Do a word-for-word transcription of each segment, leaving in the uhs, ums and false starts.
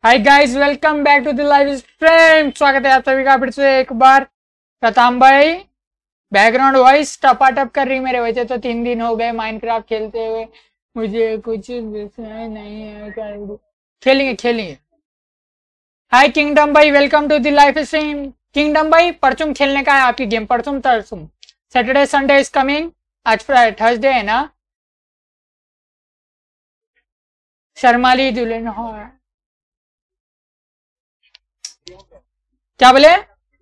Hi guys, welcome back to the live stream. स्वागत है आप सभी का फिर से एक बार। प्रताप भाई बैकग्राउंड वॉइस टपाटप कर रही मेरे वजह तो तीन दिन हो गए माइनक्राफ्ट खेलते हुए, मुझे कुछ दिखना नहीं है। खेलेंगे खेलेंगे। हाय किंगडम भाई, welcome to the live stream. Kingdom भाई परचुम खेलने का है आपकी गेम, परचुम तरसुम। Saturday Sunday is coming. आज थर्सडे है ना। शर्माली दुल्हन, हाँ क्या बोले?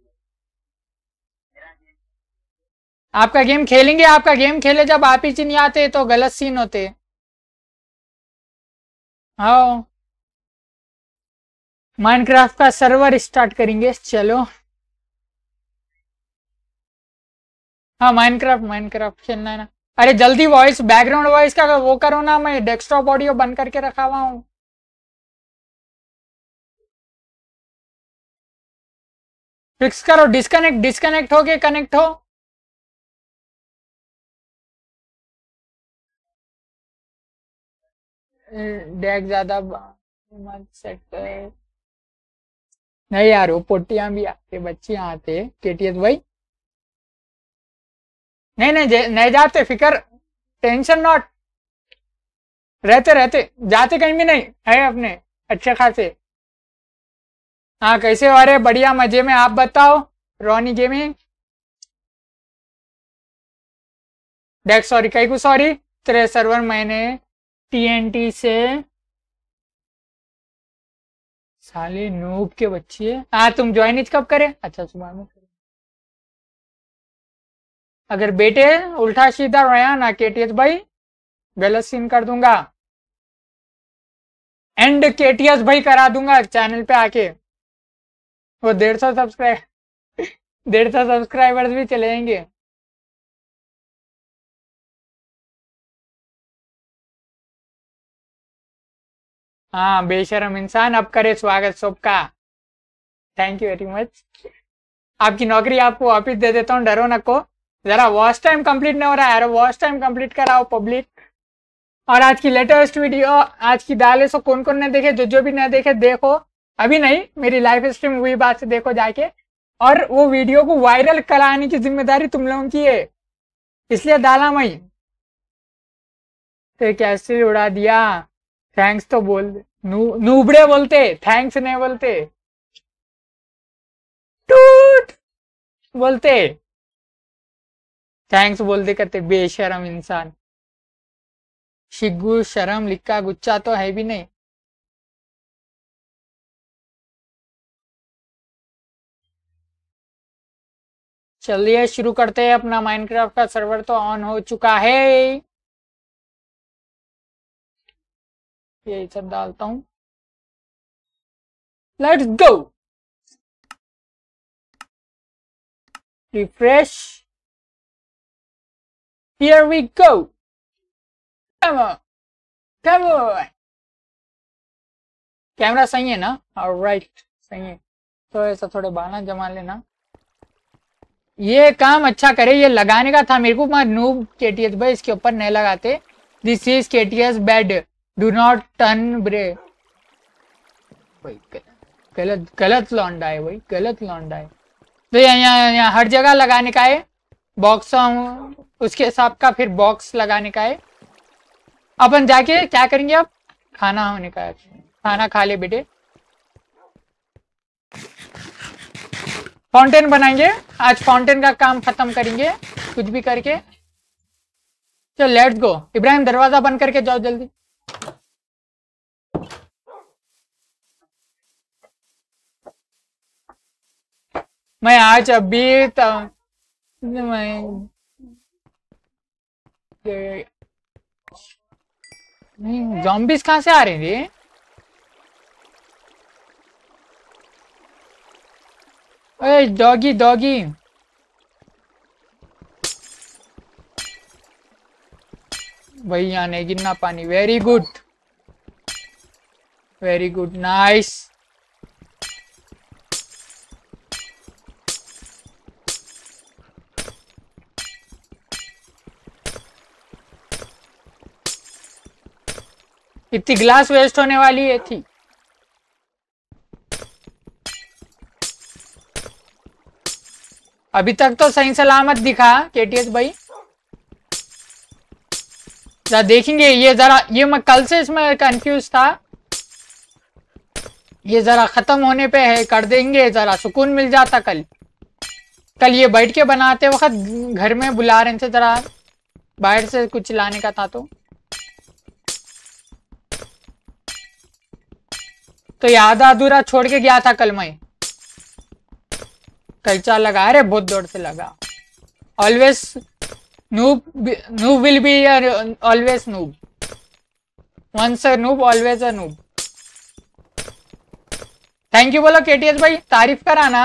आपका गेम खेलेंगे, आपका गेम खेले जब आप ही नहीं आते तो गलत सीन होते। हाँ माइनक्राफ्ट का सर्वर स्टार्ट करेंगे, चलो। हाँ माइनक्राफ्ट माइनक्राफ्ट खेलना है ना। अरे जल्दी वॉइस, बैकग्राउंड वॉइस का वो करो ना, मैं डेस्कटॉप ऑडियो बंद करके रखा हुआ हूँ। फिक्स करो, डिस्कनेक्ट डिस्कनेक्ट हो के कनेक्ट हो। डेक ज्यादा मत सेट कर। नहीं यार, वो पोटियां भी आते, बच्चियां आते केटीएस भाई। नहीं नहीं नहीं जाते, फिकर टेंशन नॉट। रहते रहते जाते कहीं भी नहीं है अपने, अच्छे खासे। हाँ कैसे हो? अरे बढ़िया मजे में, आप बताओ। रोनी गेमिंग डेक, सॉरी कई को सॉरी। तेरे सर्वर मैंने टीएनटी से। साले नूब के बच्चे। हाँ तुम ज्वाइन कब करे? अच्छा सुबह में करे। अगर बेटे उल्टा सीधा रहा ना केटीएस भाई, गलत सीन कर दूंगा। एंड केटीएस भाई करा दूंगा चैनल पे आके। वो डेढ़ सौ सब्सक्राइब डेढ़ सौ सब्सक्राइबर्स भी चले जाएंगे। हाँ बेशरम इंसान, अब करे स्वागत सबका। Thank you very much. आपकी नौकरी आपको वापिस दे देता हूँ, डरो नको। जरा वॉच टाइम कंप्लीट नहीं हो रहा है यार, वॉच टाइम कंप्लीट कराओ पब्लिक। और आज की लेटेस्ट वीडियो, आज की डाले सो कौन कौन ने देखे, जो जो भी नहीं देखे देखो। अभी नहीं, मेरी लाइव स्ट्रीम हुई बात से देखो जाके। और वो वीडियो को वायरल कराने की जिम्मेदारी तुम लोगों की है, इसलिए डाला मैं। तो कैसे उड़ा दिया। थैंक्स तो बोल दे। नू, नूबड़े बोलते, थैंक्स नहीं बोलते, टूट बोलते। थैंक्स बोलते करते, बेशरम इंसान। शिगू शर्म लिखा गुच्चा तो है भी नहीं। चलिए शुरू करते हैं अपना। माइनक्राफ्ट का सर्वर तो ऑन हो चुका है। यही सब डालता हूँ। Let's go. Refresh. Here we go. Come on come on. Camera सही है ना? ऑलराइट सही है। तो ऐसा थोड़े बहाना जमा लेना। ये काम अच्छा करे, ये लगाने का था मेरे को, मैं नूब केटीएस भाई इसके ऊपर नहीं लगाते। This is KTS bed, do not turn break. गलत गलत लौंडा है भाई, गलत लौंडा है। तो यहाँ यहाँ यहाँ हर जगह लगाने का है बॉक्स, उसके हिसाब का फिर बॉक्स लगाने का है। अपन जाके क्या करेंगे अब? खाना होने का है, खाना खा ले बेटे। फाउंटेन बनाएंगे आज, फाउंटेन का काम खत्म करेंगे कुछ भी करके। चल लेट्स गो। इब्राहिम दरवाजा बंद करके जाओ जल्दी। मैं आज अभी त... मैं ज़ॉम्बीज़ कहाँ से आ रहे हैं? ओए डॉगी डॉगी। भाई यहाँ नहीं गिरना पानी। Very good very good, nice. इतनी ग्लास वेस्ट होने वाली है थी। अभी तक तो सही सलामत दिखा केटीएस भाई। जरा देखेंगे ये, जरा ये मैं कल से इसमें कंफ्यूज था, ये जरा खत्म होने पे है कर देंगे, जरा सुकून मिल जाता। कल कल ये बैठ के बनाते वक्त घर में बुला रहे थे, जरा बाहर से कुछ लाने का था तो तो ये आधा अधूरा छोड़ के गया था कल मैं। कल्चा लगा, अरे बहुत जोर से लगा। Always noob, noob will be always noob, once a noob always a noob. Thank you बोलो केटीएस भाई, तारीफ कराना।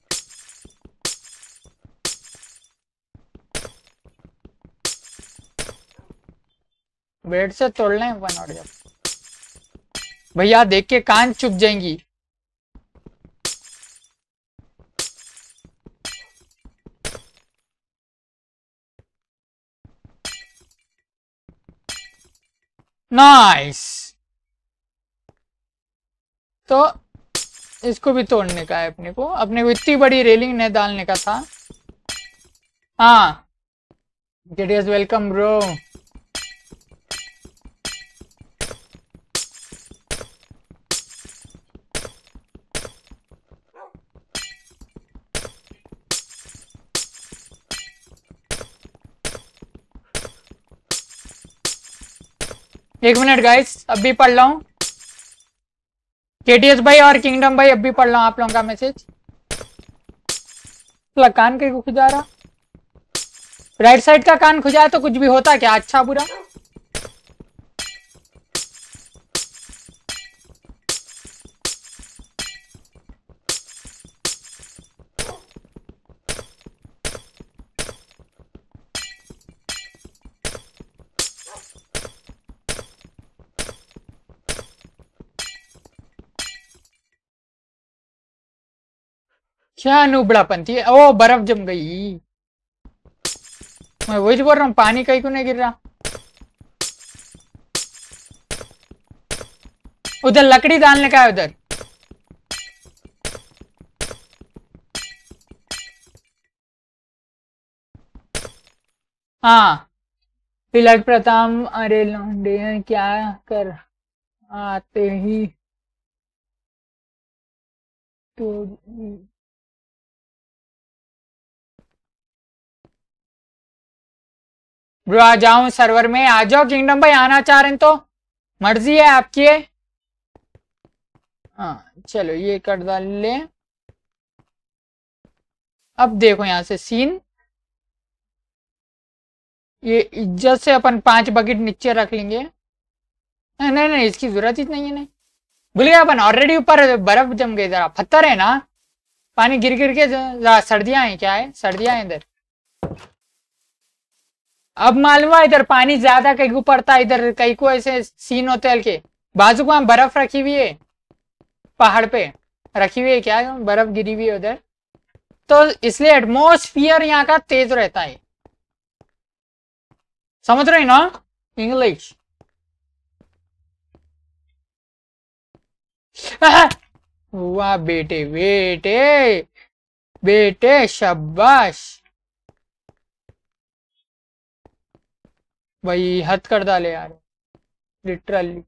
बेड से तोड़ना है वन और जब भैया देख के कान चुप जाएंगी। नाइस, तो इसको भी तोड़ने का है अपने को, अपने को इतनी बड़ी रेलिंग नहीं डालने का था। हाँ केटीएस वेलकम ब्रो। एक मिनट गाइस, अब भी पढ़ रहा हूँ। केटीएस भाई और किंगडम भाई अब भी पढ़ रहा हूँ आप लोगों का मैसेज। कान के खुजा रहा, राइट साइड का कान खुजा है तो कुछ भी होता क्या, अच्छा बुरा? क्या नुबड़ापन थी, ओ बर्फ जम गई। मैं वही बोल रहा हूँ, पानी कहीं को नहीं गिर रहा। उधर लकड़ी डालने का है उधर। हाँ तिलक प्रताप, अरे लौंडे क्या कर आते ही तो ब्रो आ जाऊं सर्वर में, आ जाओ किंगडम भाई, आना चाह रहे हैं तो मर्जी है आपकी है। हाँ चलो ये कर डाल ले। अब देखो यहाँ से सीन, ये इज्जत से अपन पांच बकेट नीचे रख लेंगे। नहीं नहीं नहीं इसकी जरूरत ही नहीं है, नहीं भूल गया अपन, ऑलरेडी ऊपर बर्फ जम गई, जरा पत्थर है ना, पानी गिर गिर के जरा सर्दियां हैं, क्या है सर्दियां हैं इधर। अब मालूम है इधर पानी ज्यादा कहीं को पड़ता है, इधर कहीं को ऐसे सीन होते हल्के। बाजू को बर्फ रखी हुई है, पहाड़ पे रखी हुई है, क्या बर्फ गिरी हुई है उधर, तो इसलिए एटमोस्फियर यहाँ का तेज रहता है। समझ रहे ना इंग्लिश? वाह बेटे बेटे बेटे शाबाश भाई, हद कर डाले यार लिटरली।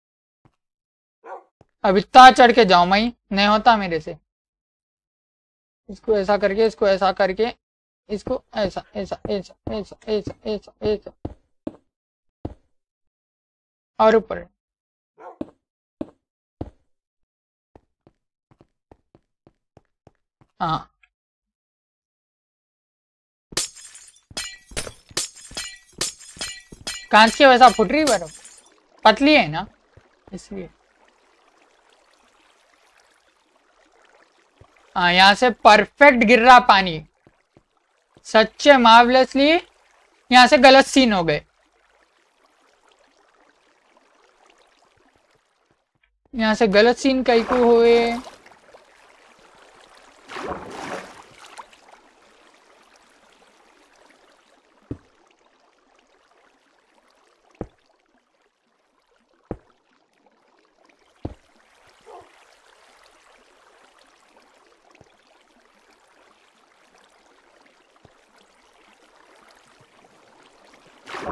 अब इतना चढ़ के जाऊं मैं, नहीं होता मेरे से। इसको ऐसा करके, इसको ऐसा करके, इसको ऐसा ऐसा ऐसा ऐसा ऐसा ऐसा ऐसा और ऊपर। हाँ कांच की वैसा फुट रही बर्फ, पतली है ना इसलिए। हाँ यहाँ से परफेक्ट गिर रहा पानी, सच्चे मार्वलेसली। यहाँ से गलत सीन हो गए, यहाँ से गलत सीन कई को हुए।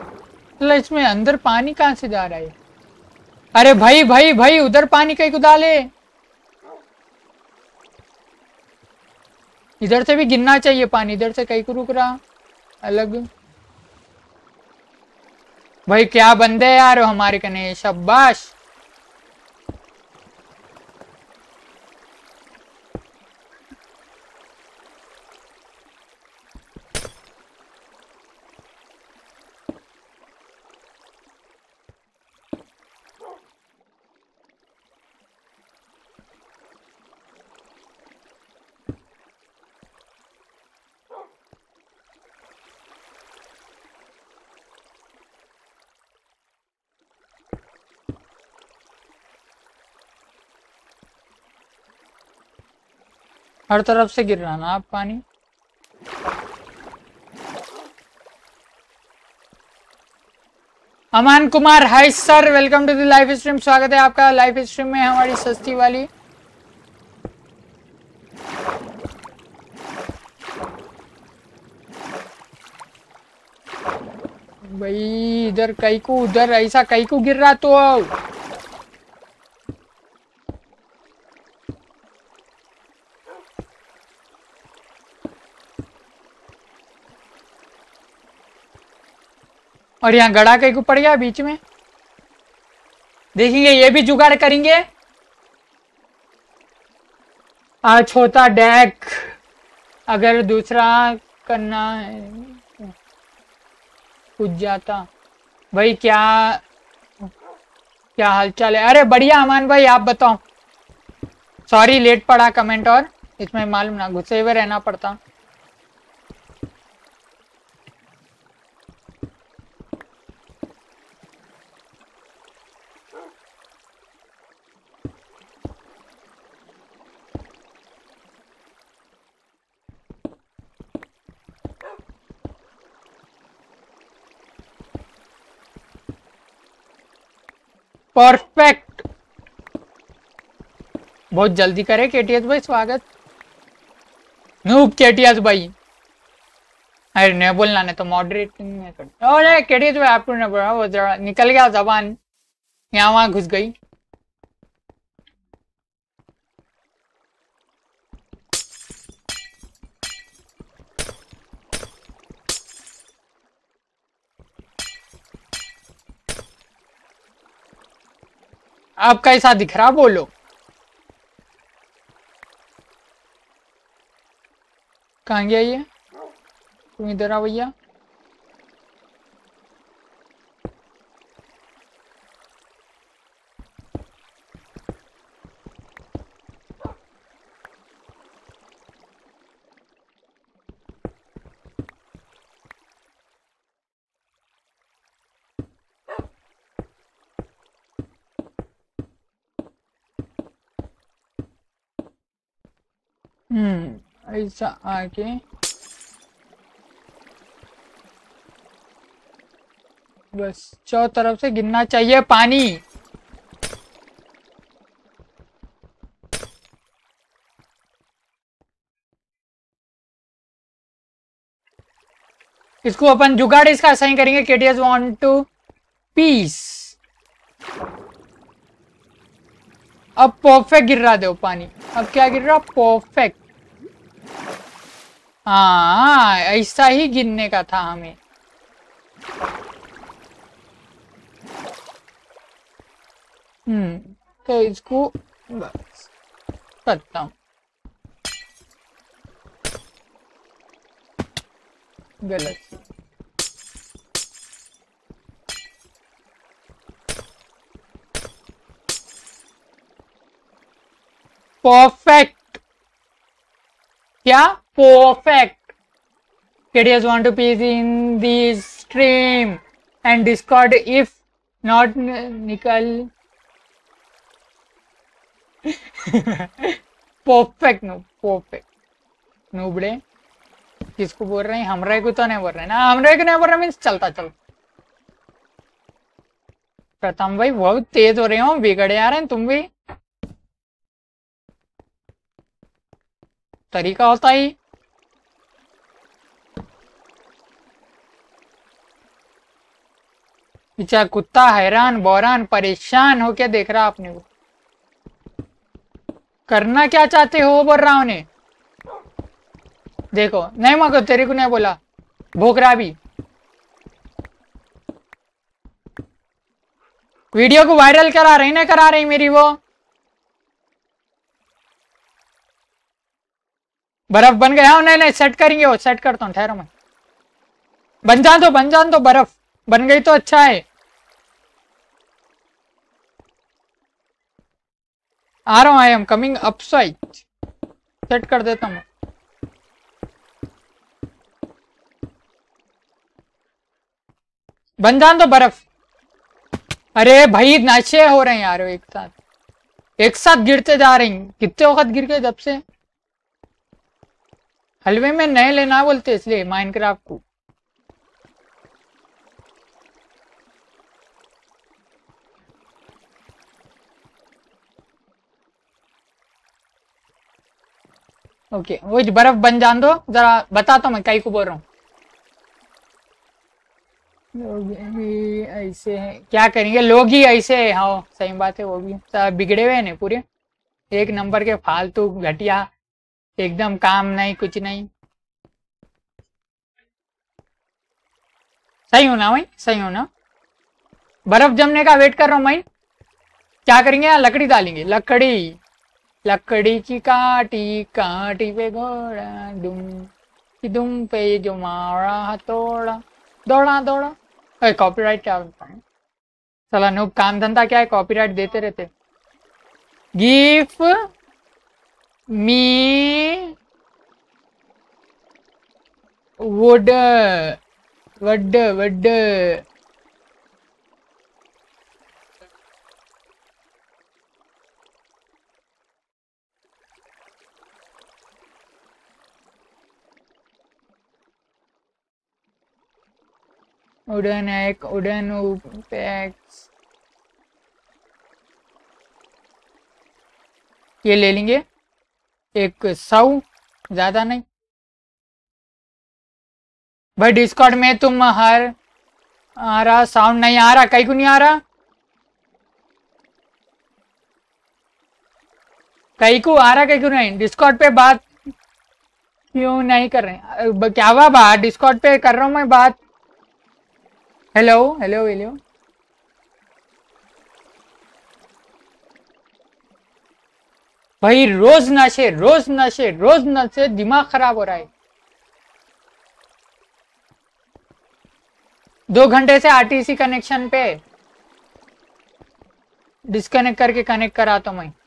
मतलब इसमें अंदर पानी कहाँ से जा रहा है? अरे भाई भाई भाई उधर पानी कहीं को डाले, इधर से भी गिरना चाहिए पानी, इधर से कहीं को रुक रहा अलग। भाई क्या बंदे यार हमारे कने, शाबाश। हर तरफ से गिर रहा ना आप पानी। Aman Kumar, hi sir, welcome to the live stream. स्वागत है आपका लाइव स्ट्रीम में हमारी सस्ती वाली। भाई इधर कई को, उधर ऐसा कई को गिर रहा तो और यहाँ गड़ा कहीं को पड़ गया बीच में। देखेंगे ये भी जुगाड़ करेंगे। आज होता डेक, अगर दूसरा करना है कुछ जाता। भाई क्या क्या हालचाल है? अरे बढ़िया अमान भाई, आप बताओ। सॉरी लेट पड़ा कमेंट, और इसमें मालूम ना गुस्से हुए रहना पड़ता। परफेक्ट, बहुत जल्दी करे केटीएस भाई, स्वागत। नूब केटीएस भाई, अरे नहीं बोलना, नहीं तो मॉडरेटिंग में कर। अरे केटीएस भाई आपको नहीं बोला, वो जरा निकल गया जबान, यहाँ वहां घुस गई। आप कैसा दिख रहा बोलो? कहाँ गया ये? तुम इधर आ भैया। हम्म ऐसा आके बस चारों तरफ से गिरना चाहिए पानी। इसको अपन जुगाड़ इसका सही करेंगे। KTS want to peace. अब परफेक्ट गिर रहा, दो पानी। अब क्या गिर रहा? परफेक्ट। हाँ ऐसा ही गिरने का था हमें। हम्म तो इसको बस करता हूँ। गलत। परफेक्ट। क्या perfect? Kds want to peace in the stream and Discord if not निकल। परफेक्ट नो, परफेक्ट नूबड़े। किसको बोल रहे हैं? हमरे को तो नहीं बोल रहे ना, हमरे को नहीं बोल रहे मीन्स चलता चल। प्रथम भाई बहुत तेज हो रहे हो, बिगड़े आ रहे हैं तुम भी, तरीका होता ही। बेचारा कुत्ता हैरान बौरान परेशान हो क्या देख रहा आपने वो। करना क्या चाहते हो बोल रहा उन्हें। देखो नहीं मगर तेरे को नहीं बोला भोग रहा भी। वीडियो को वायरल करा रही ना करा रही मेरी वो। बर्फ बन गया। नहीं नहीं सेट करेंगे वो सेट करता हूँ ठहरो मैं। बन जान दो बन जान दो बर्फ बन गई तो अच्छा है। आ रहा हूँ I am coming upside. Set कर देता हूँ। बन जान दो बर्फ। अरे भाई नशे हो रहे हैं यार एक साथ एक साथ गिरते जा रही हैं। कितने वक्त गिर गए जब से। हलवे में नए लेना बोलते इसलिए माइनक्राफ्ट को। ओके वो बर्फ बन जान दो जरा बताता हूँ मैं कई को बोल रहा हूँ। लोग भी ऐसे हैं क्या करेंगे लोग ही ऐसे है। हाँ सही बात है वो भी सब बिगड़े हुए हैं पूरे एक नंबर के फालतू घटिया एकदम काम नहीं कुछ नहीं। सही हो ना भाई सही हो ना। बर्फ जमने का वेट कर रहा हूँ मैं। क्या करेंगे यार लकड़ी डालेंगे लकड़ी लकड़ी की काटी काटी पे घोड़ा दुम दुम पे जो मारा हथौड़ा दौड़ा दौड़ा। अरे कॉपीराइट क्या चला नूब काम धंधा क्या है कॉपीराइट देते रहते। गिव मी वुड वड वड उड़न एक उड़न पैक्स ये ले लेंगे एक सौ ज्यादा नहीं। भाई डिस्कॉर्ड में तुम हर आ रहा साउंड नहीं आ रहा कहीं को नहीं आ रहा कहीं को आ रहा कहीं को नहीं। डिस्कॉर्ड पे बात क्यों नहीं कर रहे क्या हुआ बात डिस्कॉर्ड पे कर रहा हूँ मैं बात। हेलो हेलो हेलो भाई रोज नशे रोज नशे रोज नशे दिमाग खराब हो रहा है। दो घंटे से आरटीसी कनेक्शन पे डिस्कनेक्ट करके कनेक्ट करा तो मैं।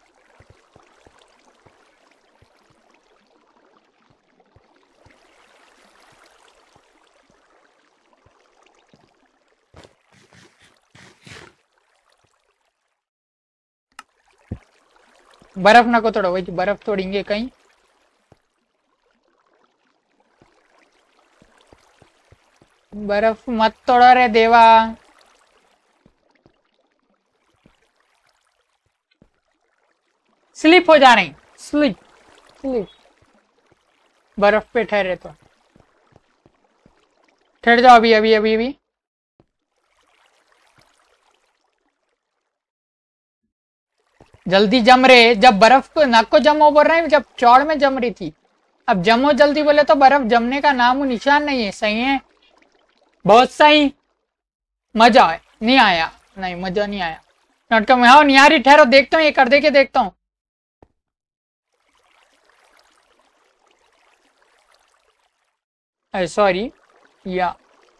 बर्फ ना को तोड़ो वही बर्फ तोड़ेंगे कहीं। बर्फ मत तोड़ो रे देवा। स्लिप हो जा रही स्लिप स्लिप बर्फ पे ठहरे तो ठहर जाओ अभी अभी अभी अभी। जल्दी जम रहे जब बर्फ को नाक को जमो बोल रहे हैं जब चौड़ में जम रही थी। अब जमो जल्दी बोले तो बर्फ जमने का नाम निशान नहीं है। सही है बहुत सही मजा है नहीं आया नहीं मजा नहीं आया नाटक में। हाँ नियारी ठहरो देखता हूँ ये कर दे के देखता हूँ। सॉरी या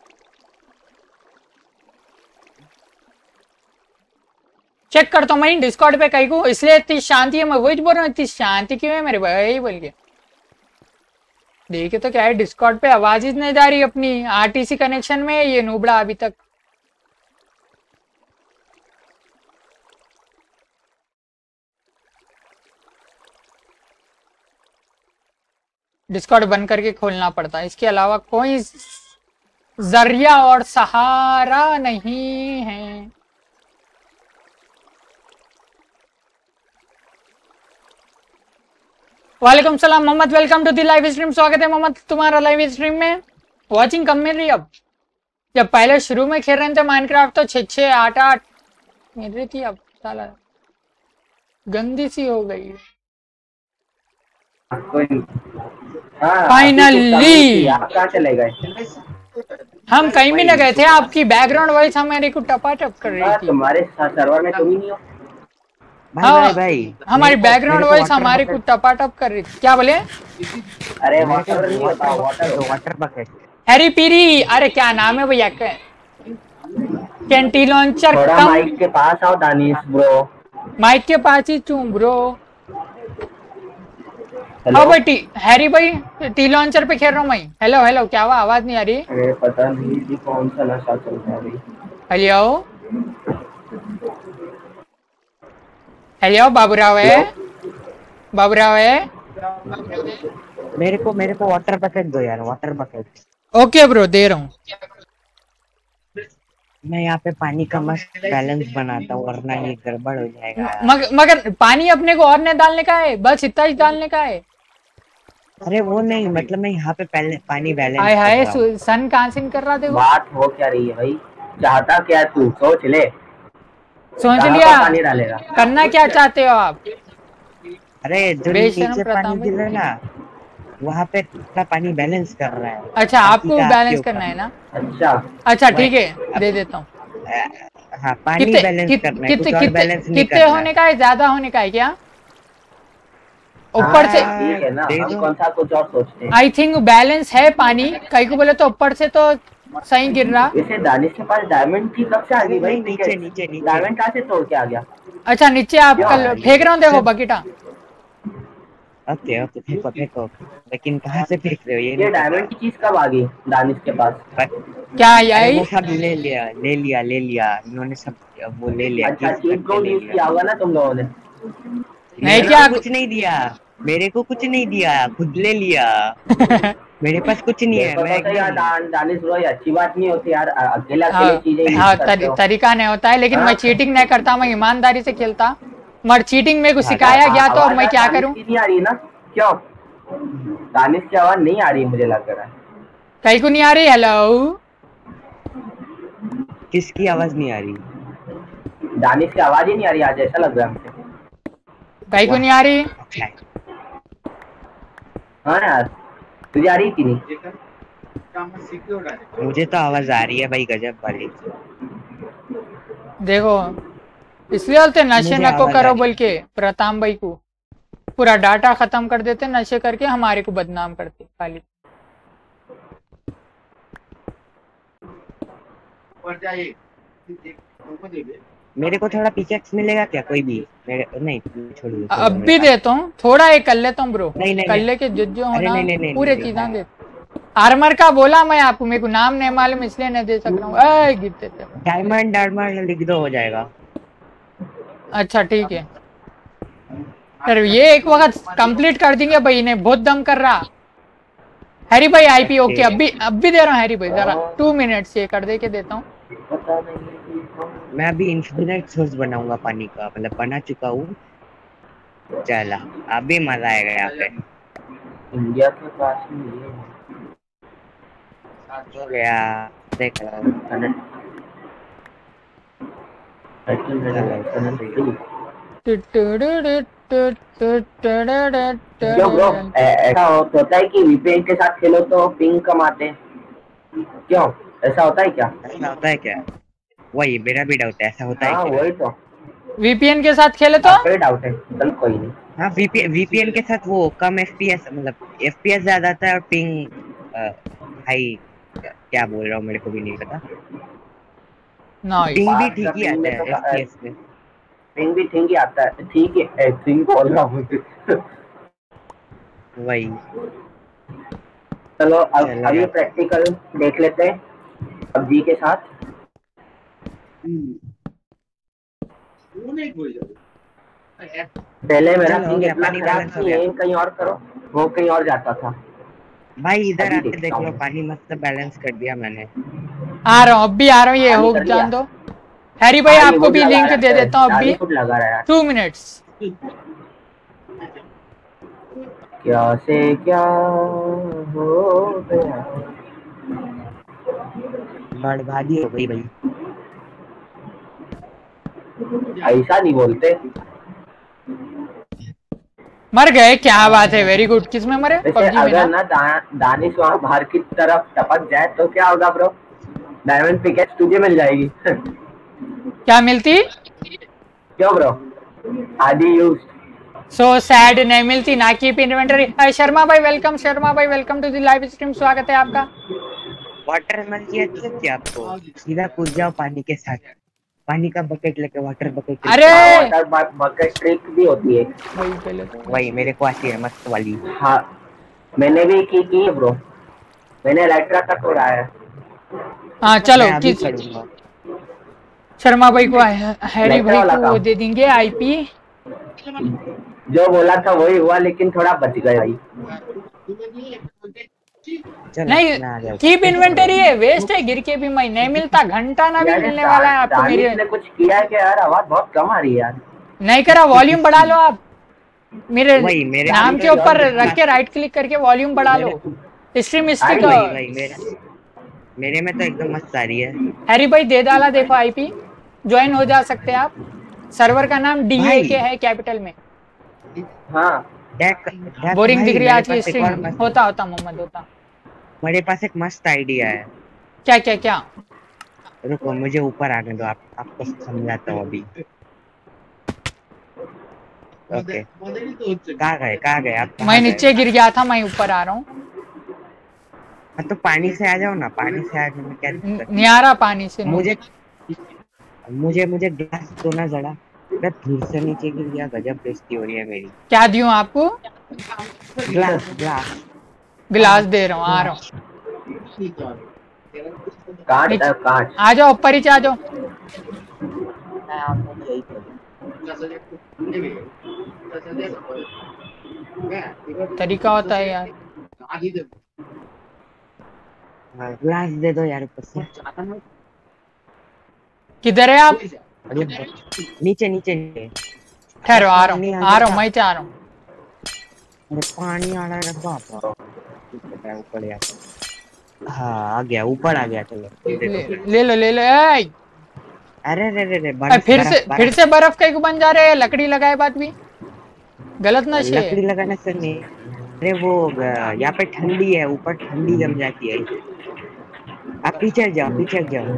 चेक करता हूँ मैं डिस्कॉर्ड पे कहीं को इसलिए इतनी शांति है। मैं वही बोल रहा हूँ इतनी शांति क्यों है मेरे भाई बोल के। देखे तो क्या है डिस्कॉर्ड पे आवाज ही नहीं जा रही अपनी आरटीसी कनेक्शन में ये नूबड़ा अभी तक। डिस्कॉर्ड बंद करके खोलना पड़ता है इसके अलावा कोई जरिया और सहारा नहीं है। वालेकुम सलाम Mohammad welcome to the live stream. स्वागत है मोहम्मद तुम्हारा लाइव स्ट्रीम में। वाचिंग कम मिल रही अब जब पहले शुरू में खेल रहे थे माइनक्राफ्ट तो छः छः आठ आठ मिल रही थी, अब साला गंदी सी हो गई। फाइनली कहाँ चले गए? हम कहीं भी न गए थे, आपकी बैकग्राउंड वॉइस हमारे को टपाटप कर रही थी। तुम्हारे सर्वर में तुम ही नहीं हो। भाई भाई भाई हमारी बैकग्राउंड वॉइस हमारे को टपाटप कर रही थी। क्या बोले? अरे वाटर नहीं होता, वाटर वाटर बकेट। हैरी पीरी, अरे क्या नाम है भैया का? कैंटी लॉन्चर थोड़ा माइक के पास आओ दानिश ब्रो। माइक के पास ही चूं ब्रो। हाँ भाई टी हैरी भाई टी लॉन्चर पे खेल रहा हूँ मैं। हेलो हेलो, क्या हुआ? आवाज नहीं आ रही? अरे पता नहीं कि कौन सा नशा चल रहा है अभी। हेलो हेलो बाबूराव है, बाबूराव है। मेरे को मेरे को वाटर बकेट दो यार, वाटर बकेट। ओके ब्रो, दे रहा हूँ। मैं यहाँ पे पानी का मस्त बैलेंस बनाता हूँ, वरना ये गड़बड़ हो जाएगा। मग, मगर पानी अपने को और नहीं डालने का है, बस इतना ही डालने का है। अरे वो नहीं, मतलब मैं यहाँ पे पहले पानी बैलेंस। हाय हाय, सन कहाँ से कर रहा देखो। बात हो क्या रही है भाई? चाहता क्या तू? सोच ले। सोच लिया? पानी डालेगा। करना क्या चाहते हो आप? अरे जो नीचे पानी गिर रहा है ना, वहाँ पे इतना पानी बैलेंस कर रहा है। अच्छा, आपको बैलेंस करना है ना? अच्छा अच्छा ठीक है, दे देता हूँ। हाँ, पानी बैलेंस करना है, कुछ और बैलेंस नहीं करना। कितने होने का है? ज्यादा होने का है क्या? ऊपर से ठीक है ना, हम कौन सा कुछ और सोचते हैं। आई थिंक बैलेंस है पानी, कहीं को बोले तो ऊपर से तो सही गिर रहा। वैसे दानिश के पास डायमंड की कब से आ गई भाई? नीचे नीचे नीचे डायमंड कहाँ से तोड़ के आ गया? अच्छा नीचे आप कल फेंक रहा हूँ, देखो बकेटा। ओके ओके, फेंको फेंको, लेकिन कहाँ से फेंक रहे हो? ये ये डायमंड की चीज कब आ गई दानिश के पास? क्या यही? वो सब ले लिया ले लिया ले लिया इन्होंने सब, वो ले लिया। अच्छा, चीट कोड यूज किया होगा ना तुम लोगों ने? नहीं क्या, कुछ नहीं दिया मेरे को, कुछ नहीं दिया, खुद ले लिया। मेरे पास कुछ नहीं है। मैं तो यार दानिश ब्रो, ये अच्छी बात नहीं होती यार, अकेला अकेले चीजें। हाँ, तरीका नहीं होता है, लेकिन मैं चीटिंग नहीं करता, मैं ईमानदारी से खेलता। मगर चीटिंग मेरे को सिखाया गया तो अब मैं क्या करूं? नहीं आ रही ना? क्यों दानिश की आवाज नहीं आ रही? मुझे लग रहा है कहीं को नहीं आ रही। हेलो, किसकी आवाज नहीं आ रही? दानिश की आवाज ही नहीं आ रही आज, ऐसा लग रहा है मुझे। कहीं को नहीं आ रही? हाँ यार, तुझे आ रही कि नहीं? मुझे तो आवाज आ रही है भाई, गजब वाली। देखो, इसलिए बोलते नशे न को करो बोल के प्रताप भाई को पूरा डाटा खत्म कर देते, नशे करके हमारे को बदनाम करते खाली। मेरे को थोड़ा पिकेक्स मिलेगा क्या कोई भी? मेरे नहीं छोड़िए, अब भी देता हूँ थोड़ा, एक कर लेता हूँ ब्रो। नहीं नहीं कर ले के जो जो होना नहीं, नहीं, नहीं, पूरे नहीं, चीजें दे। आर्मर का बोला मैं आपको, मेरे को नाम नहीं मालूम इसलिए नहीं दे सक रहा हूँ। गिरते थे। डायमंड डायमंड लिख दो, हो जाएगा। अच्छा ठीक है, अरे ये एक वक्त कंप्लीट कर देंगे भाई, ने बहुत दम कर रहा। हैरी भाई आईपी ओके, अब भी अब भी दे रहा हूँ हैरी भाई, जरा टू मिनट्स ये कर दे के देता हूँ। मैं अभी इन्फिनिट सोर्स बनाऊंगा पानी का, मतलब बना चुका हूँ। चला, अभी मजा आएगा यहाँ पे। इंडिया के पास में ये हो गया, देख ऐसा होता है कि वीपीएन के साथ खेलो तो पिंग कम आते, क्यों? ऐसा होता है क्या? ऐसा होता है क्या? वही मेरा भी डाउट है, ऐसा होता है क्या? वही तो, वीपीएन के साथ खेले तो कोई डाउट है? चल कोई नहीं। हाँ, वीपीएन वीपीएन के साथ वो कम एफपीएस, मतलब एफपीएस ज्यादा आता है और पिंग हाई। क्या बोल रहा हूँ मेरे को भी नहीं पता। पिंग भी ठीक ही आता है एफपीएस में। पिंग भी ठीक ही आता है, ठीक है। पिंग बोल रहा हूँ वही। चलो अब अभी प्रैक्टिकल देख लेते हैं पबजी के साथ। पहले मेरा पिंग इतना खराब था, एम कहीं और करो, वो कहीं और जाता था। भाई इधर आके देख लो, पानी मस्त बैलेंस कर दिया मैंने। आ रहा हूँ, अब भी आ रहा हूँ, ये हो जान दो। हैरी भाई आपको भी लिंक दे देता हूँ अभी, टू मिनट्स। क्या से क्या हो गया? बर्बादी हो गई भाई। ऐसा नहीं बोलते। मर गए, क्या बात है, वेरी गुड। किस में मरे? वैसे पबजी में अगर ना? ना दा, दानिश वहाँ बाहर की तरफ टपक जाए तो क्या होगा ब्रो? डायमंड पिकेक्स तुझे मिल जाएगी। क्या मिलती? क्यों ब्रो? आदि यूज। सो सैड, नहीं मिलती ना। Keep inventory. शर्मा भाई वेलकम, शर्मा भाई welcome to the live stream, स्वागत है आपका। वाटर मिल गया अच्छा क्या आपको? सीधा कूद जाओ पानी के साथ, पानी का बकेट लेके, वाटर बकेट। अरे वाटर बकेट ट्रिक भी होती है। वही पहले तो वही मेरे को आती है मस्त वाली। हाँ मैंने भी की की है ब्रो, मैंने इलेक्ट्रा का तोड़ा है। हाँ चलो, मैं अभी किस करूंगा। शर्मा भाई को, हैरी इलेक्ट्रा भाई वाला को काम। दे देंगे आईपी। जो बोला था वही हुआ, लेकिन थोड़ा बच गया भाई। चलो नहीं, मैं आ जाऊँ। कीप इन्वेंटरी है, वेस्ट है, गिर के भी मैं नहीं मिलता, घंटा ना भी यार मिलने वाला है आपको दानिश मेरे। ने कुछ किया है क्या यार? आवाज बहुत कम आ रही है यार। नहीं करा, वॉल्यूम बढ़ा लो आप। मेरे वही मेरे नाम में के तो ऊपर यार रख के राइट क्लिक करके वॉल्यूम बढ़ा लो। Stream stick. वही वही मेरे मेरे में तो एकदम मस्त आ रही है। हैरी भाई दे डाला, देखो आईपी, ज्वाइन हो जा सकते हैं आप। सर्वर का नाम डी ए के है, कैपिटल में। हाँ डेक, डेक बोरिंग भाई, दिख रही है मेरे आज की पास एक और स्ट्रीम। मस्त- होता होता मोहम्मद होता। मेरे पास एक मस्त आइडिया है। क्या क्या क्या? रुको मुझे ऊपर आने दो, आप आपको समझाता हूँ अभी। ओके कहाँ गए कहाँ गए आप? मैं नीचे गिर गया था, मैं ऊपर आ रहा हूँ। हाँ, तो पानी से आ जाओ ना, पानी से आने में क्या दिक्कत है? नियारा पानी से मुझे मुझे मुझे ग्लास दो ना जरा। मैं फिर से नीचे गिर गया, गजब बेइज्जती हो रही है मेरी। क्या दूं आपको? ग्लास ग्लास गिलास दे रहा हूँ, आ रहा हूँ। काट नीचे- काट। आ जाओ, ऊपर ही आ जाओ। मैं आपको यही करूँ। तरीका होता है यार। हाँ, ग्लास दे दो यार ऊपर से। किधर है आप? अरे नीचे नीचे नीचे। ठहरो, आ रहा पानी हूँ, आ आ रहा हूँ, गया। मैं जा रहा हूँ। अरे पानी आ रहा है बाप रे। ऊपर यार, हाँ आ गया, ऊपर आ गया। चलो ले, ले लो ले लो। ए, अरे रे रे रे ए, बर्फ फिर बर्फ, से बर्फ। फिर से बर्फ का बन जा रहे हैं। लकड़ी लगाए बाद भी गलत नशे है। लकड़ी लगाने से नहीं, अरे वो अ, यहाँ पे ठंडी है, ऊपर ठंडी जम जाती है। आप पीछे जाओ पीछे जाओ।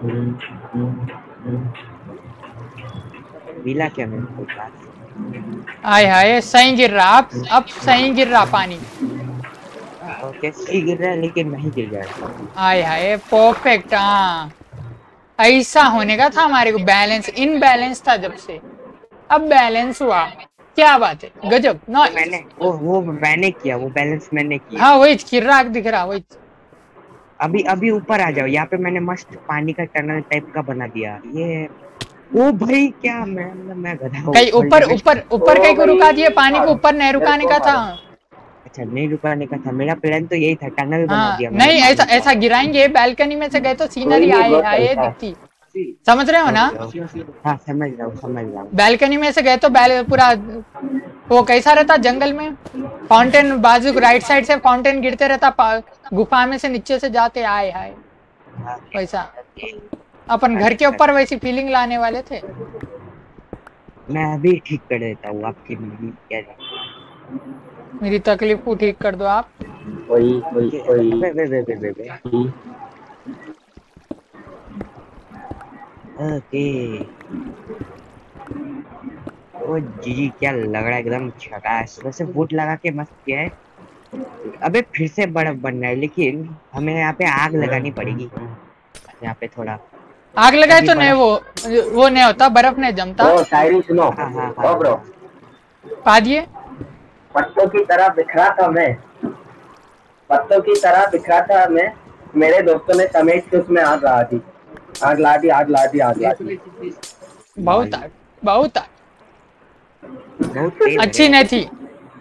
मिला क्या मेरे को पास? आय हाय, सही गिर रहा अब अब सही गिर रहा पानी। ओके सही गिर रहा है लेकिन नहीं गिर जाएगा। आय हाय, परफेक्ट। हाँ, ऐसा होने का था हमारे को। बैलेंस इनबैलेंस था जब से, अब बैलेंस हुआ। क्या बात है, गजब। ना मैंने वो वो मैंने किया, वो बैलेंस मैंने किया। हाँ वही किर्राक दिख रहा वही। अभी अभी ऊपर आ जाओ, यहाँ पे मैंने मस्त पानी का टनल टाइप का बना दिया। ये ओ भाई क्या मैं मतलब मैं गधा हूँ। कहीं ऊपर ऊपर ऊपर कहीं को रुका दिए, पानी को ऊपर नहीं रुकाने का था। अच्छा नहीं रुकाने का था, मेरा प्लान तो यही था, टनल बना हाँ दिया मैंने। नहीं, ऐसा ऐसा गिराएंगे, बालकनी में से गए तो सीनरी आए आए दिखती। समझ रहे हो ना? हाँ समझ रहा हूँ समझ रहा हूँ। बालकनी में से गए तो बैल पूरा वो कैसा रहता जंगल में, फाउंटेन बाजू राइट साइड से फाउंटेन गिरते रहता, गुफा में से नीचे से जाते आए हाय, वैसा अपन घर के ऊपर वैसी फीलिंग लाने वाले थे। मैं अभी ठीक कर देता हूँ आपकी मम्मी क्या जाए। मेरी तकलीफ को ठीक कर दो आप। वही वही वही वे वे वे वे वे वे ओके। ओ जी क्या लग रहा है, एकदम झकास। वैसे वुड लगा के मस्त किया है। अबे फिर से बर्फ बन रहा है, लेकिन हमें यहाँ पे आग लगानी पड़ेगी। यहाँ पे थोड़ा आग लगाए तो नहीं, वो वो नहीं होता, बर्फ नहीं जमता। ओ शायरी सुनो। हाँ हाँ हाँ ओ ब्रो, पा दिए। पत्तों की तरह बिखरा था मैं, पत्तों की तरह बिखरा था मैं, मेरे दोस्तों ने समेट के उसमें आग लगा दी, आग ला दी आग ला दी आग ला दी। बहुत आग, बहुत आग, बहुत तेज अच्छी है। नहीं थी।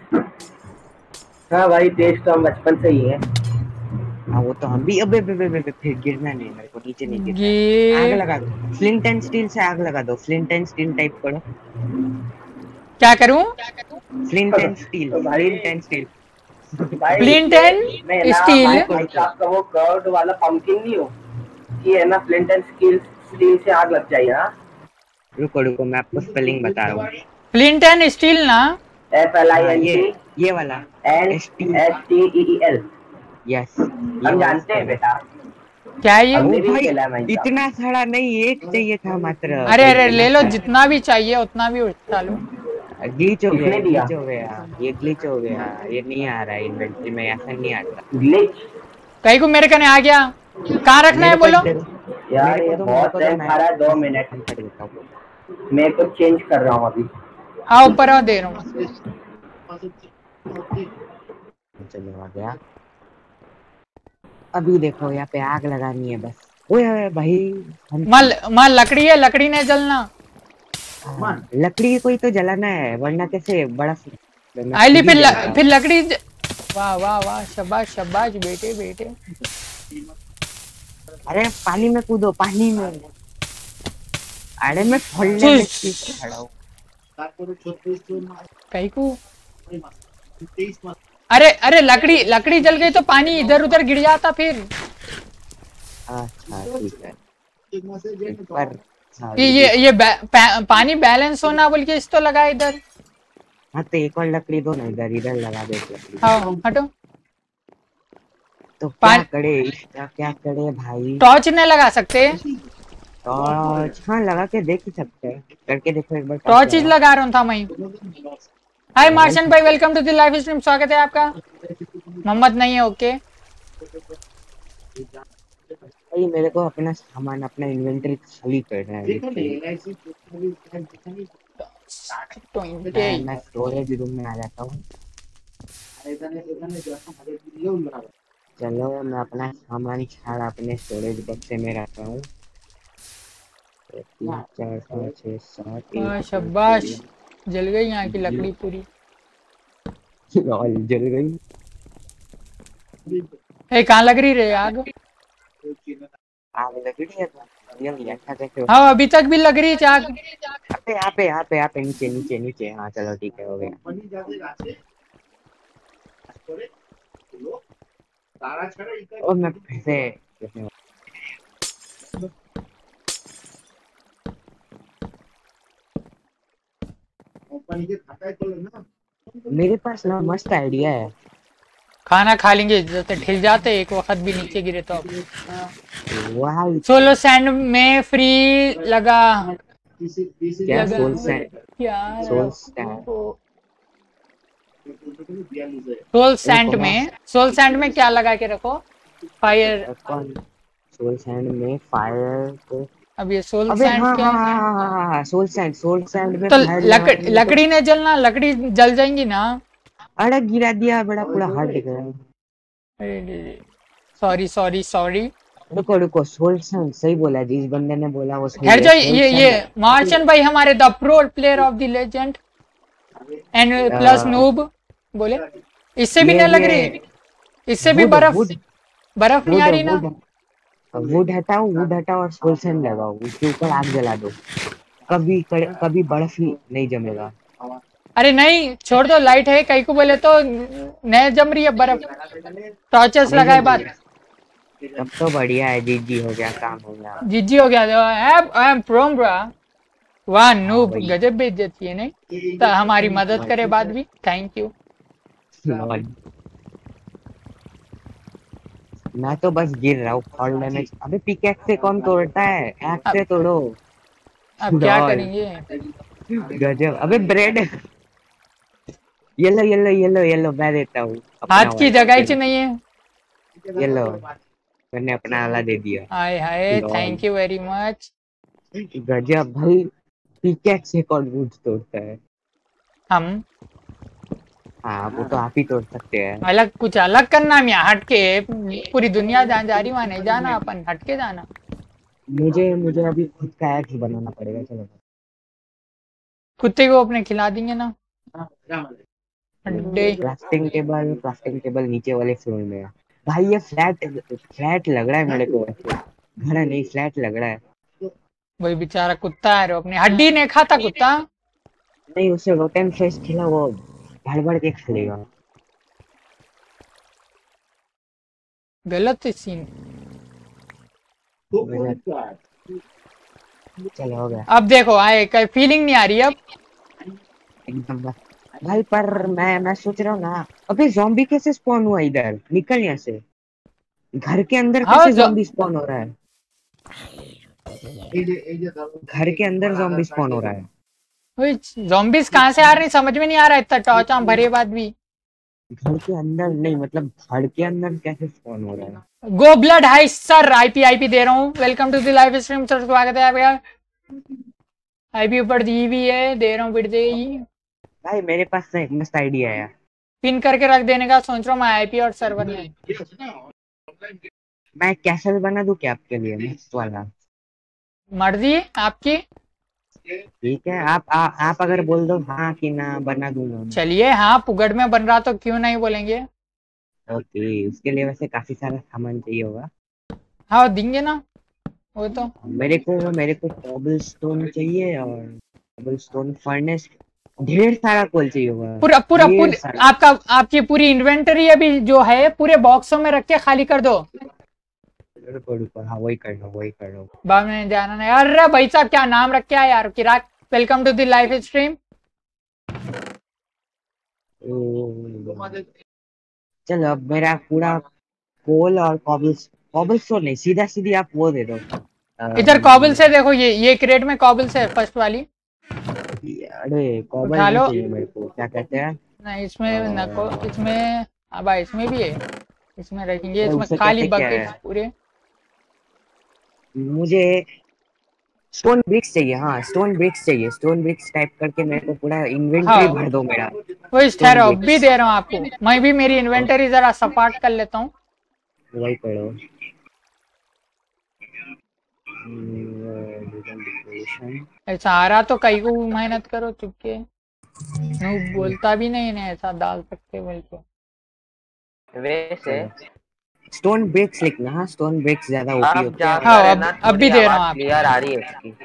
हाँ भाई, टेस्ट तो हम बचपन से ही है। हाँ वो तो हम भी। अबे अबे अबे अबे फिर गिरना नहीं, मेरे को नीचे नहीं गिरना। आग ये लगा दो, फ्लिंट एंड स्टील से आग लगा दो। फ्लिंट एंड स्टील टाइप करो। क्या करूं? Flint and steel, flint and steel. Flint and मैं ना स्टील। भाई साहब का वो कर्व्ड वाला पंपकिन नहीं हो, की है ना, फ्लिंट एंड स्टील स्टील से आग लग जाए। हाँ रुको रुको मैं आपको स्पेलिंग बता रहा हूँ। फ्लिंट एंड स्टील ना? एफ एल आई हाँ एन ये टी ये वाला N S T S T E E L. Yes ये हम वाला जानते हैं spelling। बेटा, क्या है ये? हमने ओ भी भाई खेला है माइनक्राफ्ट। इतना सारा नहीं, एक चाहिए था मात्र। अरे भाई अरे इतना ले लो, सारा जितना भी चाहिए उतना भी उठा लो। ग्लिच हो गया, किसने दिया ग्लिच हो गया, ये ग्लिच हो गया, ये नहीं आ रहा है इन्वेंटरी में, ऐसा नहीं आता। ग्लिच? कहीं को मेरे कने आ गया, कहाँ रखना है मेरे को बोलो? दे दो, यार मेरे को ये दो, मेरे बहुत को दो, रैंक मैं खा रहा है, दो बस मिनट बंद कर देता हूँ। मैं कुछ चेंज कर रहा हूँ अभी। हाँ ऊपर आओ, दे रहा हूँ। चलो आ गया। अभी देखो यहाँ पे आग लगानी है बस। ओए ओए भाई हम माँ माँ लकड़ी है, लकड़ी नहीं जलना। हाँ, लकड़ी कोई तो जलाना है वरना कैसे बड़ा मैं आईली खुद ही फिर ल, जलता हूँ। फिर लकड़ी ज... वाह वाह वाह, शाबाश शाबाश बेटे बेटे। अरे पानी में कूदो, पानी में। अरे मैं फोड़ने में चुस। क्यों खड़ा हूँ? कहीं को अरे अरे लकड़ी लकड़ी जल गई तो पानी इधर उधर गिर जाता फिर। अच्छा ठीक है। पर हाँ, ये ये ये बै, पा, पानी बैलेंस होना बोल के इस तो लगा इधर। हाँ तो एक और लकड़ी दो ना, इधर इधर लगा दो एक लकड़ी। हाँ हटो। तो क्या पानी करे इसका, क्या करे भाई? टॉर्च नहीं लगा सकते? टॉर्च हाँ लगा के देख ही सकते हैं, करके देखो एक बार टॉर्च टॉर्च लगाओ। लगा रहा था मैं। हाय मार्शन भाई, welcome to the live stream, स्वागत है आपका। मोहम्मद नहीं है, ओके। भाई मेरे को अपना सामान, अपना इन्वेंटरी खाली करना है लेकिन मैं मैं स्टोरेज रूम में आ जाता हूँ। चलो मैं अपना सामान छाड़ अपने स्टोरेज बक्से में रखता हूँ। तीन चार पाँच छः सात वाह एक शाबाश, जल गई यहाँ की लकड़ी पूरी। लॉल जल गई। ए कहाँ लग रही रे आग? आग लग रही है तो ये ऐसा कैसे हो? हाँ अभी तक भी लग रही है आग। अबे यहाँ पे यहाँ पे यहाँ पे नीचे नीचे नीचे। हाँ चलो ठीक है हो गया। और मैं फिर से मेरे पास ना मस्त आइडिया है। खाना खा लेंगे जैसे ठिल जाते एक वक्त भी नीचे गिरे तो। वाह सोलो सैंड में फ्री लगा। क्या लगा सोल सैंड? क्या सोल सैंड सोल सैंड में सोल सैंड में क्या लगा के रखो? फायर। कौन? सोल सैंड में फायर को अब ये सोल अबे सैंड हाँ क्या हाँ है? हाँ हाँ हाँ सोल सैंड, सोल सैंड में तो फायर लक, लगाने में तो लकड़ी ने जलना, लकड़ी जल जाएंगी ना। अरे गिरा दिया, बड़ा पूरा हट गया। Sorry sorry sorry. रुको रुको, सोल सैंड सही बोला, जिस बंदे ने बोला वो सही खैर है। जो सोल ये ये सैंड मार्शन भाई हमारे the pro player of the legend and plus noob बोले इससे भी ये नहीं लग ये रही, इससे भी वुड बर्फ वुड बर्फ नहीं आ वुड रही ना। वुड वुड हटाओ, वुड हटाओ और सोल सैंड लगाओ, उसके ऊपर आग जला दो। कभी कर, कभी बर्फ ही नहीं जमेगा। अरे नहीं छोड़ दो, लाइट है कहीं को बोले तो नहीं जम रही है बर्फ, टॉर्चेस नहीं लगाए जम बाद। रही है। तब तो बढ़िया है, जी जी हो गया, काम हो गया। जीजी हो गया। I am prom bro. वाह हाँ नूब वही। गजब बेइज्जती है नहीं तो हमारी मदद करे बाद भी, थैंक यू। लॉल। मैं तो बस गिर रहा हूँ फॉल डैमेज। अबे पिकैक्स से कौन तोड़ता है, एक्स से तोड़ो। अब क्या लॉल। करेंगे? गजब। अबे bread yellow yellow yellow yellow मैं देता हूँ अपना हाथ की वाला। जगह ही नहीं है। येलो मैंने अपना वाला दे दिया। Hi hi, lol. Thank you very much. गजब भाई, पिकैक्स से कौन वुड तोड़ता है? हम हाँ वो तो आप ही तोड़ सकते हैं। अलग कुछ अलग करना है, हटके पूरी दुनिया जहाँ जा रही वहां नहीं जाना, अपन हटके जाना। मुझे मुझे अभी खुद का एक्स बनाना पड़ेगा। चलो कुत्ते को अपने खिला देंगे ना अड्डे। क्राफ्टिंग टेबल, क्राफ्टिंग टेबल नीचे वाले फ्लोर में है। भाई ये फ्लैट फ्लैट लग रहा है मेरे को, वैसे घना नहीं फ्लैट लग रहा है। वही बेचारा कुत्ता है, रो अपनी हड्डी नहीं खाता कुत्ता। नहीं उसे रोटेन फ्लेश खिला, वो भड़ भड़ के खा लेगा। गलत सीन। चलो हो गया अब देखो आए कहीं फीलिंग नहीं आ रही अब। एकदम बस। भाई पर मैं मैं सोच रहा हूँ ना, अबे ज़ॉम्बी कैसे स्पॉन हुआ इधर, निकल यहाँ से। घर के अंदर हाँ कैसे जो ज़ॉम्बी स्पॉन हो रहा है, घर के अंदर ज़ॉम्बी स्पॉन हो रहा है। ज़ॉम्बीज कहाँ से आ रहे हैं समझ में नहीं आ रहा, इतना टॉर्च भरे बाद भी। घर के अंदर नहीं, मतलब घर के अंदर कैसे स्पॉन हो रहा है। Go blood hi sir, IP IP दे रहा हूँ, welcome to the live stream sir, स्वागत है आपका। आईपी ऊपर दी हुई है, दे रहा हूँ बिट दे। भाई मेरे पास ना एक मस्त आइडिया है। पिन करके रख देने का सोच रहा हूँ मैं आईपी और सर्वर में। मैं कैसल बना दूं क्या आपके लिए, मस्त वाला। मर्जी आपकी। ठीक है, आप आ, आप अगर बोल दो हाँ कि ना, बना दूंगा मैं। चलिए हाँ, पुगड़ में बन रहा तो क्यों नहीं बोलेंगे। ओके, उसके लिए वैसे काफी सारा सामान चाहिए होगा। हाँ देंगे ना वो तो। मेरे को मेरे को कॉबल स्टोन चाहिए और कॉबल स्टोन फर्नेस, ढेर सारा कोल चाहिए होगा। पूरा पूरा ढेर पूरी सारा। आपका आपकी पूरी इन्वेंटरी अभी जो है पूरे बॉक्सों में रख के खाली कर दो। रुको रुको, हाँ वही कर लो वही कर लो। बाद में जाना नहीं। अरे भाई साहब क्या नाम रखे है यार, किराक। Welcome to the live stream. चलो अब मेरा पूरा कोल और कॉबल कॉबल स्टोन नहीं, सीधा सीधी आप वो दे दो। इधर कॉबल से देखो, ये ये क्रेट में कॉबल से फर्स्ट वाली। अरे कॉबल उठा नहीं लो। चाहिए मेरे को, क्या कहते हैं। नहीं इसमें नको, इसमें अब इसमें भी है, इसमें रखेंगे, इसमें उसे खाली कहते क्या बकेट है, पूरे। मुझे स्टोन ब्रिक्स चाहिए। हाँ स्टोन ब्रिक्स चाहिए, स्टोन ब्रिक्स टाइप करके मेरे को पूरा इन्वेंटरी हाँ भर दो मेरा। वही स्टोन ठहरो, अब भी ब्रिक्स दे रहा हूँ आपको। मैं भी मेरी इन्वेंटरी जरा सपाट कर लेता हूँ। वही करो। ऐसा आ रहा तो कई को मेहनत करो चुपके। नूब बोलता भी नहीं ना, ऐसा डाल सकते बोल के। वैसे स्टोन ब्रिक्स लिखना, हाँ स्टोन ब्रिक्स ज्यादा ओपी अब होते हैं। जाकर हाँ है अब ना, अब भी थोड़ी दे रहा आवाज हूँ आप। क्लियर आ रही है इसकी।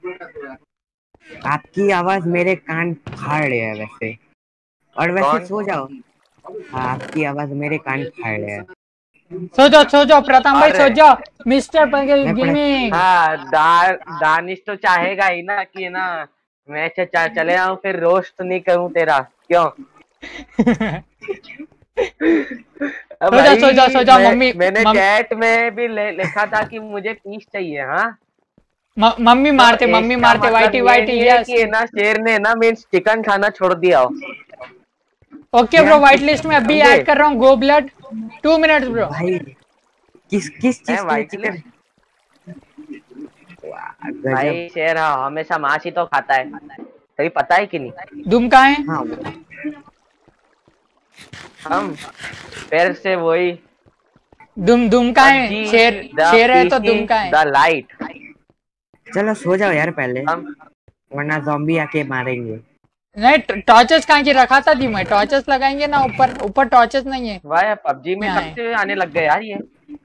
आपकी आवाज मेरे कान फाड़ रहे है वैसे, और वैसे कौन? सो जाओ। हाँ आपकी आवाज मेरे कान फाड़ रहे है। सो जाओ सो जाओ प्रथम भाई, सो अरे जाओ। मिस्टर मैं पढ़ा गेमिंग। हाँ, दा, दानिश तो चाहेगा ही ना कि ना मैं च, च, चले आऊं, फिर रोस्ट नहीं करूं तेरा, क्यों? अब सो जाओ सो जाओ भाई सो जाओ मैं मम्मी। मैंने मम, चैट में भी ले, लिखा था कि मुझे पीस चाहिए। हाँ म, मम्मी तो मारते मम्मी इसका मारते, मतलब वाइटी ये वाइटी नहीं है यस। कि ना शेर ने ना मीन्स चिकन खाना छोड़ दिया हो। ओके ब्रो, व्हाइट लिस्ट में अभी समझे? ऐड कर रहा हूँ। Go blood two minutes bro. भाई किस किस है चीज के लिए व्हाइट चिकन। लिस्ट गजब। भाई, शेर हाँ हमेशा मांस ही तो खाता है, तभी पता है कि नहीं। दुम कहाँ है? हाँ वो हम फिर से वही दुम दुम कहाँ है? पबजी शेर द शेर है तो पीसी दुम कहाँ है? The light. चलो सो जाओ यार पहले, हम वरना ज़ॉम्बी आके मारेंगे। नहीं टॉर्चेस कहाँ की रखा था जी मैं, टॉर्चेस लगाएंगे ना ऊपर, ऊपर टॉर्चेस नहीं है। भाई पबजी में यहाँ कब से आने लग गए यार ये।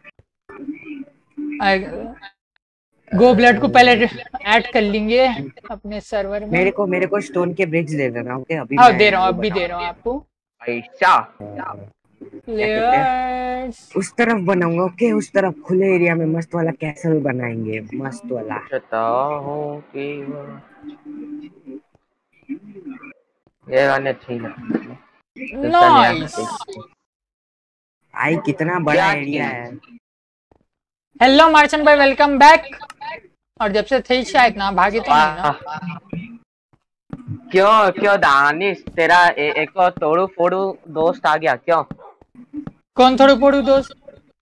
है गो ब्लड को पहले ऐड कर लेंगे अपने सर्वर में। मेरे को मेरे को स्टोन के ब्रिक्स दे देना, ओके अभी हाँ मैं दे रहा हूँ, वो अब भी दे बनाऊंगा। रहा हूँ आपको। पैसा क्या कहते हैं, Let's- उस तरफ बनाऊंगा, ओके उस तरफ खुले एरिया में मस्त वाला कैसल बनाएंगे, मस्त वाला। पूछता हूँ कि ये गाने अच्छे ही लगते हैं। नाइस। भाई कितना बड़ा क्या एरिया चीज? है। हेलो मार्चन भाई, वेलकम बैक। और जब से थे शायद ना भागे तो नहीं ना। वाह, क्यों क्यों दानिश, तेरा ए, एक तो तोड़ू फोड़ू दोस्त आ गया क्यों? कौन थोड़ी पोड़ू दोस्त?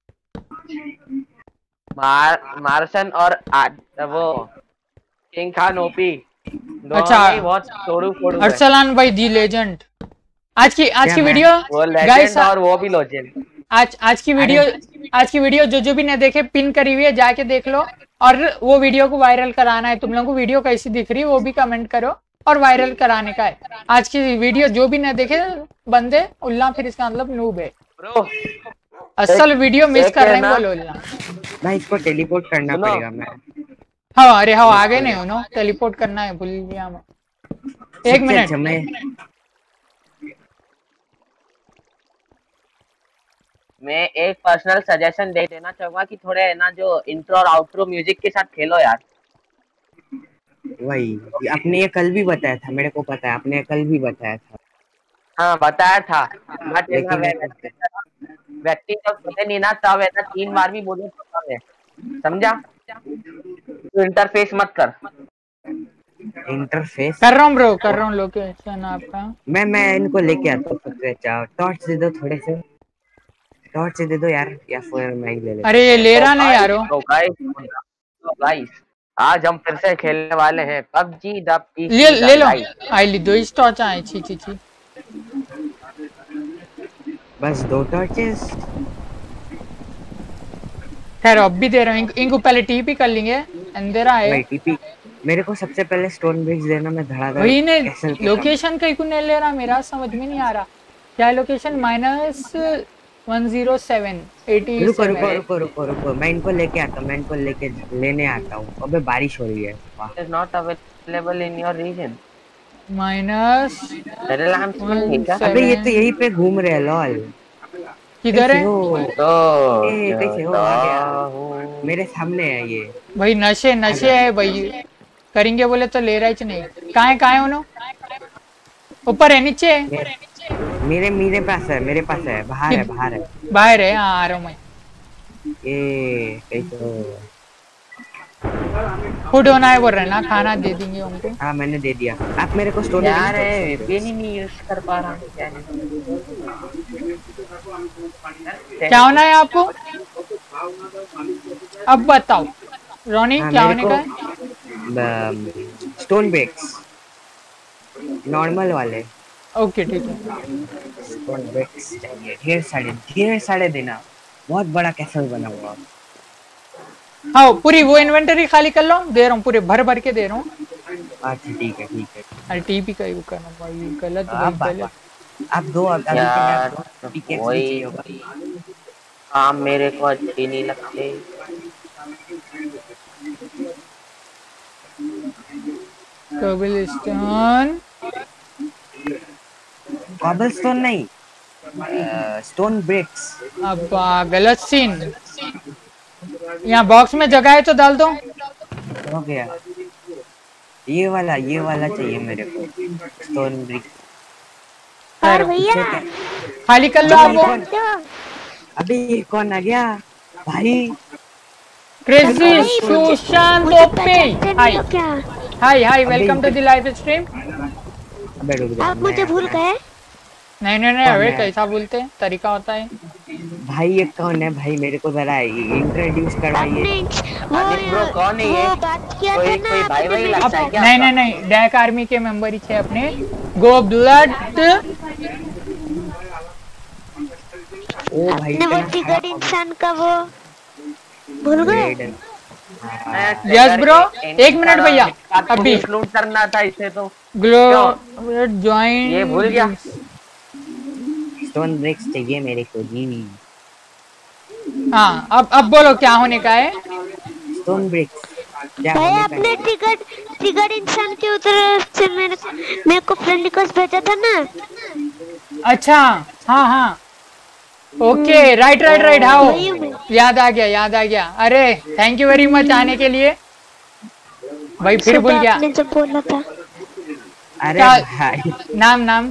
मार मार्सन और आ, वो किंग खान ओपी दोनों अच्छा में ही बहुत तोड़ू फोड़ू है। अरसलान भाई दी लेजेंड। आज की आज क्या की मैं- वीडियो वो गाइस, लेजेंड और वो भी लेजेंड। आज आज की वीडियो आज की वीडियो जो जो भी ने देखे पिन करी हुई है, जाके देख लो। और वो वीडियो को वायरल कराना है तुम लोगों को। वीडियो कैसी दिख रही है वो भी कमेंट करो, और वायरल कराने का है। आज की वीडियो जो भी ने देखे बंदे उल्ला, फिर इसका मतलब नूब है। ब्रो असल वीडियो मिस एक कर है रहे हैं ना- बोलो उल्ला। भाई इसको टेलीपोर्ट करना सुनो। पड़ेगा। मैं हाँ अरे हाँ आगे नहीं हो नो, टेलीपोर्ट करना है, भूल गया मैं। एक सबसे मिनट। अच्छा, मैं मैं एक पर्सनल सजेशन दे देना चाहूंगा कि थोड़े है ना जो इंट्रो और आउट्रो म्यूजिक के साथ खेलो यार। वही आपने ये कल भी बताया था, मेरे को पता है, आपने ये कल भी बताया था, हाँ बताया था, बट है ना लेकिन व्यक्ति जब बोले नहीं ना तब है ना तीन बार भी बोले तो है, समझा? तो इंटरफेस मत कर। इंटरफेस कर रहा हूँ ब्रो, कर रहा हूँ। लोकेशन आपका मैं मैं इनको लेके आता हूँ। सबसे अच्छा टॉर्च दे दो, थोड़े से टॉर्च दे दो यार, या फिर मैं ही ले लेता अरे ये ले रहा नहीं यारो। तो गाइस तो गाइस आज हम फिर से खेलने वाले हैं पबजी द ले पीसी ले द लो। लाइट। आई ली दो ही टॉर्च आए। छी छी छी। बस दो टॉर्चेस। खैर अब भी दे रहा हूँ। इनको, इनको पहले टीपी कर लेंगे। अंधेरा है भाई टीपी मेरे को सबसे पहले स्टोन ब्रिक्स देना, मैं धड़ाधड़ वही ने। कैसल के लोकेशन कहीं को नहीं ले रहा, मेरा समझ में नहीं आ रहा क्या location. Minus one zero seven eighty रुको रुको सेवन। रुको रुको रुको मैं इनको लेके आता हूँ, मैं इनको लेके लेने आता हूँ। अबे बारिश हो रही है। वाह is not available in your region. Minus मेरे नाम सुन क्या? अबे ये तो यही पे घूम रहे हैं लॉल। किधर कैसे है? हो? तो ए कैसे हो? आ गया मेरे सामने है ये। भाई नशे नशे है भाई। करेंगे बोले तो ले रहा ही नहीं। कहाँ है कहाँ है उन्होंने? ऊपर है नीचे है? मेरे मेरे मेरे पास है, मेरे पास है, बाहर है, बाहर है, बाहर है। हाँ आ रहा हूँ मैं। ए कैसे हो? फूड होना है बोल रहे ना, खाना दे देंगे उनको। हाँ मैंने दे दिया। आप मेरे को स्टोन यार वीपीएन ही नहीं यूज कर पा रहा हूँ क्या है? क्या होना है आपको? अब बताओ रोनी क्या होने का है? स्टोन ब्रेक्स नॉर्मल वाले। ओके ठीक है। स्टोन ब्रेक्स चाहिए ढेर सारे, ढेर सारे देना। बहुत बड़ा कैसल बना हुआ। हाँ पूरी वो इन्वेंटरी खाली कर लो। दे रहा हूँ पूरे भर भर के दे रहा हूँ। अच्छा ठीक है ठीक है। अरे टीपी का ही करना भाई। गलत आप भाई गलत। आप दो अभी यार के लिए वही काम मेरे को अच्छी नहीं लगते। कॉबलस्टोन कॉबलस्टोन नहीं, स्टोन ब्रिक्स। अब आ, गलत सीन। यहाँ बॉक्स में जगह है तो डाल दो। हो गया। ये वाला ये वाला चाहिए मेरे को, स्टोन ब्रिक्स। खैर भैया खाली कर लो आप वो। अबे ये कौन आ गया भाई? क्रेजी सुशांत ओपे। Hi hi hi welcome to the live stream. अबे रुक जा, आप मुझे भूल गए? नहीं नहीं नहीं अबे कैसा बोलते हैं, तरीका होता है। भाई ये कौन है भाई? मेरे को जरा इंट्रोड्यूस करवाइए। ब्रो कौन है ये? वो बात किया था कोई ना कोई भाई भाई अब लगता है क्या? नहीं नहीं नहीं डैक आर्मी के मेंबर ही थे अपने। गो ब्लड। ओ भाई अपने वो टिकट इंसान का वो भूल गए? यस ब्रो एक मिनट भैया अभी इंक्लूड करना था इसे तो। Glow join. ये भूल गया। स्टोन ब्रिक्स चाहिए मेरे को जी। हाँ अब अब बोलो क्या होने का है? स्टोन ब्रिक्स क्या भाई होने आपने का? टिकट टिकट इंसान के उधर से मेरे मेरे को फ्रेंड रिक्वेस्ट भेजा था ना। अच्छा हाँ हाँ ओके राइट राइट राइट। हाँ वही हूँ मैं। याद आ गया याद आ गया। अरे थैंक यू वेरी मच आने के लिए। भाई फिर भूल सुबह गया। आपने जब बोला था। अरे क्या? भाई नाम नाम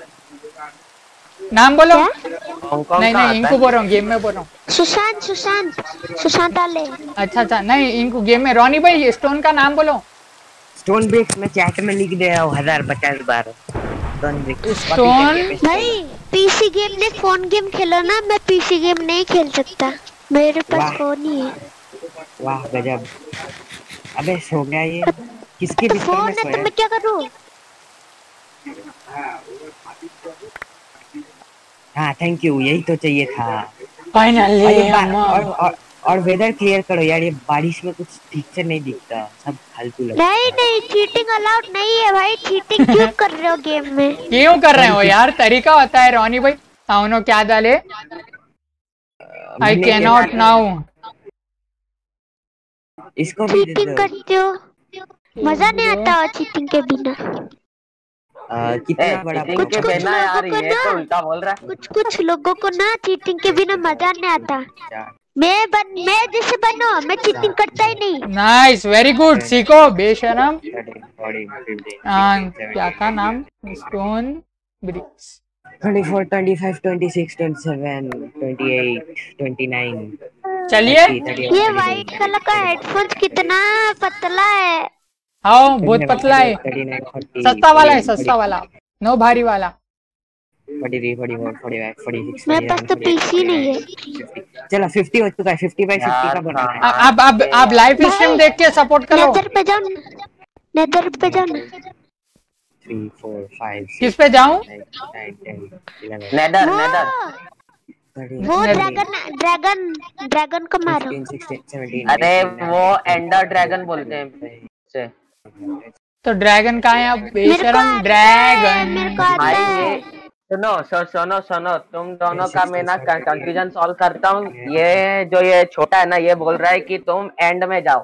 नाम बोलो। हांगकांग नहीं का नहीं इनको बोल रहा हूँ, गेम में बोल रहा हूँ। सुशांत सुशांत सुशांत आले। अच्छा अच्छा नहीं इनको गेम में। रोनी भाई स्टोन का नाम बोलो। स्टोन ब्रिक्स में चैट में लिख दे रहा हूँ हजार पचास बार। स्टोन ब्रिक्स स्टोन भाई पीसी गेम ने फोन गेम खेलो ना, मैं पीसी गेम नहीं खेल सकता, मेरे पास वाह। फोन ही है। वाह गजब। अबे सो गया ये? किसके तो बिस्तर फोन में है तो सोया? मैं क्या करूँ? हाँ थैंक यू, यही तो चाहिए था। और फाइनली ये बा- और और और वेदर क्लियर करो यार, ये बारिश में कुछ ठीक से नहीं दिखता, सब फालतू लगता है। नहीं नहीं चीटिंग अलाउड नहीं है भाई। चीटिंग क्यों कर रहे हो गेम में? क्यों कर रहे हो यार? तरीका होता है रोनी भाई। हाँ उन्होंने क्या डाले? आई मैंने कैन नॉट नाउ। इसको भी दे चीटिंग दो। करते हो, मजा नहीं आता चीटिंग के बिना। आ, कितना बड़ा चीटिंग कुछ- के कुछ बिना यार लोगों को ये ना- तो उल्टा बोल रहा है। कुछ कुछ लोगों को ना चीटिंग के बिना मजा नहीं आता। मैं बन मैं जैसे बनो, मैं चीटिंग करता ही नहीं। नाइस, वेरी गुड, सीखो बेशरम। हाँ, क्या था नाम? Stone BRICS. twenty-four, twenty-five, twenty-six, twenty-seven, twenty-eight, twenty-nine, चलिए, thirty, thirty-one, ये thirty-two, व्हाइट कलर का हेडफोन्स कितना पतला है। हाँ बहुत पतला है, thirty-nine, forty, सस्ता वाला है, सस्ता वाला, नो भारी वाला। forty-three, forty-four, forty-five, forty-six, मेरे पास तो पीसी नहीं है। fifty। चलो fifty हो चुका है, fifty by fifty का बनाना है। आ- आप आप आप लाइव स्ट्रीम देख के सपोर्ट करो। नेदर पे जाओ ना, नेदर पे जाओ ना। three, four, five, किस पे जाऊं? nine, ten, eleven, नेदर वो नेदर thirteen, वो नेदर। ड्रैगन ड्रैगन ड्रैगन को मारो। fifteen, sixteen, seventeen, अरे eighteen, वो nineteen, एंडर ड्रैगन बोलते हैं उसे। तो ड्रैगन कहाँ है? आप मेरे को बेशरम आता है, ड्रैगन। मेरे को आता भाई है। ये सुनो सो, सुनो सुनो तुम दोनों का मैं ना कंफ्यूजन सॉल्व करता हूँ। ये जो ये छोटा है ना, ये बोल रहा है कि तुम एंड में जाओ,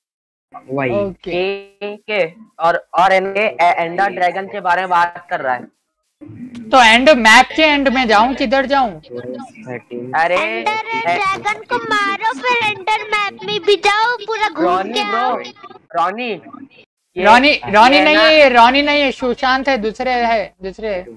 वही ओके, ठीक है, और और इनके एंडर ड्रैगन के बारे में बात कर रहा है। तो एंड मैप के एंड में जाऊं, किधर जाऊं? thirteen, अरे एंडर ड्रैगन को मारो, फिर एंडर मैप में भी जाओ, पूरा घूम रॉनी के ब्रो, आओ। रॉनी ये- रॉनी रॉनी ये नहीं ना- है, ये रॉनी नहीं है, सुशांत है, दूसरे है, दूसरे है।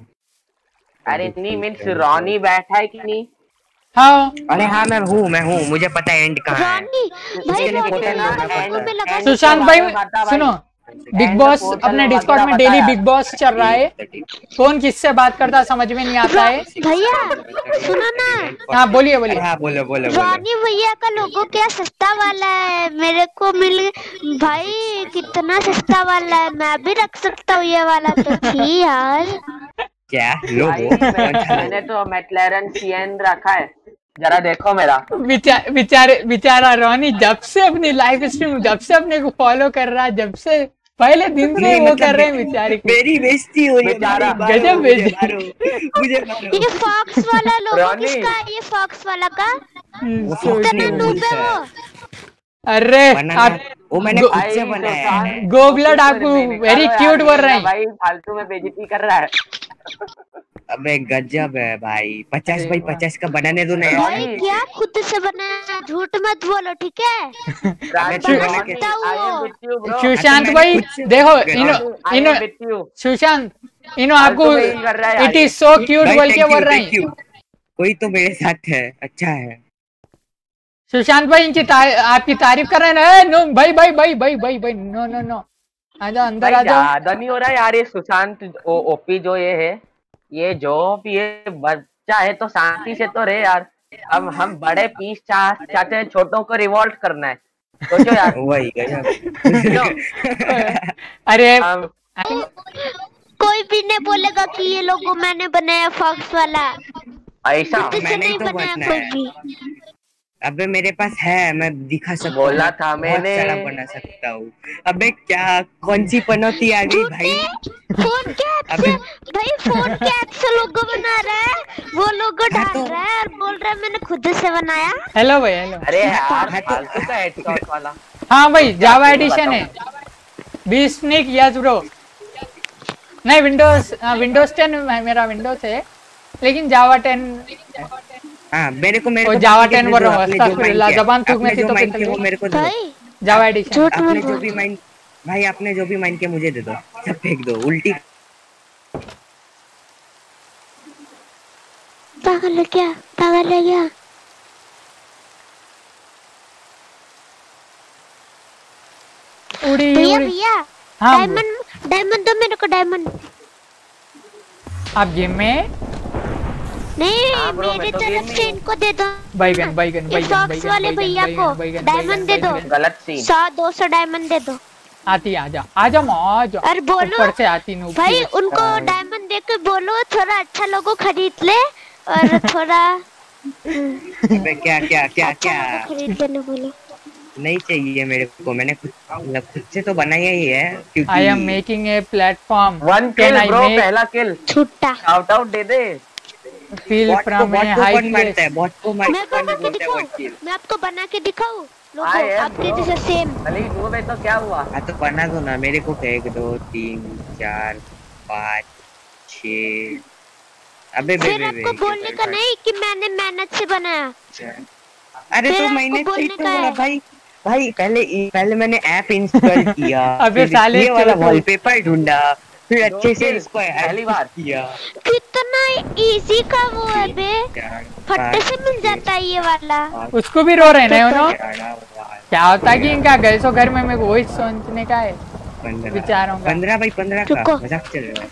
अरे नहीं मीन्स रॉनी बैठा है कि नहीं? हाँ अरे हाँ मैं हूँ मैं हूँ मुझे पता है एंड कहाँ है। रॉनी भाई इसके लिए रॉनी पोर्टल ना लगाना फोटो पे लगा। एंड सुशांत के भाई बारे में बता भाई। सुनो, बिग एंड बॉस पोर्टल अपने वगैरह डिस्कॉर्ड में बता डेली यार। बिग बॉस चल रहा है, कौन किससे बात करता है समझ में नहीं आता है। भैया सुनो ना, हाँ बोलिए बोलिए। हाँ बोलो बोलो बोलो। रॉनी भैया का लोगो क्या सस्ता वाला है, मेरे को मिल भाई कितना सस्ता वाला है, मैं भी रख सकता हूँ ये वाला तो थी यार। क्या लो भाई, वो कौन मैं- सा मैंने तो मैक्लेरन सीएन रखा है, जरा देखो मेरा। बेचा- बेचारे बेचारा रॉनी जब से अपनी लाइव स्ट्रीम, जब से अपने को फॉलो कर रहा है, जब से पहले दिन से नहीं, वो मतलब कर रहे हैं बेचारे को। मेरी बेइज्जती हो रही है बेचारा, मारो, गजब मुझे बेइज्जती। मारो, मुझे मारो। ये फॉक्स वाला लोगो रॉनी। किसका है? ये फॉक्स वाला का हम्म, वो सो- फॉक्स कितना नहीं, वो नूब है बुल्स है। वो। अरे बनाना आप वो मैंने गो- खुद से भाई, बनाया तो है। गो ब्लड आपको नहीं, नहीं, वेरी निकालो क्यूट यार, बोल रहे ये हैं। भाई फालतू में बेइज्जती कर रहा है। अबे गजब है भाई, पचास बाई पचास का बनाने दो ना यार। भाई क्या खुद से बनाया, झूठ मत बोलो ठीक है। मैं तो बना बना के- सकता हूँ I am वो। with you, bro. सुशांत मैंने भाई खुद से देखो, बनाया। इनो I am Eno with you. Sushant इनो फालतू आपको में ही कर रहा है यार इट ये। इज सो क्यूट भाई, बोल के thank बोल you, रहे thank हैं। you। कोई तो मेरे साथ है, अच्छा है। सुशांत भाई इनकी ता, आपकी तारीफ कर रहे हैं ना। ए, नो भाई भाई भाई भाई भाई भाई नो नो नो, आ जाओ अंदर, आ भाई जाओ। ज्यादा नहीं हो रहा है यार ये सुशांत ओ, ओपी जो ये है, ये जो भी ये बच्चा है तो शांति से तो रहे यार। अब हम बड़े पीस चाह चाहते हैं, छोटों को रिवॉल्ट करना है, सोचो यार। वही गजब। अरे हम कोई भी नहीं बोलेगा कि ये लोगो मैंने बनाया फॉक्स वाला, ऐसा खुद से मैंने ही नहीं तो बनाया बनाया कोई है। भी। अबे मेरे पास है, मैं दिखा सकता हूँ। बोला था बहुत मैंने। सारा बना सकता हूँ। अबे क्या कौन सी पनौती आ गई भाई। फोन के ऐप से भाई, फोन के ऐप से लोगो बना रहा है, वो लोगो हाँ डाल तो- रहा है और बोल रहा है मैंने खुद से बनाया। हेलो भाई, हेलो। अरे यार हाँ तो- फालतू का हेडशॉट वाला। हाँ भाई, जावा क्या एडिशन है। बताओ? बी स्निक यस ब्रो। नहीं विंडोज, विंडोज टेन मेरा विंडोज है, लेकिन जावा टेन हाँ मेरे को मेरे वो को जावा बाकी टेन दे बोल दो, रहा हूँ, आपने जो अस्तगफिरुल्लाह, mind किया- जबान थूक आपने में थी जो तो mind पिघल किया वो गई। मेरे को दे दो। भाई जावा एडिशन। झूठ आपने मत जो बोल। भी माइंड भाई आपने जो भी माइंड किया मुझे दे दो, सब फेंक दो उल्टी। पागल है क्या, पागल है क्या? उड़ी भैया उड़ी। भैया हाँ डायमंड डायमंड दो मेरे को, डायमंड। आप गेम में नहीं हाँ bro, मेरी मैं तो तरफ गेम से में इनको दे दो। बैगन बैगन ये बैगन फॉक्स बैगन वाले बैगन, भैया बैगन, को बैगन, डायमंड दे बैगन, दो। बैगन। गलत सीन। सौ दो सौ डायमंड दे दो। आती आ जा आ जा आ जा और बोलो ऊपर से आती नूब की भाई, बच्ची। उनको डायमंड दे के बोलो थोड़ा अच्छा लोगो खरीद ले, और थोड़ा अबे क्या क्या क्या अच्छा क्या लोगो खरीद लेने बोलो। नहीं चाहिए मेरे को, मैंने खुद मतलब खुद से तो बनाया ही है क्योंकि I am making a platform one can kill I bro, make पहला किल। छुट्टा शाउट आउट दे दे। फील बॉट को फ्रॉम ए बॉट को हाई कौन मारता है, प्लेस। बॉट को मैं मारता बना है के बोलता है दिखाऊं, बॉट किल। मैं आपको बना के दिखाऊं लोगो I am आपके bro। जैसे सेम। अली वो तो क्या हुआ? हाँ तो बना दो ना मेरे को, एक दो तीन चार पाँच छी अबे बे फिर बे आपको बोलने का नहीं कि मैंने मेहनत से बनाया। अरे फिर तो आपको मैंने बोलने ठीक तो का बोला है। भाई भाई पहले पहले मैंने ऐप इंस्टॉल किया अबे फिर साले ये वाला चोटू। वॉलपेपर ढूंढा फिर दो अच्छे से किल, इसको पहली एडिट बार। किया। कितना इजी का वो है बे, फट्टे से मिल जाता है ये वाला। उसको भी रो रहे ना उन्होंने। क्या होता है कि इनका गए सो घर में मेरे को वही सोचने का है विचारों का। पंद्रह बाई पंद्रह का रुको। मजाक चल रहा है।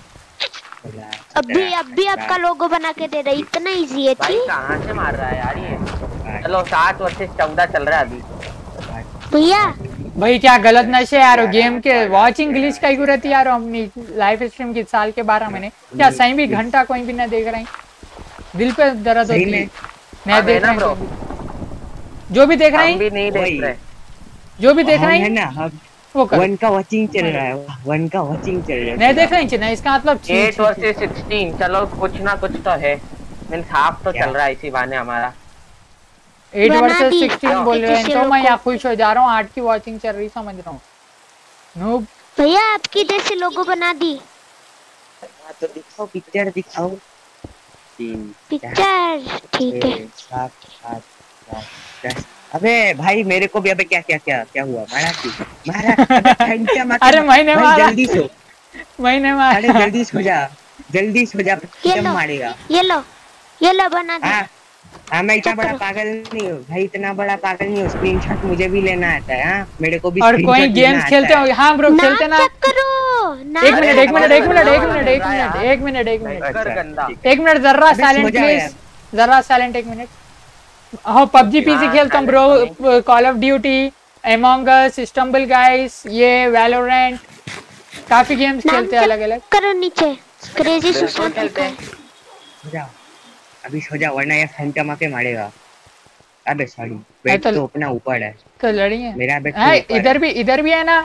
अभी अभी आपका लोगो बना के दे रहा है, इतना इजी है भाई जी कहाँ से मार रहा है यार ये। चलो सात वर्सेस चौदह चल रहा है अभी। भैया। भाई क्या गलत नशे यार गेम के वॉचिंग ग्लिच का ही रहती यार अपनी लाइव स्ट्रीम की साल के बारह महीने क्या सही भी घंटा कोई भी ना देख रहे हैं दिल पे दर्द होती है नहीं देख रहे हैं जो भी देख रहे हम भी हैं नहीं देख रहे। जो भी देख रहे है हैं ना हम वो कर वन का वॉचिंग चल रहा है वन का वॉचिंग चल रहा है नहीं देख रहे हैं ना इसका मतलब छी- एट छी- वर्सेस सिक्सटीन चलो कुछ ना कुछ तो है मीन्स हाफ तो क्या? चल रहा है इसी बहाने हमारा। एट बना वर्सेस दी। सिक्सटीन बोल रहे हैं किसी तो लोग मैं को- यहाँ खुश हो जा रहा हूँ आठ की वॉचिंग चल रही समझ रहा हूँ नूब भैया आपकी जैसे लोगो बना दी। हाँ, तो दिखाओ पिक्चर दिखाओ तीन पिक्चर ठीक है। छह, सात आठ नौ दस अबे भाई मेरे को भी अबे क्या क्या क्या क्या हुआ मारा क्यों मारा अबे फैंटम आके अरे मैंने भाई मारा जल्दी सो मैंने अरे मारा जल्दी सो जा जल्दी सो जा ये फैंटम लो मारेगा ये लो ये लो बना दी। हाँ हाँ मैं इतना चुप बड़ा करो। पागल नहीं हूँ भाई इतना बड़ा पागल नहीं हूँ स्क्रीनशॉट मुझे भी लेना आता है हाँ मेरे को भी और कोई screenshot लेना गेम्स आता खेलते है। हो हाँ ब्रो नाम खेलते ना चेक करो नाम एक मिनट एक मिनट एक मिनट एक मिनट एक यार। मिनट एक मिनट एक मिनट कर अच्छा, गंदा। ठीक। एक मिनट जरा अबे सो साइलेंट जाओ प्लीज यार। जरा साइलेंट एक मिनट हाँ पबजी पीसी हाँ, खेलता हूँ silent bro call of duty among us stumble guys ये वैलोरेंट काफी गेम्स नाम खेलते हैं अलग अलग करो नीचे क्रेजी बिल्कुल सुशांत खेलते लिखा हैं। है। सो जा अभी सो जा वरना ये फैंटम आके मारेगा अबे सॉरी अरे वेट तो- तो अपना ऊपर है तो लड़ी है मेरा बेट हाँ, इधर भी इधर भी है ना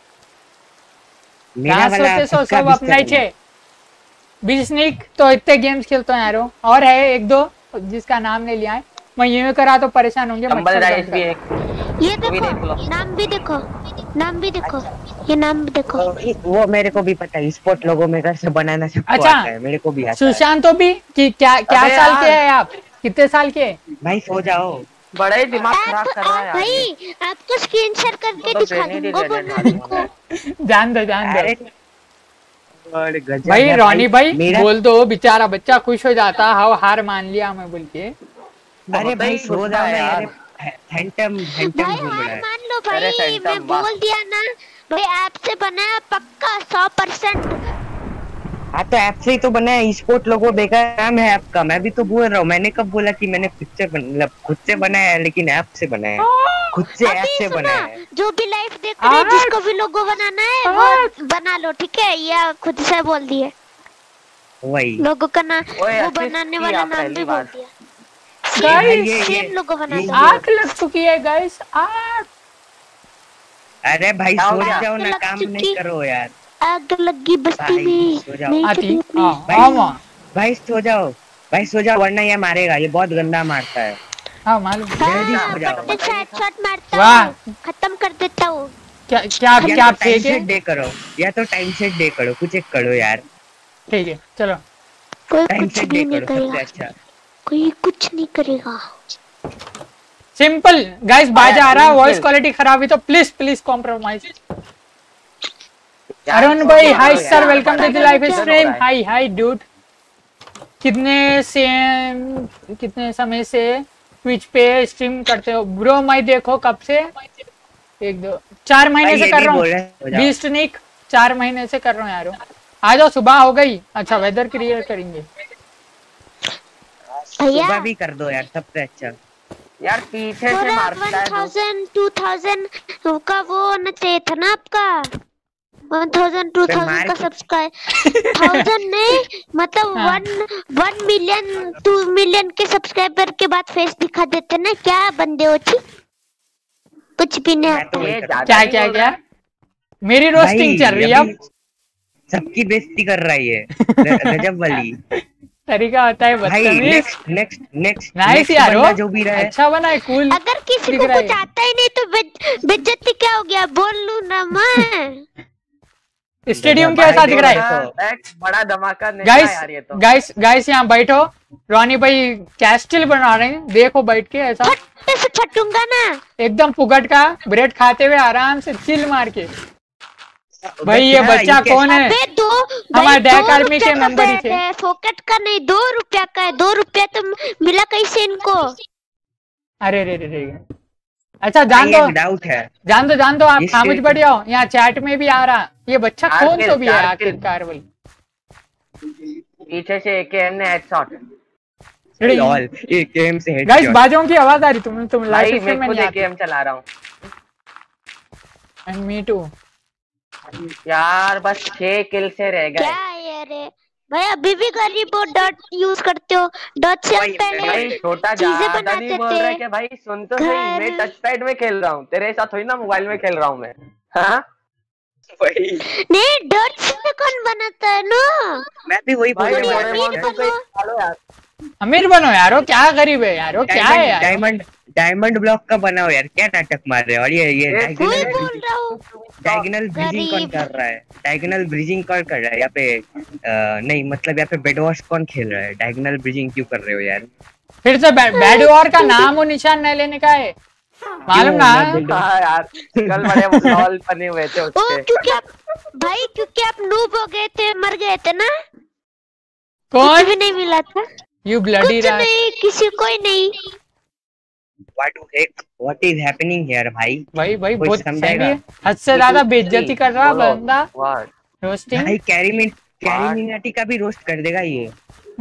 मेरा कहाँ वाला सोते सो पक्का सब अपना ही बिस्तर है। छे बिजनिक तो इतने गेम्स खेलते हैं यारो और है एक दो जिसका नाम नहीं लिया है मैं यूं करा तो परेशान होंगे कंबल मच्छर राइस दम भी कर। एक ये वो भी देख लो। देखो नाम भी देखो नाम भी देखो ये नाम भी देखो। वो- वो मेरे को भी पता है स्पोर्ट लोगों में घर से बनाना सबको अच्छा। आता है मेरे को भी आता है सुशांत तो भी कि क्या क्या अबे साल यार। के हैं आप कितने साल के भाई सो जाओ बड़ा ही दिमाग खराब आप कर रहा है आप यार ये। भाई आपको स्क्रीन शेयर करके तो दिखा ट्रेनिंग दूंगा दे देना बोलूं दूंगा। को। जान दो जान अरे दो और गजब भाई है रोनी भाई मेरा बोल दो बेचारा बच्चा खुश हो जाता हाउ हार मान लिया मैं बोल के अरे बहुत भाई ही सो गुस्सा जाओ है ना यार। यार फैंटम फैंटम भाई घूम रहा हार है मान लो अरे भाई सेंटम, मैं वाह। बोल दिया ना भाई आपसे बनाया पक्का सौ परसेंट। हाँ तो ऐप से ही तो बना है स्पोर्ट लोगो बेकार नाम है ऐप का मैं भी तो बोल रहा हूँ मैंने कब बोला कि मैंने पिक्चर बन मतलब खुद से बनाया है लेकिन ऐप से बनाया है खुद से ऐप अभी से सुनो बनाया है जो भी लाइव देख रहे हैं आठ। जिसको भी लोगो बनाना है वो बना लो ठीक है या खुद से बोल दिए वही लोगो का नाम ओए, वो assist बनाने किया वाला नाम पहली भी बोल बार। दिया। Guys, ये- ये- सेम लोगो बना ये- दो। आग लग चुकी है गाइस आग अरे भाई क्या हो सो गया? जाओ ना लग काम चुकी। नहीं करो यार आग लगी बस्ती भाई, में सो जाओ। मेरी आती तबीयत में। हाँ भाई- हाँ माँ भाई सो जाओ भाई सो जाओ वरना ये मारेगा ये बहुत गंदा मारता है हाँ मालूम जल्दी हाँ, सो जाओ पट्टे से हेडशॉट मारता वाह। हूँ खत्म कर देता हूँ। क्या क्या आप या क्या तो आप टाइम फेंके सेट दे करो या तो टाइम सेट दे करो कुछ एक करो यार ठीक है चलो कोई टाइम कुछ सेट भी दे नहीं करो सबसे करेगा अच्छा कोई कुछ नहीं करेगा। सिंपल गाइस बाजा आ रहा है simple। वॉइस क्वालिटी खराब है तो प्लीज प्लीज कॉम्प्रोमाइज यार, अरुण भाई यार, हाय यार, सर वेलकम टू द यार, लाइव क्या हो स्ट्रीम रहा है? हाय हाय डूड कितने से कितने समय से ट्विच पे स्ट्रीम करते हो ब्रो मैं देखो कब से एक दो चार महीने भाई से ये कर भी रहा बोल रहे हैं, हो हूँ जाओ। बीस्ट निक चार महीने से कर रहा हूँ यारो आ जाओ सुबह हो गई अच्छा वेदर क्लियर करेंगे भैया सुबह भी कर दो यार सबसे अच्छा यार पीछे से पूरा मारता वन है वो। थाउजेंड टू थाउजेंड का वो होना चाहिए था ना आपका वन थाउजेंड टू फिर थाउजेंड मार का के- सब्सक्राइब थाउजेंड नहीं मतलब हाँ। One one million two million के सब्सक्राइबर के बाद फेस दिखा देते ना क्या बंदे हो छी कुछ भी नहीं मैं तो आता। वही ये कर ज्यादा क्या नहीं क्या बोल रहा क्या मेरी रोस्टिंग चल रही है अब सबकी बेइज्जती कर रहा है ये र- रजब वाली तरीका होता है भाई बदतमीज नेक्स्ट नेक्स्ट नेक्स्ट नाइस यारो जो भी रहे अच्छा बना है कूल अगर किसी दिख को रहा है। कुछ आता ही नहीं तो बेज- बेइज्जती क्या हो गया बोल लूं ना मैं स्टेडियम कैसा दिख रहा है? एक बड़ा धमाका नहीं गाइस यार ये तो। गाइस गाइस यहाँ बैठो, रॉनी भाई कैस्टिल बना रहे हैं, देखो बैठ के ऐसा फट्टे से छटूंगा ना। एकदम पुगट का ब्रेड खाते हुए आराम से चिल मार के। भाई ये बच्चा कौन है? अबे दो हमारे डैक आर्मी के मेंबर ही थे। फोकट का नहीं, दो रुपया का है। दो रुपया तो मिला कैसे इनको? अरे रे रे रे अच्छा जान दो, डाउट है, जान दो जान दो आप इस खामुश से- बढ़ जाओ। यहाँ चैट में भी आ रहा ये बच्चा चार कौन किल, तो भी है चार आखिरकार बोल। पीछे से एकेएम ने हेडशॉट। लॉल एक गेम से गाइस हेडशॉट। बाजों की आवाज आ रही, तुम तुम भाई लाइव मैं में खुद नहीं आते। एकेएम चला रहा हूँ एंड मी टू। यार, बस छह किल से रह क्या गए। है यार ये? भाई अभी भी गरीब हो, डॉट यूज करते हो। डॉट से हम भाई, पहले भाई छोटा चीजें ज्यादा बनाते नहीं बोल रहा थे। क्या भाई? सुन तो सही, घर- मैं टच पैड में खेल रहा हूँ, तेरे साथ थोड़ी ना मोबाइल में खेल रहा हूँ मैं। हाँ वही नहीं, डॉट से कौन बनाता है ना? मैं भी वही भाई बोलने वाला अमीर था। बनो। चलो यार। अमीर बनो यारो, क्या गरीब है यारो, क्या है यार? डायमंड डायमंड ब्लॉक का बनाओ यार, क्या नाटक मार रहे हो? और ये ये ए, वही डायगोनल बोल रहा हूँ। डायगोनल ब्रिजिंग कौन गरीब। कर रहा है? डायगोनल ब्रिजिंग कौन कर रहा है यहाँ पे? अ, नहीं मतलब यहाँ पे बेड वॉश कौन खेल रहा है? डायगोनल ब्रिजिंग क्यों कर रहे हो यार? फिर से बैड वॉर का नाम और निशान नहीं लेने का है, मालूम ना? हाँ यार, कल बड़े लॉल बने हुए थे ओ उसके। क्योंकि आप भाई क्योंकि आप नूब हो गए थे, मर गए थे ना, कुछ कौन? भी नहीं मिला था। यू ब्लडी कुछ नहीं, किसी को ही नहीं। What the heck? What is happening here भाई? भाई भाई कोई बहुत समझाएगा? सही है, हद से ज्यादा बेइज्जती कर रहा बोलो, बंदा। what? रोस्टिंग भाई कैरीमिन कैरीमिनाटी का भी रोस्ट कर देगा ये।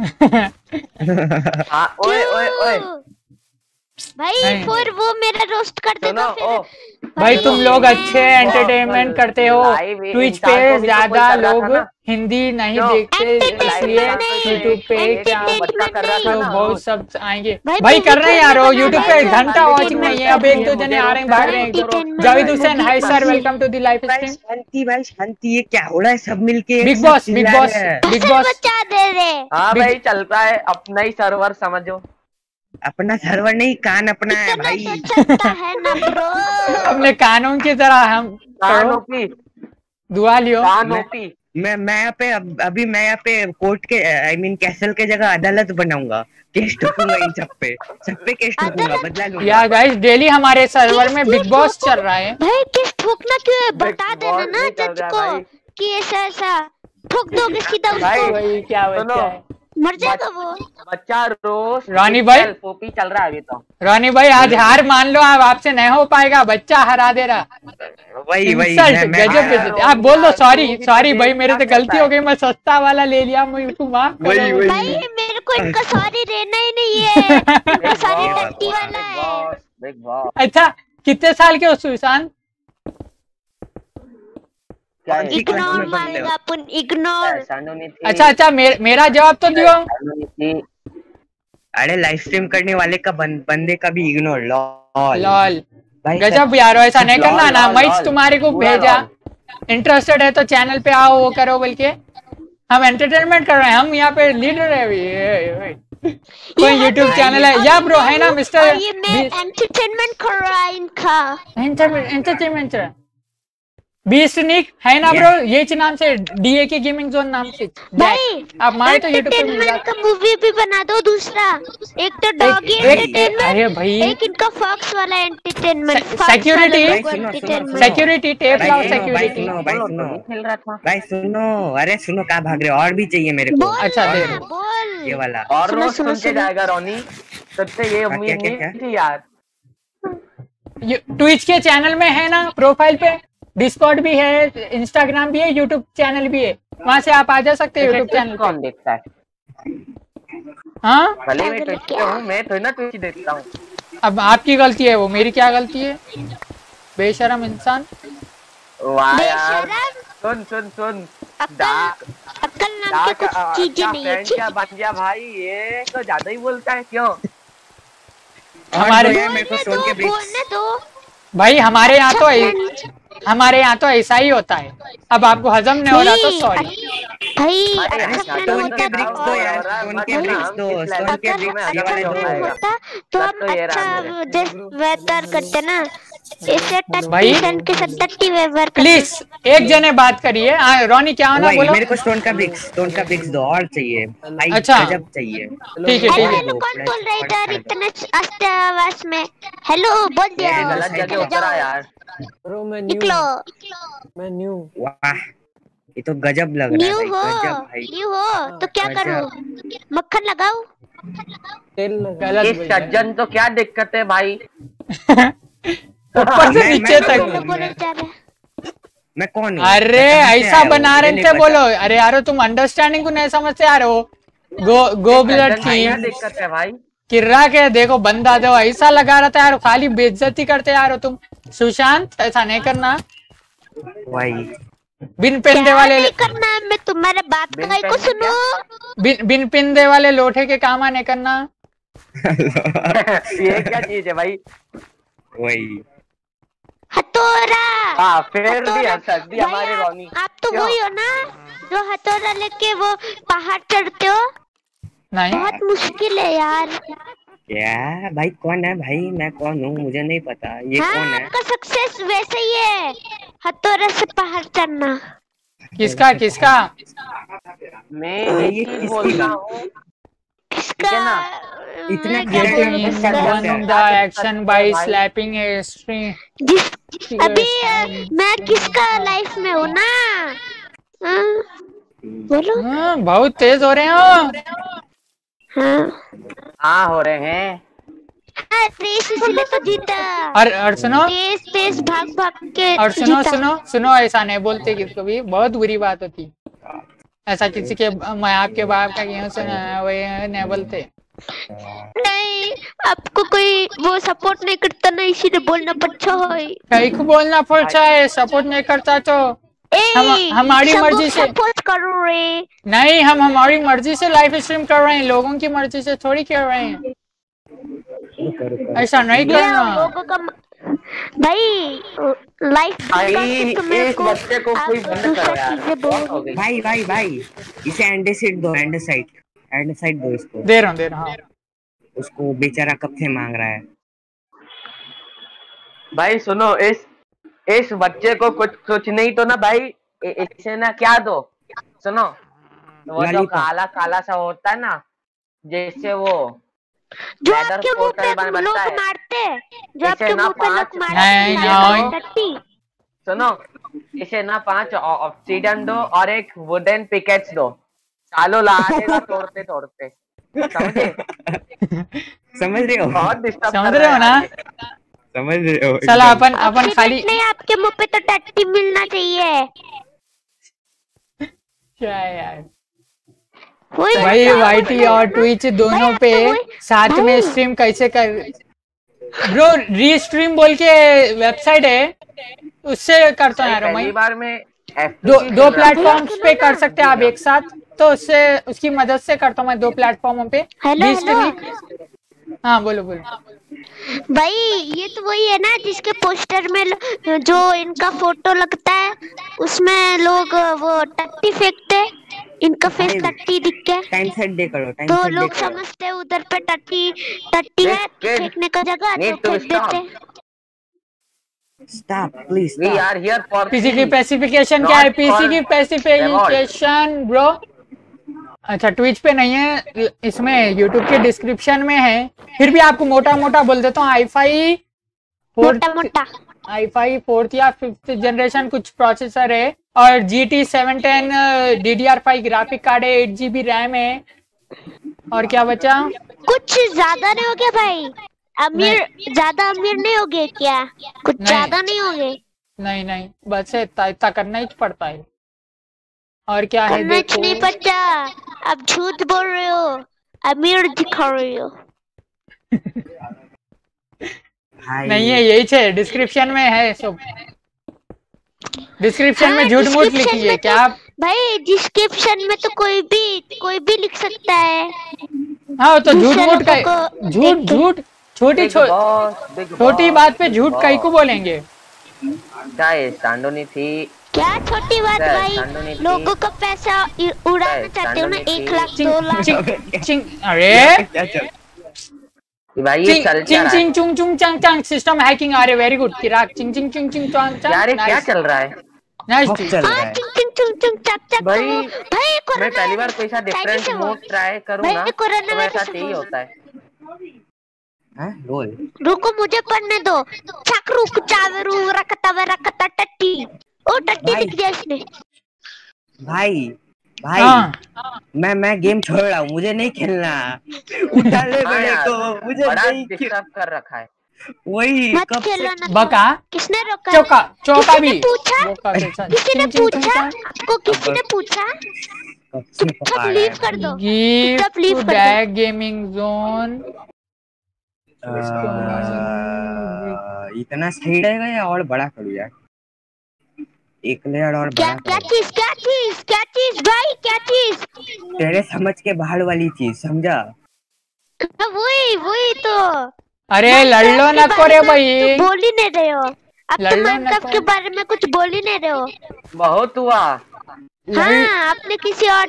हाँ, ओए ओए ओए, भाई नहीं। फिर वो मेरा रोस्ट कर सुनो, देगा ओ फिर। भाई तुम लोग अच्छे वाह, एंटरटेनमेंट करते हो, लाइव ट्विच इंसान पे को भी तो ज्यादा कोई कर रहा लोग था ना। हिंदी नहीं क्यों? देखते, इसलिए Entertainment यूट्यूब पे नहीं, क्या entertainment बच्चा कर रहा था तो ना, बहुत सब आएंगे। भाई भाई तुम कर रहे हैं यार, यूट्यूब यूट्यूब पे पे बना घंटा रहे हो, वॉचिंग नहीं है। अब एक दो जने आ रहे हैं, भाग रहे हैं। Entertainment जावेद हुसैन, नहीं, हाय सर, बस। वेलकम टू द लाइव भाई स्ट्रीम। शांति भाई शांति, ये क्या हो रहा है? सब मिलके एक बिग साथ बॉस, बिग चिल्ला बॉस, रहे हैं। Big sir boss. बचा दे रहे। हाँ बिग- भाई, चलता है अपना ही सर्वर, समझो। अपना सर्वर नहीं, कान अपना है इतना भाई। तो चलता है ना ब्रो। अपने कानून की तरह हम कान करो, ओपी, दुआ लियो। कान ओपी। मैं मैं यहाँ पे अब- अभी मैं यहाँ पे कोर्ट के आई मीन कैसल के जगह अदालत बनाऊंगा, केस ठोकूंगा इन सब पे, सब पे केस ठोकूंगा, बदला लूंगा। या गाइस डेली हमारे सर्वर में बिग बॉस चल रहा है। भाई किस ठोकना क्यों है? बता Big देना Boss ना नहीं चल जज रहा को भाई। कि ऐसा ऐसा ठोक दोगे सीधा भाई, उसको, भाई क्या सुनो। बच्चा है। मर जाएगा वो। बच्चा रोस्ट रानी भाई? पोपी चल रहा है अभी तो। रोनी भाई आज हार मान लो, अब आपसे नहीं हो पाएगा, बच्चा हरा दे रहा। वही वही इंसल्ट, मैं- मैं- गजब मैं- बेइज्जती। आप बोल दो सॉरी सॉरी भाई, मेरे से गलती हो गई, मैं सस्ता वाला ले लिया, मुझको माफ वही करो। वही भाई मेरे को इनका सॉरी रहना ही नहीं है। इनका सॉरी Big Boss, टट्टी वाला Big है। Boss, Big Boss। अच्छा कितने साल के हो सुशांत? क्या है? कौन सी क्लास इग्नोर में पढ़ते हो? मांगेगा अपन, इग्नोर। शानू थी। अच्छा अच्छा मेर, मेरा जवाब तो दियो। शानू थी। अरे लाइव स्ट्रीम करने वाले का बन, बंदे का भी इग्नोर। लॉल लॉल भाई गजब यारो, ऐसा नहीं करना लॉल, ना। लॉल, मैं लॉल, तुम्हारे को पूरा भेजा, लॉल। इंटरेस्टेड है तो चैनल पे आओ, वो करो, बल्कि हम एंटरटेनमेंट कर रहे हैं, हम यहाँ पे लीडर है अभी। ये- ये- कोई ये यूट्यूब है चैनल है और या ये ब्रो, है ना मैं मिस्टर? और ये मैं एंटरटेनमेंट कर रहा है इनका। एंटरटेनमेंट बीस्ट निक है ना ब्रो, ये नाम से डीए के गेमिंग जोन नाम से। भाई आप मारे तो यूट्यूब पे मिल एंटरटेनमेंट का मूवी भी बना दो दूसरा। एक तो डॉगी एक- एक- एंटरटेनमेंट, अरे भाई एक इनका फॉक्स वाला एंटरटेनमेंट। से- security- भाई सुनो, सुनो, सुनो। सिक्योरिटी टेप भाई लाओ, सुनो, भाई सिक्योरिटी। सुनो, भाई बोलो, सुनो, तो नहीं खेल रहा था। भाई सुनो, अरे सुनो, कहाँ भाग रहे हो? और भी चाहिए मेरे को। बोल अच्छा, ना, दे दो। बोल। ये वाला और सुनो, रोज सुनो, सुन के सुनो। जाएगा रोनी, सबसे ये हाँ, उम्मीद क्या, क्या, नहीं थी यार। ट्विच के चैनल में है ना प्रोफाइल पे, डिस्कॉर्ड भी है, इंस्टाग्राम भी है, यूट्यूब चैनल भी है, वहां से आप आ जा सकते हैं यूट्यूब चैनल पे। कौन देखता है? हाँ भले मैं ट्विच पे हूँ, मैं थोड़ी ना ट्विच देखता हूँ। अब आपकी गलती है वो, मेरी क्या गलती है? बेशरम इंसान। वाह यार, बेशरम, सुन सुन सुन। अक्ल अक्ल नाम के कुछ चीजें नहीं है। क्या बन गया भाई, ये तो ज्यादा ही बोलता है क्यों? हमारे और मेरे को बोलने सोन दो, के ब्रिक्स बोलने दो। भाई हमारे यहाँ तो ऐ- हमारे यहाँ तो ऐसा ही होता है। अब आपको हजम नहीं हो रहा तो नहीं, सॉरी। भाई अरे, अच्छा स्टोन फ्रेंड के होता ब्रिक्स तो दो और यार, स्टोन के भाई, ब्रिक्स दो, स्टोन के अगर ब्रिक्स ये अच्छा वाले फ्रेंड दो। होता तो हम तो ये रहा अच्छा मेरा। जैसे बेहतर करते ना। इसे भाई। टट्टी सन के साथ टट्टी व्यवहार कर। प्लीज एक जने बात करिए। हाँ, रोनी क्या होना वही, बोलो। मेरे को स्टोन का ब्रिक्स स्टोन का ब्रिक्स दो और चाहिए भाई। अच्छा। गजब चाहिए। ठीक है, हेलो ठीक है। हेलो, कौन बोल रहे इधर इतने आस्ते आवाज में? हेलो बोल दिया। ये गलत जगह चलो उतरा जाओ, यार। ब्रो मैं न्यू निकलो। मैं न्यू वाह, ये तो गजब लग रहा है न्यू भाई, हो, गजब भाई। न्यू हो तो क्या गजब। करूँ? मक्खन लगाओ। तेल लगा। गलत इस बोल रहे हैं। सज्जन तो क्या दिक्कत है भाई? ऊपर से मैं- नीचे मैं- तक। बोलो बोलो जा रहे। मैं कौन हूँ? अरे मैं कहाँ से ऐसा आया हूँ? बना मुझे रहे नहीं थे पता। बोलो। अरे यारो तुम अंडरस्टैंडिंग को नहीं समझते यार हो। गो गो ब्लड सज्जन भाई क्या टीम दिक्कत है भाई? किर्रा के देखो बंदा दो ऐसा लगा रहा था यार, खाली बेइज्जती करते यार हो तुम। सुशांत ऐसा नहीं करना। वही बिन पिंदे क्या वाले नहीं करना है? मैं तुम्हारे बात बिन का को पेन सुनो। बिन बिन पिंदे वाले लोठे के काम नहीं करना। ये क्या चीज है भाई? वही हथौड़ा। हाँ फिर भी हथौड़ा। हंस दी भाई, हमारे आप- रोनी। आप तो क्यों? वही हो ना जो हथौड़ा लेके वो पहाड़ चढ़ते हो? नहीं बहुत मुश्किल है यार। क्या भाई? कौन है भाई? मैं कौन हूँ मुझे नहीं पता। ये हाँ, कौन है? आपका सक्सेस वैसे ही है, हथौड़ा से पहाड़ चढ़ना। किसका किसका मैं ये एक चीज किसकी बोलता बात? हूँ। किसका? है ना? इतना मैं क्या getting बोलूं getting किसका? one the action by slapping a string जिस अभी अ, मैं किसका लाइफ में हूँ ना? हाँ, बोलो। हाँ, बहुत तेज हो रहे हो। हाँ हाँ हो रहे हैं। हाँ, रेस इसलिए तो जीता। और और सुनो तेज तेज भाग भाग के और सुनो जीता। सुनो सुनो ऐसा नहीं बोलते किसको भी, बहुत बुरी बात होती ऐसा किसी के। मैं आपके बाप का क्यों सुना है, वो ये नहीं बोलते। नहीं, आपको कोई वो सपोर्ट नहीं करता ना, इसीलिए बोलना पड़ता है। कहीं को बोलना पड़ता है, सपोर्ट नहीं करता तो ए, हम हमारी सबको मर्जी से सपोर्ट करो रे। नहीं, हम हमारी मर्जी से लाइव स्ट्रीम कर रहे हैं, लोगों की मर्जी से थोड़ी कर रहे हैं। ऐसा नहीं भैया, करना। लोगों का म- भाई लाइफ भाई इस बच्चे को कोई बंद करो यार। चीजें बहुत हो बोल। गई। भाई भाई भाई इसे एंड साइड दो, एंड साइड एंड साइड दो इसको। दे रहा हूँ दे रहा हूँ। उसको बेचारा कब से मांग रहा है। भाई सुनो, इस इस बच्चे को कुछ कुछ नहीं तो ना भाई, इ- इसे ना क्या दो। सुनो, वो जो लॉलीपॉप। काला काला सा होता है ना, जैसे वो जो वेदर आपके मुंह पोर्टल पे बनता लोग है। मारते हैं, जो इसे आपके ना मुंह पे लोग पाँच- मारते नहीं, हैं, नहीं। टट्टी। सुनो, इसे ना पांच ऑब्सीडियन दो और एक वुडन पिकेट्स दो। चालो ला देगा तोड़ते तोड़ते। समझे? समझ रहे हो? बहुत डिस्टर्ब समझ रहे हो ना? समझ रहे हो? चला एकदम। अपन अपन खाली नहीं, आपके मुंह पे तो टट्टी मिलना चाहिए। क्या है यार। वही भाई बता- वाईटी और ट्विच दोनों भाई, पे आप तो वही- साथ में भाई। स्ट्रीम कैसे कर। ब्रो रीस्ट्रीम बोल के वेबसाइट है, उससे करता हूँ यार पहली मैं। बार में दो दो प्लेटफॉर्म्स प्लेटफॉर्म्स पे कर सकते हैं आप एक साथ, तो उससे उसकी मदद से करता हूँ मैं दो प्लेटफॉर्मों पे। Hello, list hello. लिंक। हाँ बोलो बोलो। भाई ये तो वही है ना जिसके पोस्टर में लो- जो इनका फोटो लगता है, उसमें लोग वो टट्टी फेंकते हैं, इनका फेस भाई, टट्टी दिख के, टाइम सेट दे करो, टाइम तो सेट दे लोग करो। समझते हैं उधर पे टट्टी टट्टी है, This kid फेंकने का जगह तो need to फेंक stop. देते हैं। Stop please we stop. Are here for PC की स्पेसिफिकेशन क्या है? पीसी की स्पेसिफिकेशन ब्रो, अच्छा ट्विच पे नहीं है, इसमें यूट्यूब के डिस्क्रिप्शन में है। फिर भी आपको मोटा मोटा बोल देता हूँ। आई फाई फोर्थ मोटा मोटा आई फाई फोर्थ या फिफ्थ जनरेशन कुछ प्रोसेसर है, और G T seven ten D D R five graphic card है, एट जी बी रैम है। और क्या बचा? कुछ ज्यादा नहीं हो गया भाई? अमीर ज्यादा अमीर नहीं हो गए क्या? कुछ नहीं। ज्यादा नहीं हो गए? नहीं नहीं, बस इतना इतना करना ही पड़ता है। और क्या है करना देखो। नहीं पता, अब झूठ बोल रहे हो, अमीर दिखा रहे हो। भाई नहीं है, यही है डिस्क्रिप्शन में है सब। डिस्क्रिप्शन हाँ, में झूठ मूठ description लिखी है में क्या तो- आप? भाई डिस्क्रिप्शन में तो कोई भी कोई भी लिख सकता है। हाँ तो झूठ दूसरे मूठ का लोगों को झूठ देख के। झूठ छोटी बिग छो- बॉस, बिग छोटी बॉस, बात पे बिग झूठ बॉस। कई को बोलेंगे। क्या ये सांडोनी थी? क्या छोटी बात सर, भाई? सांडोनी थी। लोगों का पैसा इ- उड़ाना सर, चाहते हो ना, सांडोनी एक थी। लाख चिंग दो लाख। चिंग चिंग अरे क्या चल भाई ये चल क्या चिंग रहा है चिंग चुंग चुंग चंग चंग सिस्टम हैकिंग आ रहे वेरी गुड चिराग चिंग चिंग चुंग चिंग चंग चंग यार ये क्या चल रहा है नाइस बहुत चल रहा हाँ है। चुंग चुंग चुंग चुंग चप चप भाई भाई मैं कोरोना पहली बार कोई सा चाइनीज डिफरेंट है वो। मोड ट्राई करूँ भाई, ना कोरोना तो मेरे वायरस साथ है यही वो। होता है हाँ रोल। रुको मुझे पढ़ने दो। चक्रू चावरू रखता वे रखता टट्टी ओ टट्टी भाई। दिख गया इसने। भाई भाई हाँ मैं मैं गेम छोड़ रहा हूँ, मुझे नहीं खेलना। उठा ले हाँ बड़े यार को, मुझे बड़ा नहीं खेल। डिस्टर्ब कर रखा है वही मत कब से खेलो ना तो। बका किसने रोका चौका चौका किसी ने भी पूछा बोका के साथ किसी ने चिंग चिंग चुंग पूछा चंग आपको किसी ने पूछा कब से चुपचाप पका रहा लीव है। कर दो गिव चुपचाप लीव टू कर दो। डैग गेमिंग जोन आ, इतना सही रहेगा या और बड़ा करूँ यार? एक लेयर और क्या बड़ा क्या करूँ। चीज क्या चीज क्या चीज भाई क्या चीज। तेरे समझ के बाहर वाली चीज समझा। हाँ, वही वही तो अरे Minecraft लड़लो के न बारे करे में भाई तो बोल ही नहीं रहे हो। अब लड़ तो लो ना माइनक्राफ्ट कोई। के बारे में कुछ बोल ही नहीं रहे हो। बहुत हुआ लड़ हाँ आपने किसी और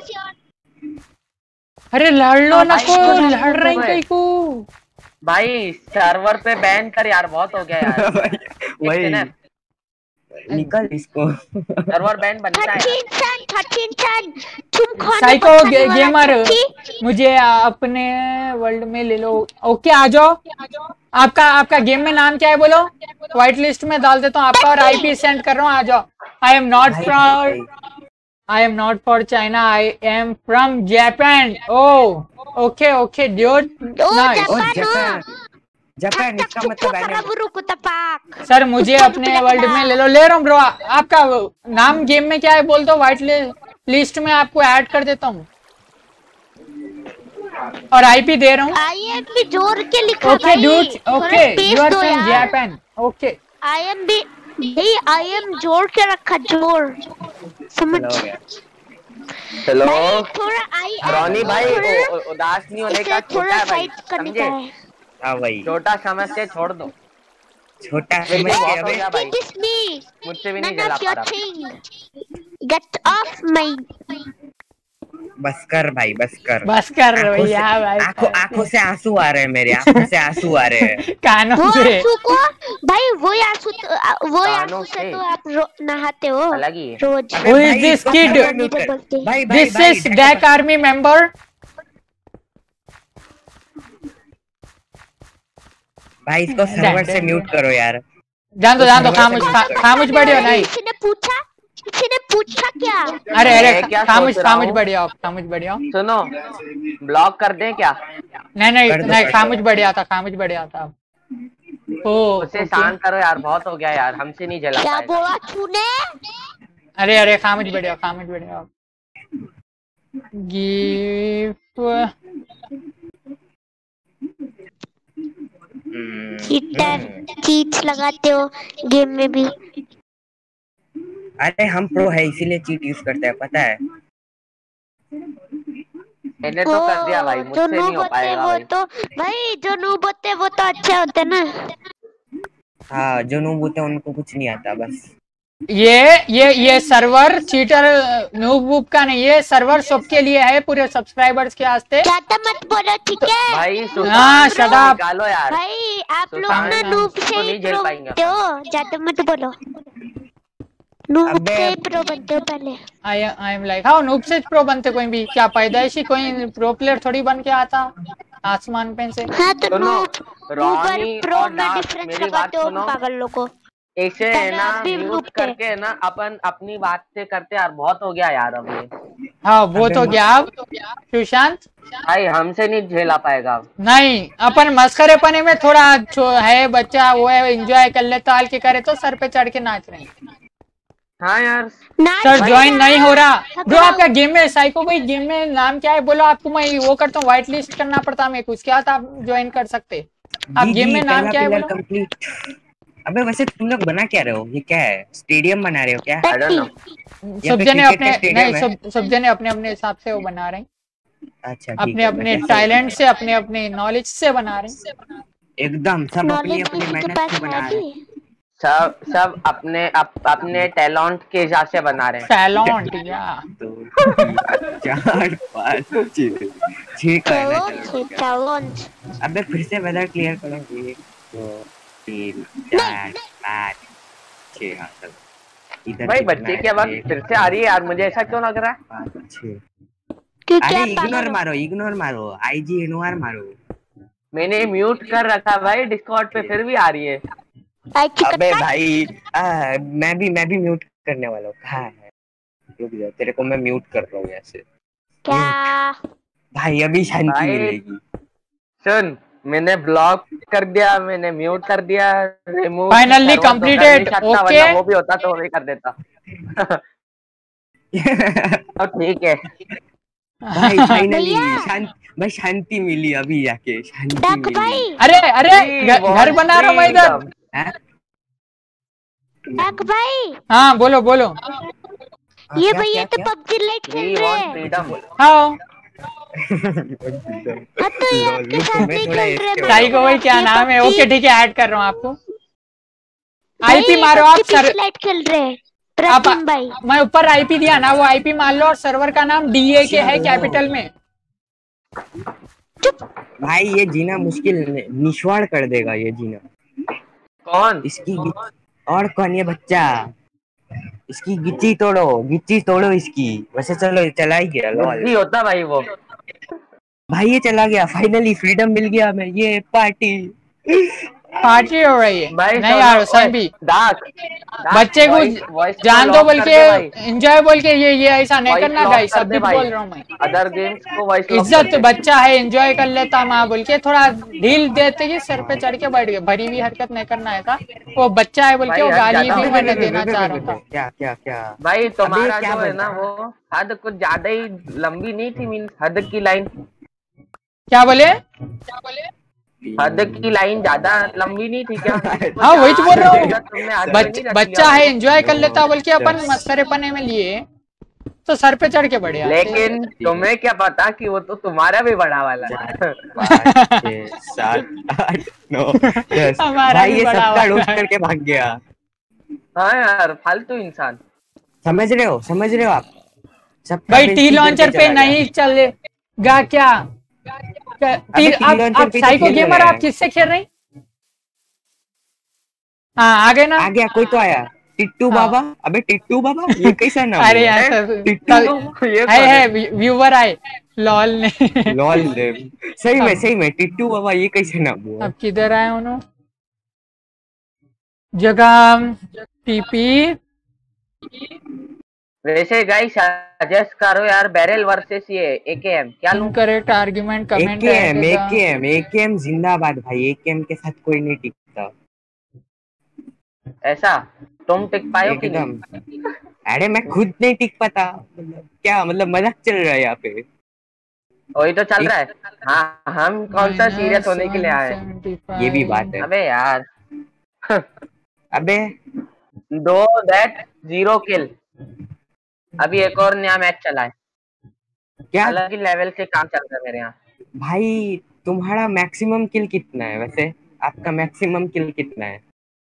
अरे लड़लो न भाई, को क्यों नहीं लड़ बोल रही रहे? कहीं को भाई सर्वर पे बैन कर यार बहुत हो गया यार वही निकल इसको। सर्वर बैन बनता है यार। थर्टीन सन थर्टीन सन तुम खाने साइको पर खाने गे, वाला गेमर टट्टी। मुझे अपने वर्ल्ड में ले लो ओके आ जाओ आपका आपका गेम में नाम क्या है बोलो व्हाइट लिस्ट में डाल देता हूँ आपका और आईपी सेंड कर रहा हूँ आ जाओ आई एम नॉट भाई, फ्रॉम भाई, I am not for China I am from Japan oh okay okay dude oh nice oh Japan Japan Japan टक इसका टक मतलब चुप है बुरु कुतपाक। सर मुझे अपने वर्ल्ड में ले लो ले रहा हूँ ब्रो आपका नाम गेम में क्या है बोल दो व्हाइट लिस्ट में आपको ऐड कर देता हूँ और आईपी दे रहा हूँ आई एम भी जोर के लिखा ओके भाई ड्यूड थोड़ा ओके स्पेस यू आर दो फ्रॉम यार। जापान ओके आई एम भी भाई आई एम जोर के रखा जोर समझ। चलो हो गया। चलो भाई थोड़ा आई रॉनी भाई थोड़ा उ- उ- उदास नहीं होने का इसे छोटा थोड़ा है भाई साइड करने का समझे है। हाँ वही छोटा समझ के छोड़ दो छोटा मेरे समझ को के बहुत हो अबे गया भाई It is me. मुझसे भी नहीं None जला of पा your रहा thing. Get off my. बस कर भाई बस कर। बस कर आंखों से भैया भाई आंखों आंखों से आंसू आ रहे हैं मेरे, आंखों से आंसू आ रहे हैं। कानों वो से आंसू को भाई वो आंसू तो- आ- वो कानों आंसू से से। तो आप रो- नहाते हो अलग ही है रोज। अबे Who is भाई, this इसको kid? सर्वर म्यूट कर। बोलते हैं। भाई भाई दिस भाई इज डैक आर्मी मेंबर भाई इसको सर्वर से म्यूट करो यार। जान दो जान दो सर्वर से खामोश म्यूट खा- करो। खामोश बढ़ियो नहीं किसी ने पूछा किसी ने पूछा क्या। अरे अरे मैं क्या खामोश सोच रहा खामोश हूँ? बढ़िया खामोश बढ़िया सुनो ब्लॉक कर दें क्या नहीं नहीं कर दो, नहीं कर खामोश दो। बढ़िया था खामोश बढ़िया था ओ उसे ओके। शांत करो यार बहुत हो गया यार हमसे नहीं जला क्या पाएगा बोला तूने। अरे अरे खामोश बढ़िया खामोश बढ़िया gift hmm, cheater hmm. Cheats लगाते हो गेम में भी। अरे हम प्रो है इसीलिए चीट यूज करते हैं पता है। मैंने तो कर दिया भाई ओ, जो मुझसे नहीं नूब हो होते पाएगा वो भाई तो भाई जो नूब होते वो तो अच्छे होते ना। हाँ जो नूब होते हैं उनको कुछ नहीं आता बस। ये ये ये सर्वर चीटर नूब वूब का नहीं है सर्वर सबके लिए है पूरे सब्सक्राइबर्स के वास्ते ज्यादा मत बोलो ठीक है। भाई हाँ, सुशांत shut को up. निकालो यार भाई आप तो लोग ना सामने नूब उसको से नहीं ही झेल प्रो पाएंगे बनते हो ज्यादा मत बोलो। नूब अबे से ही प्रो बनते हो पहले। आई आई एम लाइक हाँ नूब से प्रो बनते कोई भी क्या पैदाइशी कोई प्रो प्लेयर थोड़ी बन के आता आसमान पे से हाँ तो सुनो, नूब नूब और रॉनी प्रो और में डार्क, डिफरेंस मेरी बात लगाते हो सुनो। पागल लोगों को। इसे है पहले ना आप भी म्यूट noob थे। करके ना अपन अपनी बात से करते यार बहुत हो गया यार अब ये हाँ वो अबे तो मैं- क्या अब सुशांत भाई हमसे नहीं झेला पाएगा अब नहीं अपन मस्करे पने में थोड़ा छो- है बच्चा वो है एंजॉय कर ले ताल के करे तो सर पे चढ़ के नाच रहे हैं हाँ यार नाच सर भाई ज्वाइन नहीं हो रहा नाच। ब्रो आपका गेम में साइको भाई गेम में नाम क्या है बोलो आपको मैं वो करता हूँ व्हाइट लिस्ट करना पड़ता मेरे को उसके बाद आप ज्वाइन कर सकते आप जी, गेम जी, में नाम पहला क्या है पिलर बोलो कंप्लीट। अबे वैसे तुम लोग बना क्या रहे हो, ये क्या है, स्टेडियम बना रहे हो क्या? आई डोंट नो सब पे जने क्रिकेट अपने का स्टेडियम नहीं है? सब सब जने अपने अपने हिसाब से वो बना रहे हैं अच्छा ठीक अपने है, अपने मैं कैसे- टैलेंट से अपने अपने नॉलेज से बना रहे हैं एकदम सब अपनी नॉलेज अपनी किसी के मेहनत पास से है बना रहे हैं। अभी। सब सब अपने अप, अपने टैलेंट के हिसाब से बना रहे हैं टैलेंट या दो, तीन, चार पाँच छह ठीक है ना, चैलेंज चलो। चैलेंज। अबे फिर से वेदर क्लियर करो। एक दो तीन चार पाँच छः। हाँ चलो। इधर भाई कितना बच्चे है? की आवाज एक, फिर से आ रही है यार, मुझे ऐसा क्यों लग रहा है? पाँच छः। क्योंकि अरे आप इग्नोर पागल हो। मारो, इग्नोर मारो, आईजी इग्नोर मारो। मैंने म्यूट कर रखा भाई डिस्कॉर्ड पे, फिर भी आ रही है। आई चिकन अबे का भाई आ, मैं भी मैं भी म्यूट करने वाला हूँ। हाँ है, रुक जा, तेरे को मैं म्यूट कर रहा हूँ ऐसे। क्या? भाई अभी शांति भाई मिलेगी। सुन, मैंने ब्लॉक कर दिया, मैंने म्यूट कर दिया, रिमूव फाइनली सर्वर तो कर नहीं कंप्लीटेड। सकता, ओके वरना वो भी होता तो वो भी कर देता। तो ठीक है। भाई फाइनली भैया शांति, भाई शांति मिली अभी जाके, शांति डक मिली। भाई, अरे अरे We घ- घर want बना रहा हूँ मैं इधर। freedom. हैं? डक भाई, हाँ बोलो बोलो। हाँ, ये क्या, भैया क्या, तो क्या? पबजी लाइट We खेल रहे want हैं। freedom. हाँ हाँ तो ये आपके रुको, साथ मैं नहीं थोड़ा खेल रहे इसके मैं साई को वही क्या ये नाम है। PUBG ओके ठीक है, ऐड कर रहा हूँ आपको। भाई, आईपी ये मारो PUBG आप सर। पीछे लाइट खेल रहे हैं आप प्रतीम भाई। मैं ऊपर आईपी दिया ना, वो आईपी मान लो और सर्वर का नाम डीए के है कैपिटल में। भाई ये जीना मुश्किल नि- निश्वाड़ कर देगा ये जीना। कौन? इसकी गिच- और कौन? ये बच्चा, इसकी गिच्ची तोड़ो, गिच्ची तोड़ो इसकी। वैसे चलो चला ही गया लॉल। बुद्धि होता भाई वो। भाई ये चला गया, फाइनली फ्रीडम मिल गया हमें। ये पार्टी पार्टी हो रही है। भाई नहीं सुनो, यार ओए, सैम भी डार्क, डार्क, बच्चे को voice- voice को जान दो lock बोल कर के दे भाई। एंजॉय बोल के ये ये ऐसा नहीं Voice करना lock गाइस। कर सब दे भी भाई। बोल रहा हूँ मैं। अदर गेम्स को वॉइस लॉक कर इज्जत दे। बच्चा है, एंजॉय कर लेता माँ बोल के थोड़ा ढील देते ही सर पे चढ़ के बैठ गए। भरी हुई हरकत नहीं करना है था। वो बच्चा है बोल के भाई वो हद गाली ज्यादा भी हो मैंने गई। देना चाह रहा था। क्या क्या क्या? भाई तुम्हारा क्या जो है बनता ना वो हद कुछ ज्यादा ही लंबी नहीं थी, मीन हद की लाइन, क्या बोले? हद की लाइन ज्यादा लंबी नहीं थी क्या? हाँ वही तो बोल रहा हूँ। तुमने हद में बच, नहीं रख बच्चा लिया है वो। एंजॉय कर लेता बोल के अपन मस्करे पने में लिए तो सर पे चढ़ के बढ़े आते। लेकिन तुम्हें क्या पता कि वो तो तुम्हारा भी बड़ा वाला है। चार पाँच छः सात आठ नौ दस। हमारा भाई भी ये बड़ा सबका वाला रोस्ट है। करके भाग गया। हाँ यार, फालतू इंसान। समझ रहे हो, समझ रहे हो आप? सबका भाई टी बेइज्जती लॉन्चर करके पे चला गया। नहीं चलेगा क्या? टी, टी आप, लॉन्चर आप पे तो साइको खेल गेमर रहे आप हैं। किससे खेल रहे हैं? हाँ आ गए ना। आ गया, कोई तो आया। टिट्टू हाँ। बाबा। अबे टिट्टू बाबा ये कैसा नाम अरे हुआ? यार सब- टिट्टू सब- ये है कौन है? है व्यूवर आए लॉल ने। लॉल। सही में अब- सही में टिट्टू बाबा ये कैसे नाम हुआ? अब किधर आए उन्होंने? जगह पीपी। वैसे गाइस सजेस्ट करो यार, बैरल वर्सेस ये एकेएम क्या लूं? Incorrect argument comment AKM AKM AKM जिंदाबाद भाई। एकेएम के साथ कोई नहीं टिकता ऐसा तुम टिक पायो कि नहीं? एकदम। अरे मैं खुद नहीं टिक पाता। मतलब क्या, मतलब मजाक चल रहा है यहाँ पे। वही तो चल रहा है। हाँ, हम कौन सा सीरियस होने के लिए आए हैं? ये भी बात है। अबे यार। अबे दो दैट जीरो किल। अभी एक और नया मैच चला है, क्या अलग ही लेवल से काम चल रहा है मेरे यहाँ। भाई? तुम्हारा मैक्सिमम किल कितना है वैसे? आपका मैक्सिमम किल कितना है?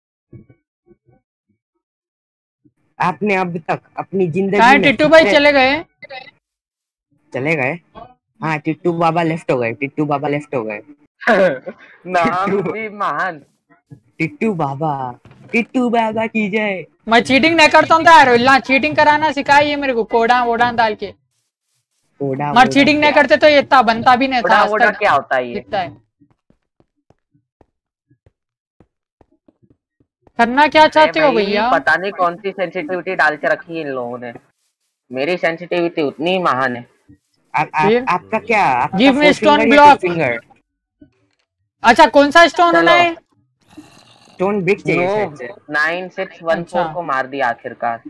आपने अब तक अपनी जिंदगी कहाँ में टिट्टू भाई कितने- चले गए? चले गए? हाँ टिट्टू बाबा लेफ्ट हो गए। टिट्टू बाबा लेफ्ट हो गए। नाम भी महान। टिट्टू बाबा, टिट्टू बाबा की जय। मैं चीटिंग नहीं करता हूँ यार। इल्ला चीटिंग कराना सिखाइए मेरे को, कोडा वोडा डाल के। ओडा मगर चीटिंग नहीं करते तो ये इतना बनता भी नहीं था बड़ा आज वोड़ा तक। क्या होता है ये? दिखता है करना क्या चाहते हो भाई, भैया? पता नहीं कौन सी सेंसिटिविटी डाल के रखी है इन लोगों ने। मेरी सेंसिटिविटी उतनी ही महान है। आप, आप, फिर? आपका क्या? आपका Give me four stone finger या block. two finger? अच्छा कौन सा स्टोन होना है? स्टोन ब्रिक चाहिए शायद से। नाइन सिक्स वन फोर अच्छा। को मार दिया आखिरकार।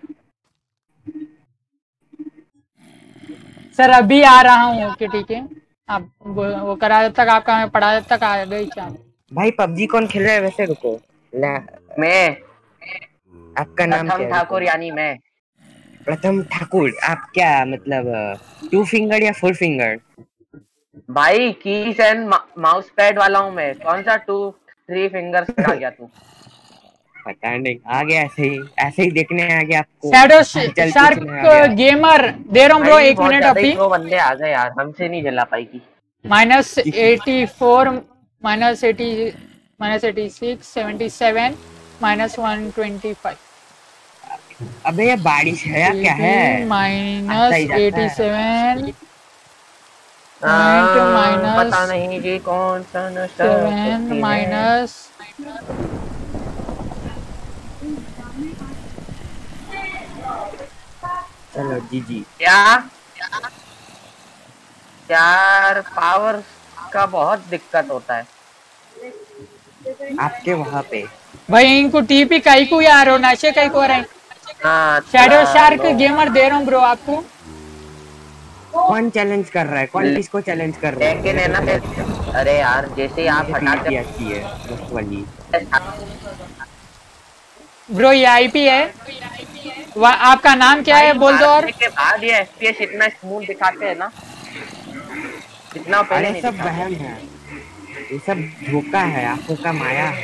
सर अभी आ रहा हूँ। ओके ठीक है, आप वो, वो करा जब तक आपका मैं पढ़ा जब तक आ गई क्या? भाई पबजी कौन खेल रहा है वैसे? रुको ला, मैं आपका नाम प्रथम क्या है? ठाकुर यानी मैं। प्रथम ठाकुर। आप क्या मतलब टू फिंगर या फोर फिंगर? भाई कीज एंड माउस पैड वाला हूँ मैं। कौन सा टू थ्री फिंगर्स पे आ गया तू? पता नहीं, आ गया ऐसे ही, ऐसे ही देखने आ गया आपको। शैडो चल शार्क पूछने आ गया। गेमर दे रहा हूँ ब्रो। भाई, एक बहुत मिनट ज्यादा ही अभी। प्रो बंदे आ गए यार, हमसे नहीं झेला पाएगी। Minus eighty four, minus eighty, minus eighty six, seventy seven, minus one twenty five. अबे ये बारिश है या क्या है? Minus eighty seven, ah, minus पता नहीं जी कौन सा नशा सेवन, करती है। माइनस चलो जी जी। क्या यार पावर का बहुत दिक्कत होता है आपके वहाँ पे। भाई इनको टीपी कई को यार हो, नशे कई को रहे हैं। हाँ शैडो शार्क चलो। गेमर दे रहा हूँ ब्रो आपको। कौन चैलेंज कर रहा है? कौन किसको चैलेंज कर रहा है? लेकिन है ना फिर- अरे यार जैसे ही आप हटाते आती है उस वाली। ब्रो ये आईपी है। वा- आपका नाम क्या है बोल दो। और के बाद ये एफपीएस इतना स्मूथ दिखाते हैं ना, इतना पहले अरे नहीं सब दिखाते। वहम है, ये सब धोखा है, आंखों का माया है।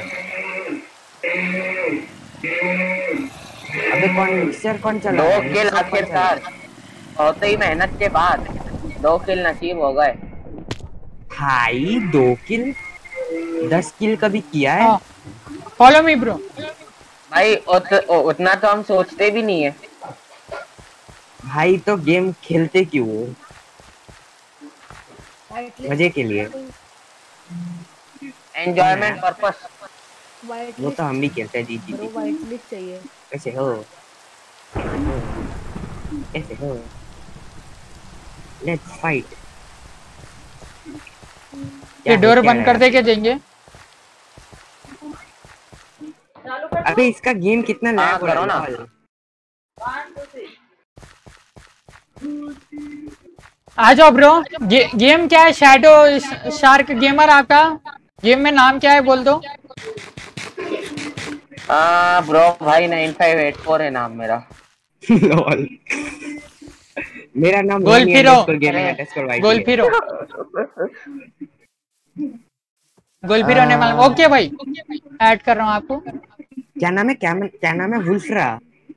अबे कौन मिक्सर कौन चला दो रहा है? किल मिक्सर कौन चला रहा आखिरकार बहुत ही मेहनत के बाद दो किल नसीब हो गए। है? भाई दो किल, दस किल कभी किया है? Follow me bro. भाई उत, उतना तो हम सोचते भी नहीं है। भाई तो गेम खेलते क्यों हो? मजे के लिए, एंजॉयमेंट पर्पस। वो तो हम भी खेलते हैं। जी जी जी। वाइट लिस्ट चाहिए। कैसे हो? कैसे हो? Let's fight. ये डोर बंद कर दे के देंगे। अबे इसका गेम कितना हाँ, लैग हो करो रहा ना। है। आ जाओ ब्रो। गे, गेम क्या है? शैडो शार्क गेमर आपका गेम में नाम क्या है बोल दो। हाँ ब्रो भाई नाइन फाइव एट फोर है नाम मेरा। लॉल। मेरा नाम गोल रोनी फिरो। अंडरस्कोर गेमिंग अंडरस्कोर वाई गोल है। फिरो। गोल फिरो ने मालूम। ओके भाई ऐड कर रहा हूँ आपको। क्या नाम है? क्या क्या नाम है? वुल्फ्रा।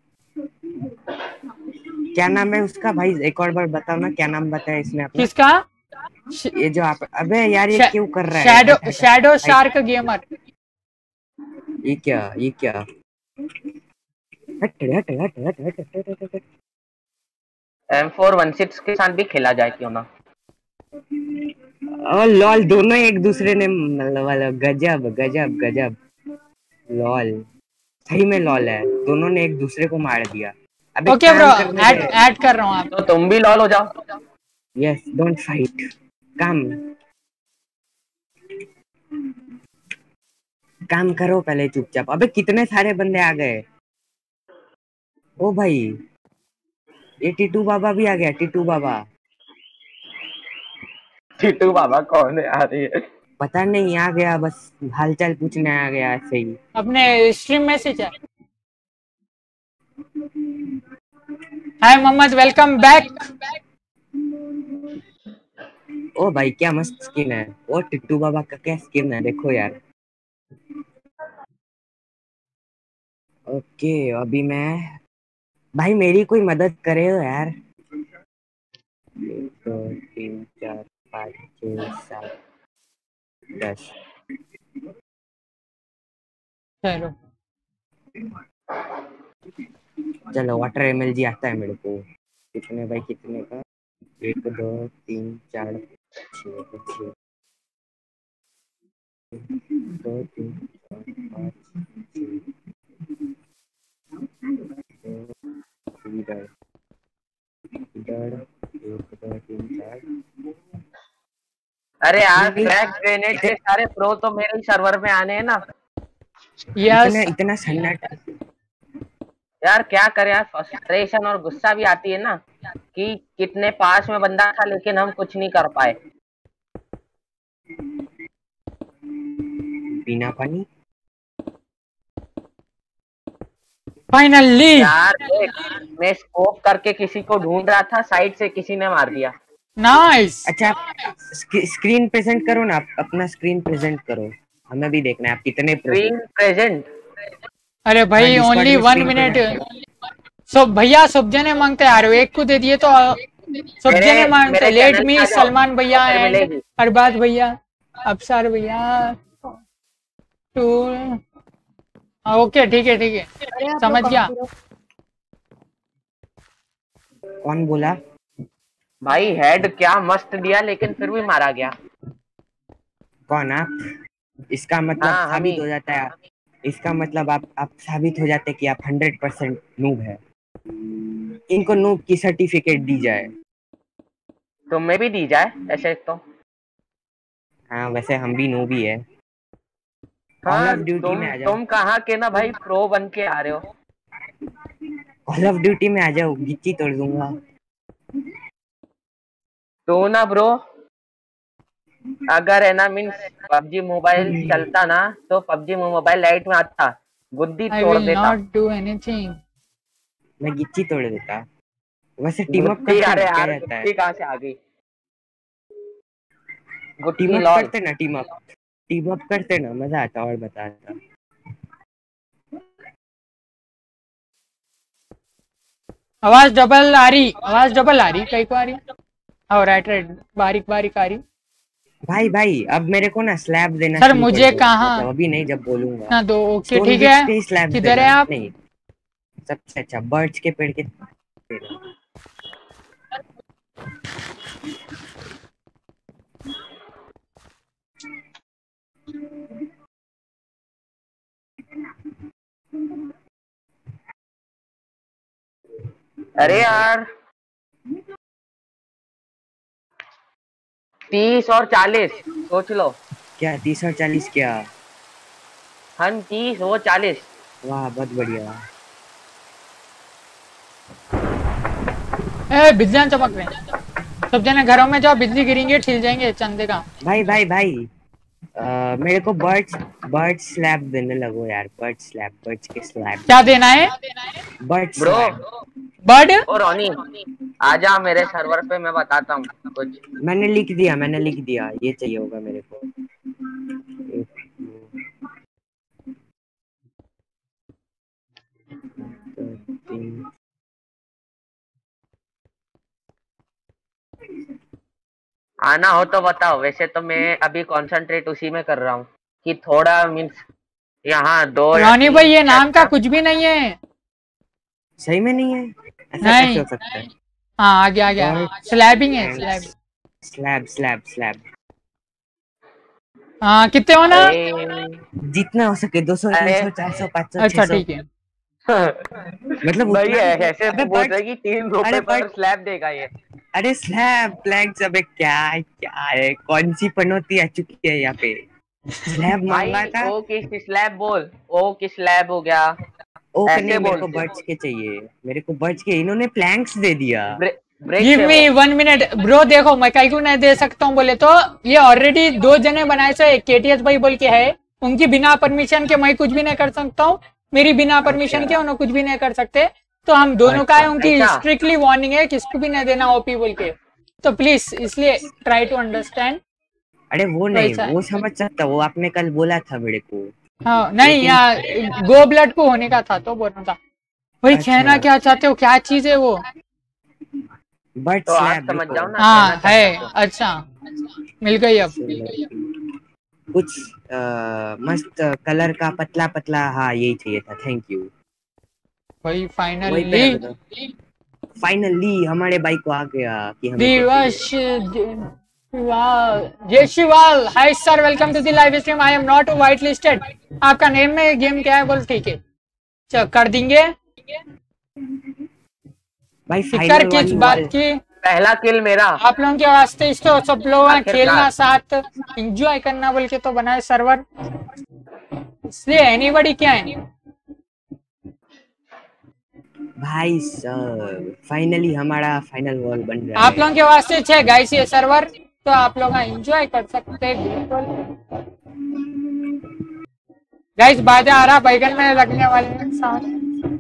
क्या नाम है उसका? भाई एक और बार बताओ ना, क्या नाम बताया इसने अपना? किसका? ये जो आप, अबे यार ये शै- क्यों कर रहा है? शैडो हट, हट, हट, शैडो हट। Shark gamer. ये क्या? ये क्या? हट हट हट हट हट हट हट हट। एम फोर वन सिक्स के साथ भी खेला जाए क्यों ना। और लॉल दोनों एक दूसरे ने मतलब वाला गजब गजब गजब। लॉल सही में लॉल है, दोनों ने एक दूसरे को मार दिया। अबे ओके ब्रो काम करने ऐड दे। ऐड कर रहा हूँ आप। तो तुम भी लॉल हो जाओ। Yes don't fight. काम काम करो पहले चुपचाप। अबे कितने सारे बंदे आ गए। ओ भाई ये टीटू बाबा भी आ गया। टीटू बाबा टीटू बाबा कौन है आ रही है? पता नहीं, आ गया बस हालचाल पूछने आ गया ऐसे ही। अपने स्ट्रीम मैसेज है। Hi Mohammed welcome back. ओ भाई क्या मस्त स्किन है। ओ टिट्टू बाबा का क्या स्किन है देखो यार। ओके अभी मैं, भाई मेरी कोई मदद करे हो यार। एक दो तीन चार पाँच छः सात दस। चलो चलो वाटर एमएलजी आता है मेरे को। कितने भाई कितने का? एक दो तीन चार छः छः दो तीन चार पाँच छः इधर इधर एक दो तीन चार। अरे यार फ्लैग ग्रेनेड के सारे प्रो तो मेरे ही सर्वर में आने हैं ना। यस इतना इतना सन्नाटा। यार क्या करें यार, फ्रस्ट्रेशन और गुस्सा भी आती है ना कि कितने पास में बंदा था लेकिन हम कुछ नहीं कर पाए। बिना पानी फाइनली। यार देख, मैं स्कोप करके किसी को ढूंढ रहा था, साइड से किसी ने मार दिया। नाइस। अच्छा स्क्रीन प्रेजेंट करो ना, अपना स्क्रीन प्रेजेंट करो, हमें भी देखना है आप कितने स्क्रीन प्रेजेंट। अरे भाई हाँ, Discord ओनली में वन screen मिनट। present सब भैया सब जने मांगते आ रहे हो, एक को दे दिए तो सब मेरे- जने मानते मेरे लेट channel मी पे आ जाओ, सलमान भैया ऑफर एंड मिलेगी। अरबाज भैया अफसार भैया टू ओके ठीक है ठीक है समझ गया। कौन बोला? भाई हेड क्या मस्त दिया, लेकिन फिर भी मारा गया। कौन आप? इसका मतलब हाँ, हम साबित ही। हो जाता है, इसका मतलब आप आप साबित हो जाते हैं कि आप हंड्रेड परसेंट नूब है। इनको नूब की सर्टिफिकेट दी जाए। तुम्हें भी दी जाए ऐसे तो। हाँ वैसे हम भी नूब ही है। कॉल हाँ, ऑफ ड्यूटी में तुम आ जाओ। तुम कहाँ के ना भाई प्रो बन के आ रहे हो। कॉल ऑफ ड्यूटी में आ जाओ, गिच्ची तोड़ दूंगा। तो ना ब्रो, अगर है ना मीन्स पबजी मोबाइल चलता ना, तो पबजी मोबाइल लाइट में आता, गुद्दी आई तोड़ विल देता। Not do anything. मैं गिच्ची तोड़ देता। वैसे टीम अप गुत्ती, करते अरे ना, क्या यार रहता है? गुत्ती कहाँ से आ गई? टीम गुत्ती अप लॉल। करते ना, टीम अप टीम अप करते ना, मजा आता और बताता। आवाज डबल आ रही आवाज डबल आ रही कई को आ रही और राइट राइट बारीक बारीक आ रही। भाई भाई अब मेरे को ना स्लैब देना सर शुरू कर मुझे दो। कहाँ मतलब अभी नहीं, जब बोलूंगा। ना दो ओके स्टोन ठीक ब्रिक्स है। के ही स्लैब किधर है देना। आप? नहीं, सबसे अच्छा बर्ड्स के पेड़ के देना। अरे यार तीस और चालीस सोच लो। क्या तीस और चालीस क्या? हम तीस वो चालीस। वाह बहुत बढ़िया। ए बिजलियां चमक रहे हैं। सब जने घरों में जाओ, बिजली गिरेंगे छिल जाएंगे चंदे का। भाई भाई भाई आ, मेरे को बर्ड्स बर्ड स्लैब देने लगो यार। बर्ड स्लैब, बर्ड्स के स्लैब। क्या देना है? Bird bro slab. Bird oh Ronnie, आजा मेरे सर्वर पे, मैं बताता हूँ कुछ। मैंने लिख दिया, मैंने लिख दिया। ये चाहिए होगा मेरे को। आना हो तो बताओ, वैसे तो मैं अभी कंसंट्रेट उसी में कर रहा हूँ कि थोड़ा मीन्स यहाँ दो या रानी तीन भाई ये नाम का अच्छा। कुछ भी नहीं है। सही में नहीं है? ऐसा नहीं कैसे हो सकता है? हाँ आ गया आ गया। स्लैबिंग है स्लैब। Slab slab slab. हाँ कितने हो ना? अरे जितना हो सके, दो सौ, तीन अरे सौ, चार सौ, पाँच सौ, छह अच्छा सौ। ठीक है। मतलब भाई उतना भी नहीं। ऐसे अबे तो बोल बट रहे कि तीन रुपए अरे पर बट स्लैब देगा ये। अरे स्लैब प्लैंक्स, अबे क्या है क्या है? कौन सी पनौती आ चुकी है यहाँ पे? स्लैब भाई मांगा था। ओ किस स्लैब बोल, ओ किस स्लैब हो गया, ओके ऐसे नहीं, मेरे को बोलते। बर्ड्स के चाहिए। मेरे को बर्ड्स के, इन्होंने प्लैंक्स दे दिया। ब्रे, ब्रेक गिव से मी वो। One minute bro. देखो मैं कहीं को नहीं दे सकता हूँ बोले तो ये ऑलरेडी दो जने बनाए से केटीएस भाई बोल के है, उनकी बिना परमिशन के मैं कुछ भी नहीं कर सकता हूँ। मेरी बिना परमिशन के अच्छा उन्हें कुछ भी नहीं कर सकते। तो हम दोनों का है, अच्छा उनकी ऐसा स्ट्रिक्टली वार्निंग है किसको भी नहीं देना ओपी बोल के। तो प्लीज इसलिए ट्राई टू अंडरस्टैंड। अरे वो तो नहीं, ऐसा है। वो समझ सकता। वो आपने कल बोला था मेरे को। हाँ नहीं लेकिन यहाँ गो ब्लड को होने का था तो बोलना था। भाई कहना अच्छा क्या चाहते हो, क्या चीज है वो? बर्ड तो आप स्लैब समझ रुको। जाओ ना, कहना हाँ चाहता है तो। अच्छा मिल गई अब। कुछ आ, मस्त कलर का पतला पतला। हाँ यही चाहिए था। Thank you. भाई वही पे फाइनली रख दो। फाइनली हमारे भाई को आ गया कि हमें क्या दिवस चाहिए। जय Shival hi sir welcome to the live stream. I am not whitelisted. आपका नेम में गेम क्या है बोल? ठीक है चल कर देंगे। भाई फिकर फाइनल किस वाली बात वॉल। की? पहला किल मेरा आप लोगों के वास्ते इसको सब लोग खेलना आखिरकार। साथ एंजॉय करना बोल के तो बनाए सर्वर, इसलिए एनीबॉडी क्या है। भाई साहब फाइनली हमारा फाइनल वॉल बन रहा आप है। लोगों के वास्ते छे गाइस ये सर्वर, तो आप लोग एंजॉय कर सकते हैं बिल्कुल। गाइस बाजा आ रहा बैगन में लगने वाले साउंड।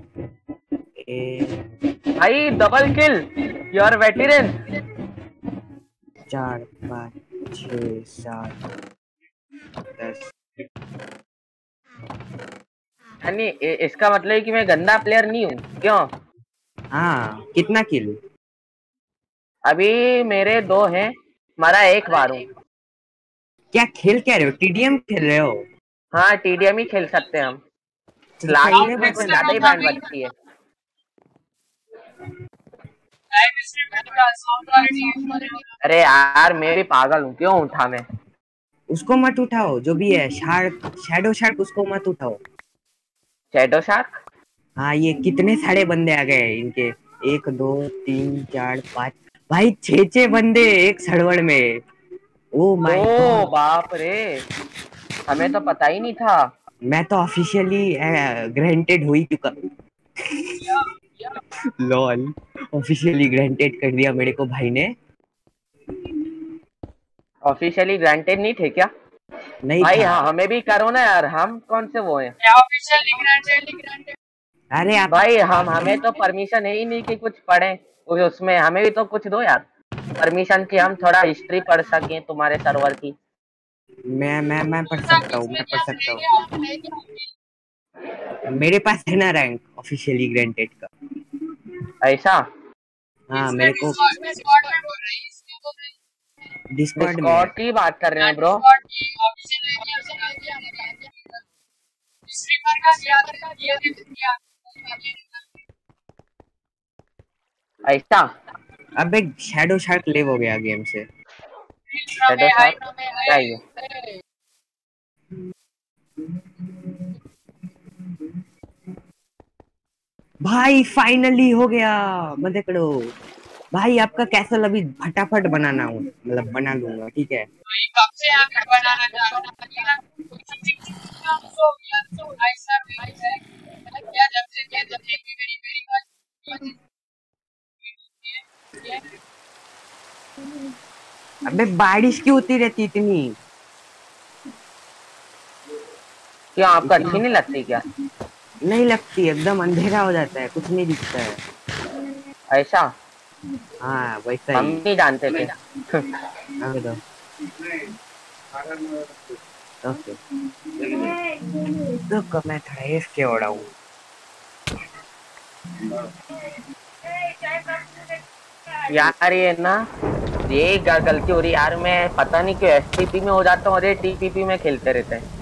ए, भाई double kill, you are veteran. चार, पाँच, छः, सात, दस। यानी इ- इसका मतलब है कि मैं गंदा प्लेयर नहीं हूँ क्यों? हाँ कितना किल? अभी मेरे दो हैं, हमारा एक मारू। क्या खेल क्या रहे हो? टीडीएम खेल रहे हो? हाँ टीडीएम ही खेल सकते हैं हम। तो लास्ट सही है में बस। कुछ ज्यादा ही बैंड बजती है। अरे यार मैं भी पागल हूँ, क्यों उठा मैं? उसको मत उठाओ, जो भी है शार्क, शैडो शार्क, उसको मत उठाओ। Shadow shark? हाँ, ये कितने सारे बंदे आ गए इनके। एक दो तीन चार पाँच, भाई छह छह बंदे एक सर्वर में। ओ माय ओ गॉड, बाप रे, हमें तो पता ही नहीं था। मैं तो ऑफिशियली ग्रांटेड हो ही चुका। लॉल, ऑफिशियली ग्रांटेड कर दिया मेरे को भाई ने। ऑफिशियली ग्रांटेड नहीं थे क्या? नहीं भाई था। हाँ हमें भी करो ना यार, हम कौन से वो हैं? अरे आप भाई हम हमें तो परमिशन है ही नहीं कि कुछ पढ़ें, उस- उसमें हमें भी तो कुछ दो यार परमिशन की, हम थोड़ा हिस्ट्री पढ़ सकें तुम्हारे सर्वर की। मैं मैं मैं पढ़ सकता हूँ, मैं पढ़ सकता हूँ। मेरे पास है ना रैंक ऑफिशियली ग्रांटेड का। ऐसा? हाँ मेरे को डिस्कॉर्ड में। डिस्कॉर्ड की बात कर रहे हैं ब्रो? ऐसा? अबे शैडो शार्क लेव हो गया गेम से। शैडो शार्क क्या है ये? भाई फाइनली हो गया, मजे करो। भाई आपका कैसल अभी फटाफट बनाना हूँ, मतलब बना लूंगा, ठीक है। अबे बारिश क्यों होती रहती इतनी? क्या आपको अच्छी नहीं लगती क्या? नहीं लगती, एकदम अंधेरा हो जाता है, कुछ नहीं दिखता है। ऐसा? हाँ वैसा हम ही। नहीं जानते थे। आगे दो। ओके, तो मैं थोड़ा एफ के उड़ाऊं। यार ये ना, ये ग- गलती हो रही यार, मैं पता नहीं क्यों एसटीपी में हो जाता हूँ और ये टीपीपी में खेलते रहते हैं।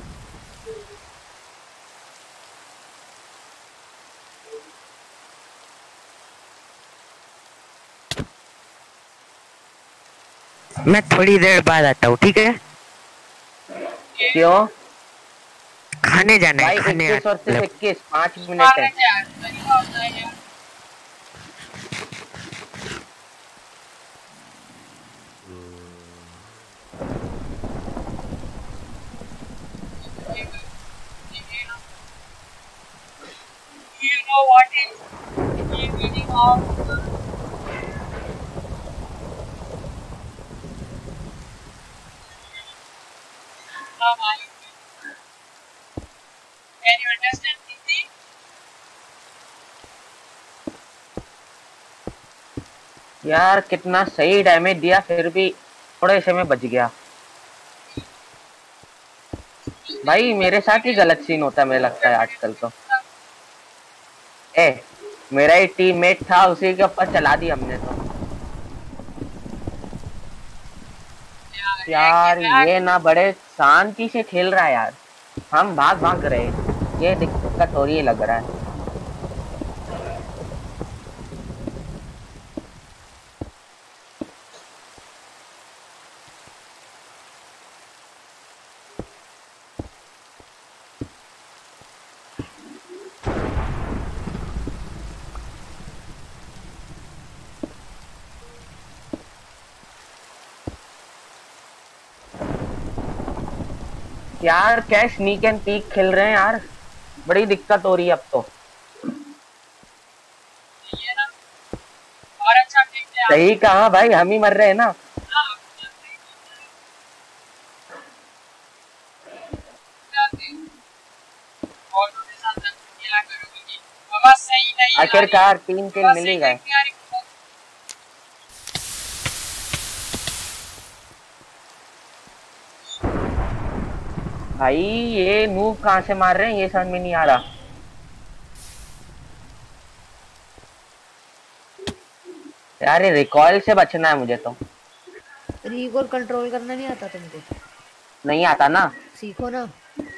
मैं थोड़ी देर बाद आता हूँ, ठीक है। क्यों खाने जाना है, भाई? खाने इक्कीस और सिर्फ मतलब इक्कीस, पाँच मिनट है। यार कितना सही डैमेज दिया, फिर भी थोड़े से में बच गया। भाई मेरे साथ ही गलत सीन होता है मुझे लगता है आजकल तो। ए मेरा ही टीममेट था, उसी के ऊपर चला दी हमने तो। यार ये ना बड़े शांति से खेल रहा है यार, हम भाग भाग रहे, ये दिक्कत हो रही है लग रहा है। यार क्या स्नीक एंड पीक खेल रहे हैं यार, बड़ी दिक्कत हो रही है अब तो। सही कहा भाई, हम ही मर रहे हैं ना। आखिरकार तीन किल मिल ही गए। भाई ये नूब कहाँ से मार रहे हैं ये समझ में नहीं आ रहा। यार ये रिकॉइल से बचना है मुझे तो। रिकॉल कंट्रोल करना नहीं आता तुमको? नहीं आता ना। सीखो ना।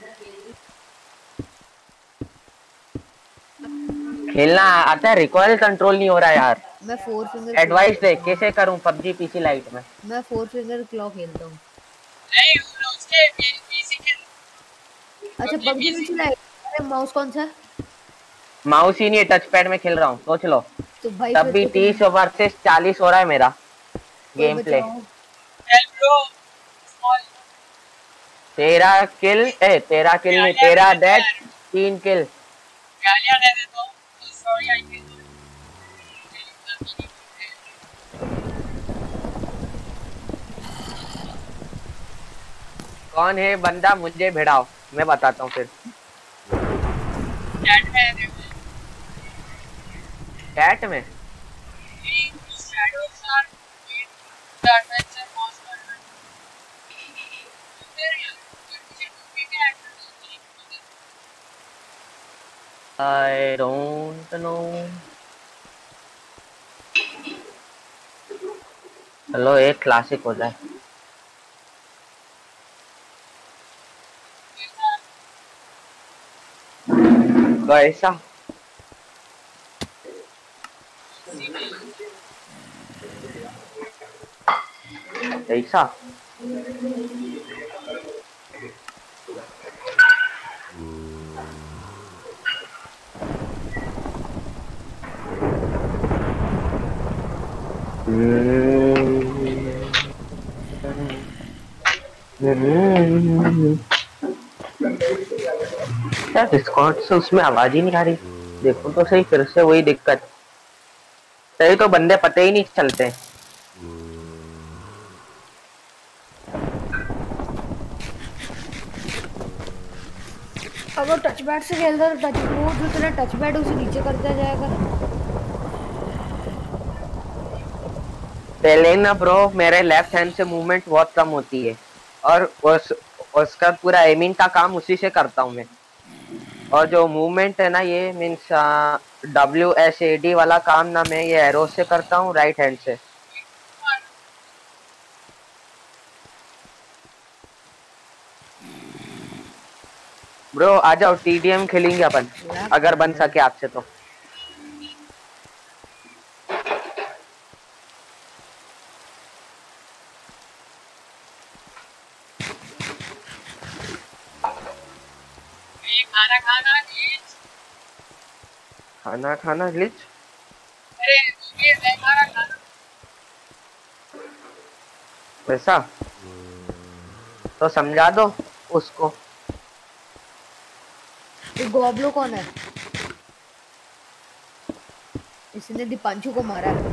खेलना आता है, रिकॉइल कंट्रोल नहीं हो रहा यार। मैं फोर फिंगर एडवाइस दे कैसे करूं पबजी पीसी लाइट में। मैं फोर फिंगर क्लॉ खेलता हूँ। नहीं उसके पीसी के अच्छा पबजी पीसी लाइट। अरे माउस कौन सा? माउस ही नहीं, टच पैड में खेल रहा हूँ, सोच लो। तो भाई तब फिर भी तो तुम तीस वर्सेस चालीस हो रहा है मेरा कोई गेम प्ले। बचाओ। ब्रो स्मॉल तेरा किल ए तेरा किल नहीं, तेरा डेथ, तीन किल। गालियां दे देता हूं सॉरी आई कैन कौन है बंदा मुझे भिड़ाओ, मैं बताता हूँ फिर। चैट में देखो चैट में shadows are the adventure moss I don't know. चलो एक क्लासिक हो जाए। कैसा कैसा यार डिस्कॉर्ड से उसमें आवाज ही नहीं आ रही। देखो तो सही, फिर से वही दिक्कत। सही तो बंदे पते ही नहीं चलते। अगर टच पैड से खेलता तो टच वो जो तेरा टच पैड उसे नीचे करता जाएगा। पहले ना ब्रो मेरे लेफ्ट हैंड से मूवमेंट बहुत कम होती है, और उस उसका पूरा एमिंग का काम उसी से करता हूँ मैं। और जो मूवमेंट है ना ये means W S A D वाला काम ना मैं ये एरो से करता हूँ राइट हैंड से। ब्रो आ जाओ टीडीएम खेलेंगे अपन, अगर बन सके आपसे तो। ये खाना खाना ग्लिच खाना खाना ग्लिच। अरे ये खाना खाना वैसा तो समझा दो उसको। ये गॉब्लो कौन है? इसने दीपांशु को मारा है।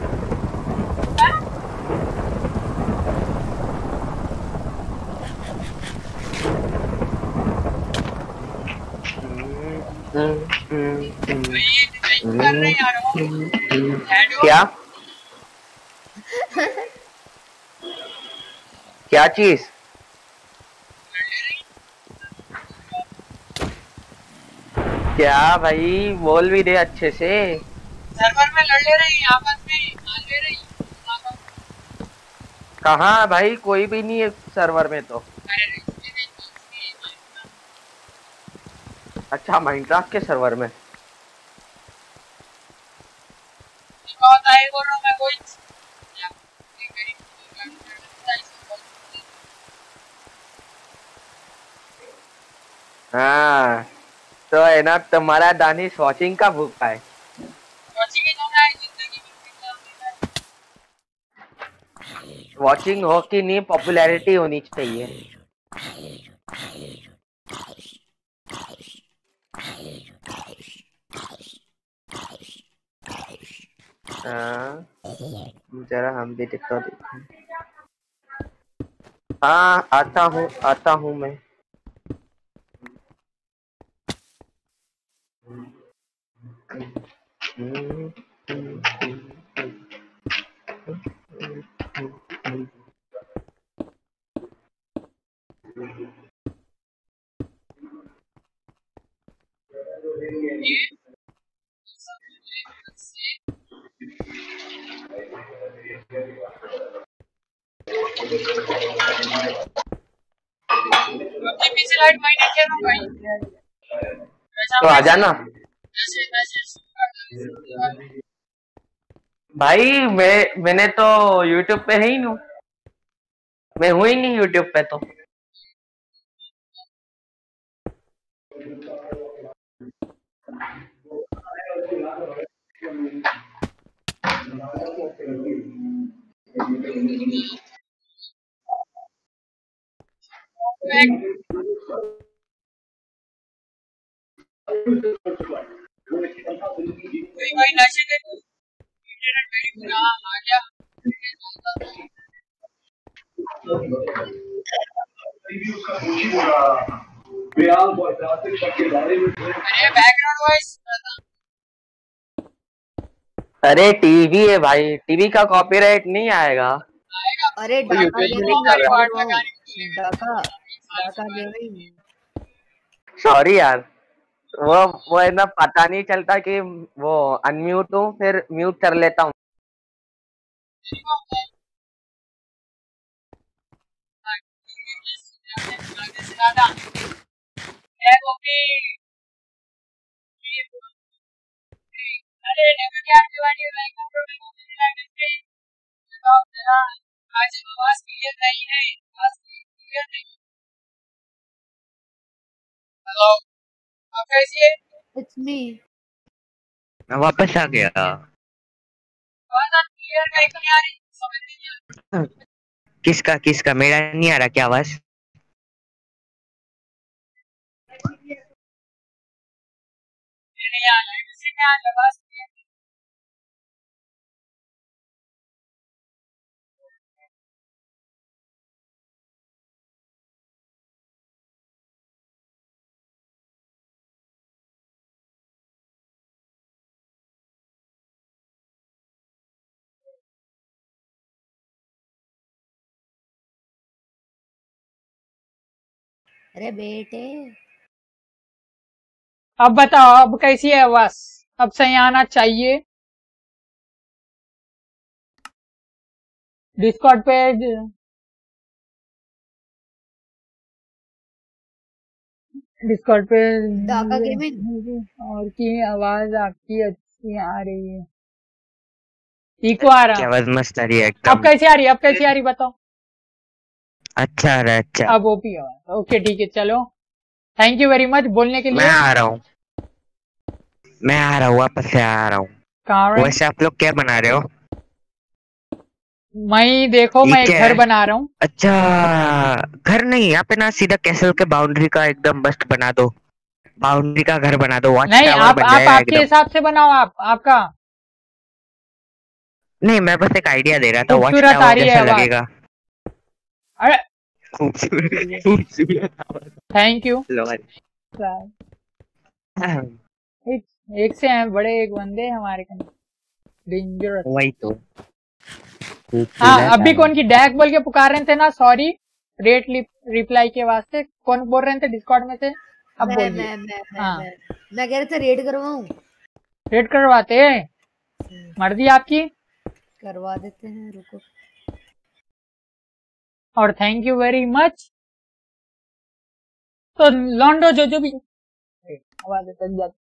कर रहे यार क्या क्या चीज? क्या भाई बोल भी दे अच्छे से। सर्वर में लड़ ले रही आपस में मार ले रही। कहाँ भाई कोई भी नहीं है सर्वर में तो। अच्छा माइनक्राफ्ट के सर्वर में बहुत आए बोल रहा हूँ मैं कोई हाँ तो है ना तुम्हारा दानिश वॉचिंग का भूखा है। वॉचिंग हो कि नहीं पॉपुलैरिटी होनी चाहिए। हाँ जरा हम भी दिखता देखें। हाँ आता हूँ आता हूँ मैं। अपने पीछे लाइट मैं नहीं खेल रहा भाई। वैसा तो आ मैं जाना ऐसे ऐसे भाई। मैं मैंने तो यूट्यूब पे है ही नहीं, मैं हूँ ही नहीं यूट्यूब पे तो। कोई भाई नशे के इंटरनेट मेरी पूरा आ गया। अरे बैकग्राउंड वॉइस अरे टीवी है भाई, टीवी का कॉपीराइट नहीं आएगा। आएगा। अरे वो डाका यूट्यूब में नहीं गेमिंग कर में रहा। बोल रिकॉर्ड रहा हूँ। लगाने डाका डाका गेमिंग। सॉरी यार, वो वो है ना, पता नहीं चलता कि वो अनम्यूट हूँ फिर म्यूट कर लेता हूँ। ज्यादा है वो भी। अरे नेवर क्या डिवाइड लाइक कंप्यूटर आज आवाज क्लियर नहीं है। आवाज क्लियर नहीं। हेलो अब कैसी है? It's me. वापस आ गया। आवाज क्लियर नहीं तो आ रही समझ नहीं आ किसका किसका मेरा नहीं आ रहा क्या आवाज? नहीं आ रहा किसी में आज आवाज क्लियर नहीं। अरे बेटे अब बताओ अब कैसी है आवाज? अब सही आना चाहिए। डिस्कॉर्ड पे डिस्कॉर्ड पे डाका गेमिंग। और की आवाज आपकी अच्छी आ रही है। इको आ की रहा। आवाज मस्त आ रही है अब एकदम। कैसी आ रही है? अब कैसी आ रही बताओ। अच्छा आ रहा है अच्छा। अब ओपी आवाज ओके ठीक है चलो। थैंक यू वेरी मच बोलने के मैं लिए। आ रहा हूँ मैं आ रहा हूँ वापस से आ रहा हूँ। कहाँ रहे? वैसे आप लोग क्या बना रहे हो? मैं देखो ये मैं एक क्या घर है? बना रहा हूँ। अच्छा, घर नहीं, यहाँ पे ना सीधा कैसल के बाउंड्री का एकदम मस्त बना दो। बाउंड्री का घर बना दो, वॉच नहीं टावर आप बन आप जाएगा आपके एकदम। हिसाब से बनाओ। आप आपका नहीं, मैं बस एक आइडिया दे रहा था, वॉच खूबसूरत आ टावर रही है जैसा आवाज। लगेगा। अरे खूबसूरत खूबसूरत आवाज। Thank you. लो भाई। एक, एक से हैं बड़े एक बंदे हैं हमारे डेंजरस। वही तो हाँ खूबसूरत अभी आवाज। कौन की डैक बोल के पुकार रहे थे ना? सॉरी रेट रिप्लाई के वास्ते कौन बोल रहे थे डिस्कॉर्ड में से? अब मैं बोलिए। मैं मैं मैं हाँ मैं मैं कह रहे थे रेड करवाऊं। रेट करवाते मर्जी आपकी। करवा देते हैं रुको। और थैंक यू वेरी मच। तो लॉन्डो जो जो भी आवाज तक जाती।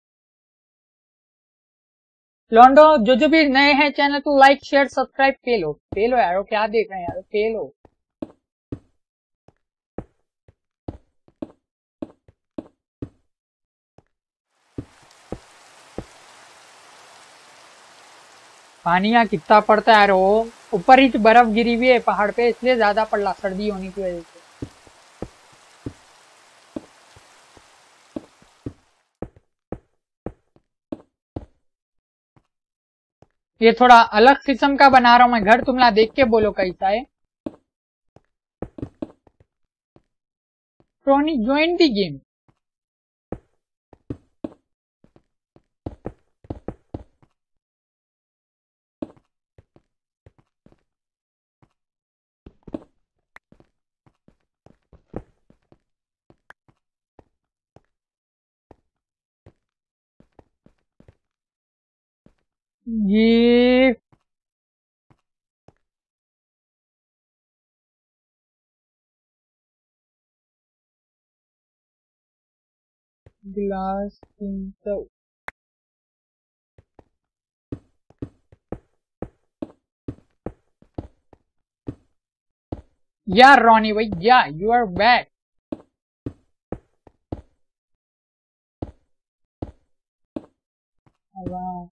लॉन्डो जो जो भी नए हैं चैनल को लाइक शेयर सब्सक्राइब पे लो पे लो यारो। क्या देख रहे हैं यारो? पे लो। पानी यहाँ कितना पड़ता है यार? वो ऊपर ही तो बर्फ गिरी हुई है पहाड़ पे इसलिए ज्यादा पड़ रहा सर्दी होने की वजह से। ये थोड़ा अलग किस्म का बना रहा हूँ मैं घर। तुम ला देख के बोलो कैसा है। ट्रोनी ज्वाइन दी गेम। ये ग्लास सब यार रोनी भाई या यू आर बैक। वाह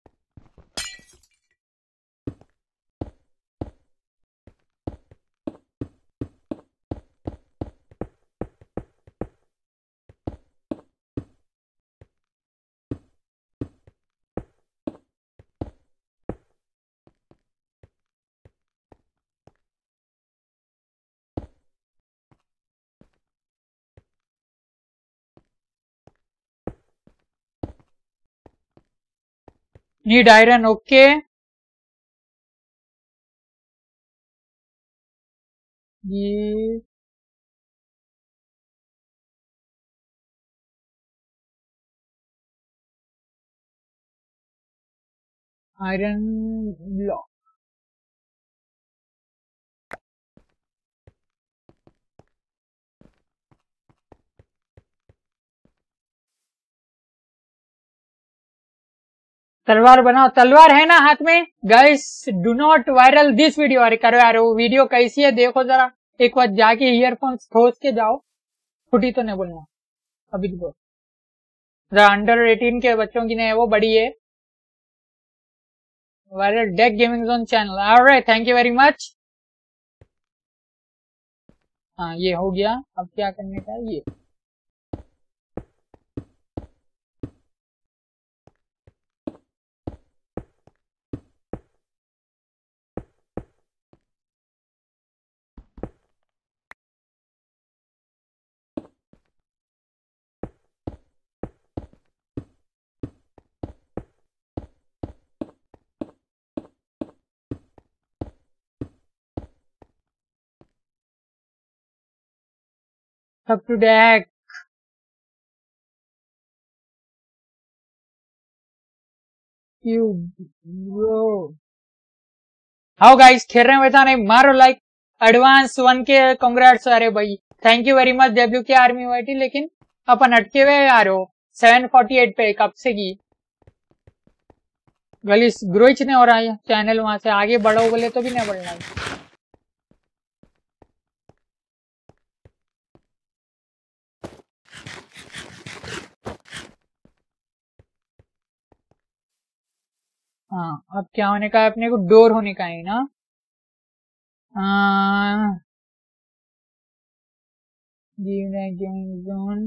नीड आयरन ओके। ये आयरन ब्लॉक तलवार बनाओ। तलवार है ना हाथ में guys. Do not viral this video. अरे करो यार वो वीडियो कैसी है देखो जरा एक बार जाके ईयरफोन्स ठोस के जाओ। फुटी तो नहीं बोलना अभी तो अंडर एटीन के बच्चों की नहीं है वो बड़ी है। Viral deck gaming zone channel alright thank you very much. हाँ ये हो गया। अब क्या करने का है ये up to deck how guys खेल रहे हैं वैसा नहीं मारो लाइक एडवांस वन के कांग्रेट्स। अरे भाई thank you very much W K army वाइटी। लेकिन अपन अटके हुए यार हो सेवन फोर्टी एट पे कब से की गली ग्रोच नहीं हो रहा है चैनल। वहां से आगे बढ़ो बोले तो भी नहीं बढ़ना है। हाँ अब क्या होने का है अपने को डोर होने का है ना। गेमिंग जोन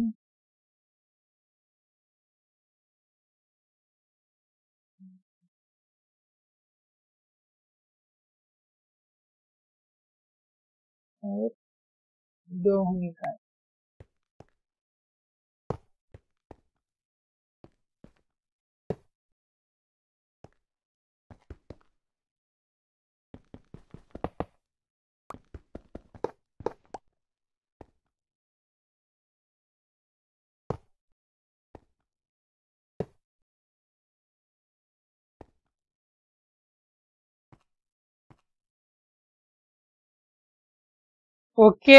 दो होने का है। ओके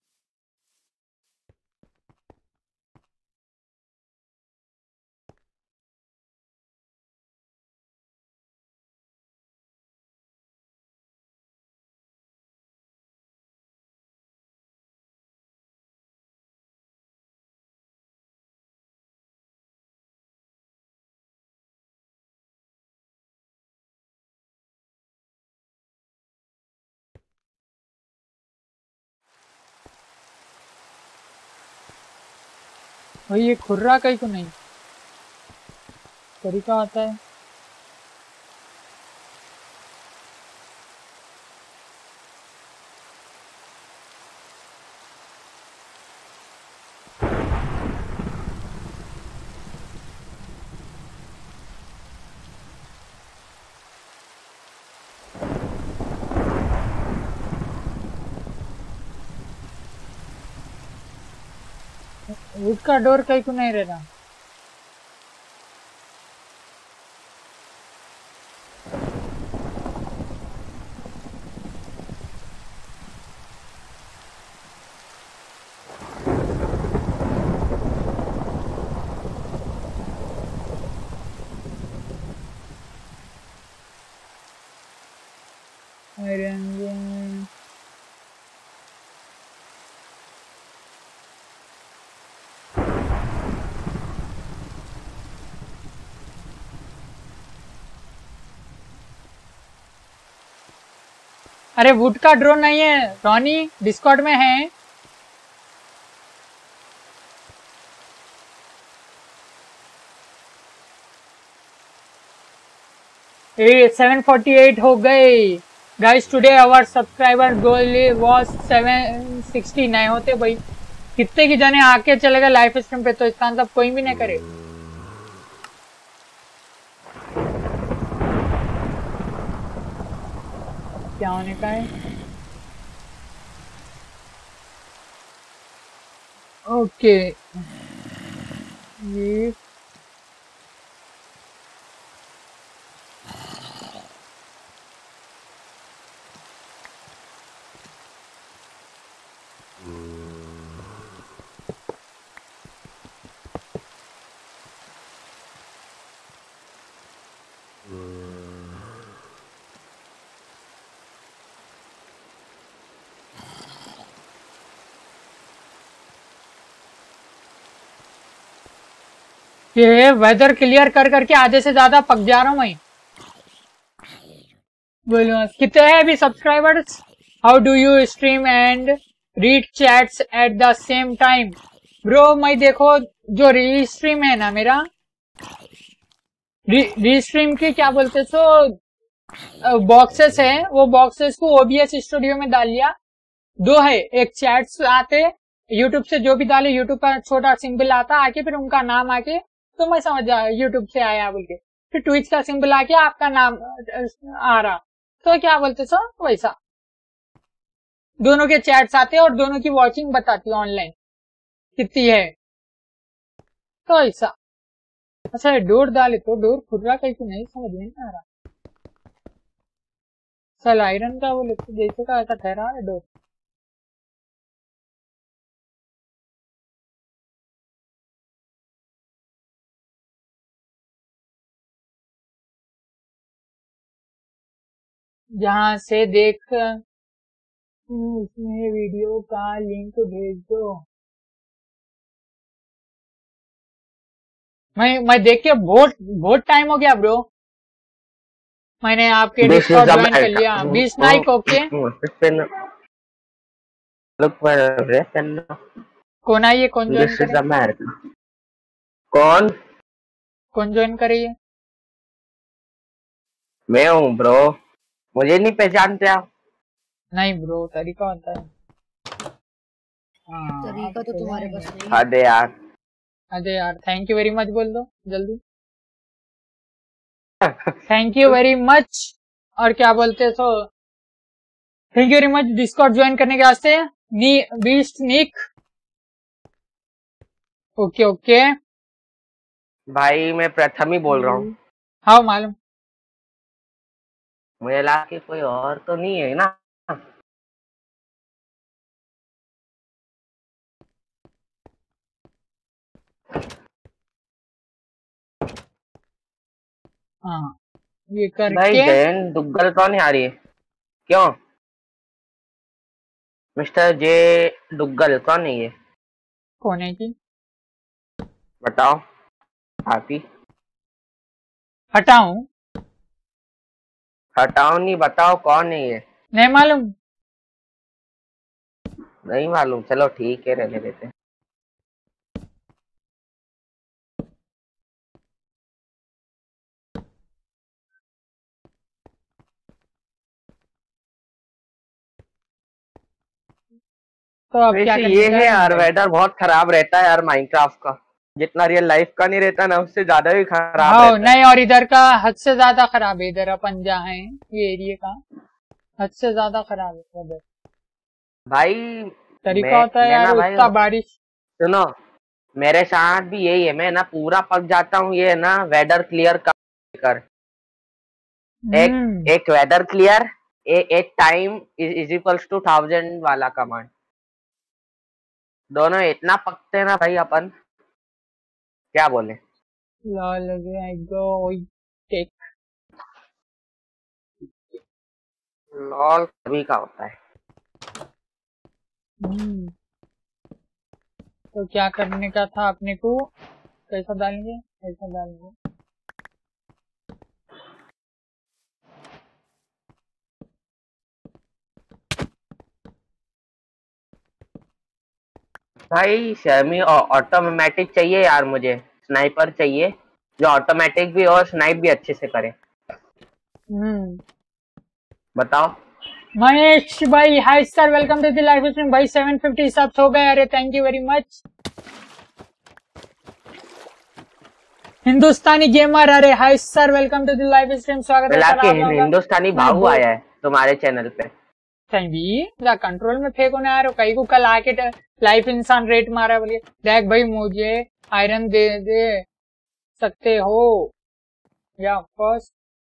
भाई ये खुर्रा कहीं को नहीं तरीका आता है। उसका डोर कहीं को नहीं रहना। अरे वुड का ड्रोन नहीं है रॉनी, डिस्कॉर्ड में है। सेवन फोर्टी एट हो गए guys. Today our subscriber goal was seven sixty. नहीं होते भाई, कितने की जाने आके चले गए लाइव स्ट्रीम पे, तो इसका मतलब कोई भी नहीं करे। क्या होने का है? ओके ये ये वेदर क्लियर कर करके आधे से ज्यादा पक जा रहा हूँ मैं। बोलो कितने हैं अभी subscribers? How do you stream and read chats at the same time? Bro मैं देखो जो री स्ट्रीम है ना मेरा, री, री स्ट्रीम की क्या बोलते सो बॉक्सेस है, वो बॉक्सेस को ओबीएस स्टूडियो में डाल लिया। दो है, एक चैट्स आते यूट्यूब से जो भी डाले, यूट्यूब का छोटा सिंबल आता आके, फिर उनका नाम आके, तो मैं समझ जाऊँ यूट्यूब से आया बोल के। फिर ट्विच का सिंबल आके आपका नाम आ रहा, तो क्या बोलते सो वैसा दोनों के चैट्स आते और दोनों की वॉचिंग बताती है ऑनलाइन कितनी है, तो ऐसा। अच्छा डोर डाले तो डोर खुद रहा कैसे, नहीं समझ में नहीं आ रहा। सल आयरन का वो लिखते जैसे का ऐसा ठहरा है डोर। जहां से देख उसमें वीडियो का लिंक भेज दो। मैं मैं देख के बहुत बहुत टाइम हो गया ब्रो, मैंने आपके डिस्कॉर्ड ज्वाइन कर लिया। बीस नाइक ओके। कौन आई है? कौन ज्वाइन करे? कौन कौन ज्वाइन करे? ये मैं हूँ ब्रो, मुझे नहीं पहचानते आप? नहीं ब्रो, तरीका होता है। हाँ तरीका तो तुम्हारे पास नहीं है। अरे यार अरे यार थैंक यू वेरी मच बोल दो जल्दी। Thank you very much. और क्या बोलते so thank you very much Discord join करने के वास्ते। नी बीस्ट निक ओके ओके भाई मैं प्रथम ही बोल रहा हूँ। हाँ मालूम। मुझे लगा कि कोई और तो नहीं है ना। हाँ ये करके भाई जैन दुग्गल कौन नहीं आ रही है? क्यों मिस्टर जे दुग्गल कौन नहीं है? कौन है की बताओ आप ही। हटाऊं? हटाओ नहीं, बताओ कौन नहीं है। नहीं मालूम। नहीं मालूम, चलो ठीक है रहने देते। तो अब क्या वैसे करने ये का है यार, है? वेदर बहुत खराब रहता है यार माइनक्राफ्ट का, जितना रियल लाइफ का नहीं रहता ना उससे ज्यादा भी खराब हाँ रहता है। नहीं, और इधर का हद से ज्यादा खराब है। इधर अपन जहाँ है ये एरिया का हद से ज्यादा खराब है उधर। भाई तरीका मैं, होता है मैं यार ना भाई इतना बारिश। सुनो, मेरे साथ भी यही है, मैं ना पूरा पक जाता हूँ ये ना वेदर क्लियर कर। एक हम्म एक वेदर क्लियर एक time is equals to thousand वाला कमांड, दोनों इतना पकते हैं ना भाई अपन, क्या बोले। Lol I go take. Lol सभी का होता है। हम्म तो क्या करने का था अपने को? कैसा डालेंगे? कैसा डालेंगे? भाई सेमी ऑटोमेटिक चाहिए यार, मुझे स्नाइपर चाहिए जो ऑटोमेटिक भी और स्नाइप भी अच्छे से करे। हम्म बताओ। महेश भाई hi sir, welcome to the live stream भाई। सेवन फिफ्टी सब्स हो गए, अरे thank you very much. Hindustani gamer, अरे hi sir, welcome to the live stream, स्वागत है सर आप लोगों का। हिंदुस्तानी भाऊ आया है तुम्हारे चैनल पे। कंट्रोल में फेंको ना यार, कहीं को कल आके लाइफ इंसान रेट मारा बोलिए। देख भाई मुझे आयरन दे दे सकते हो या फर्स्ट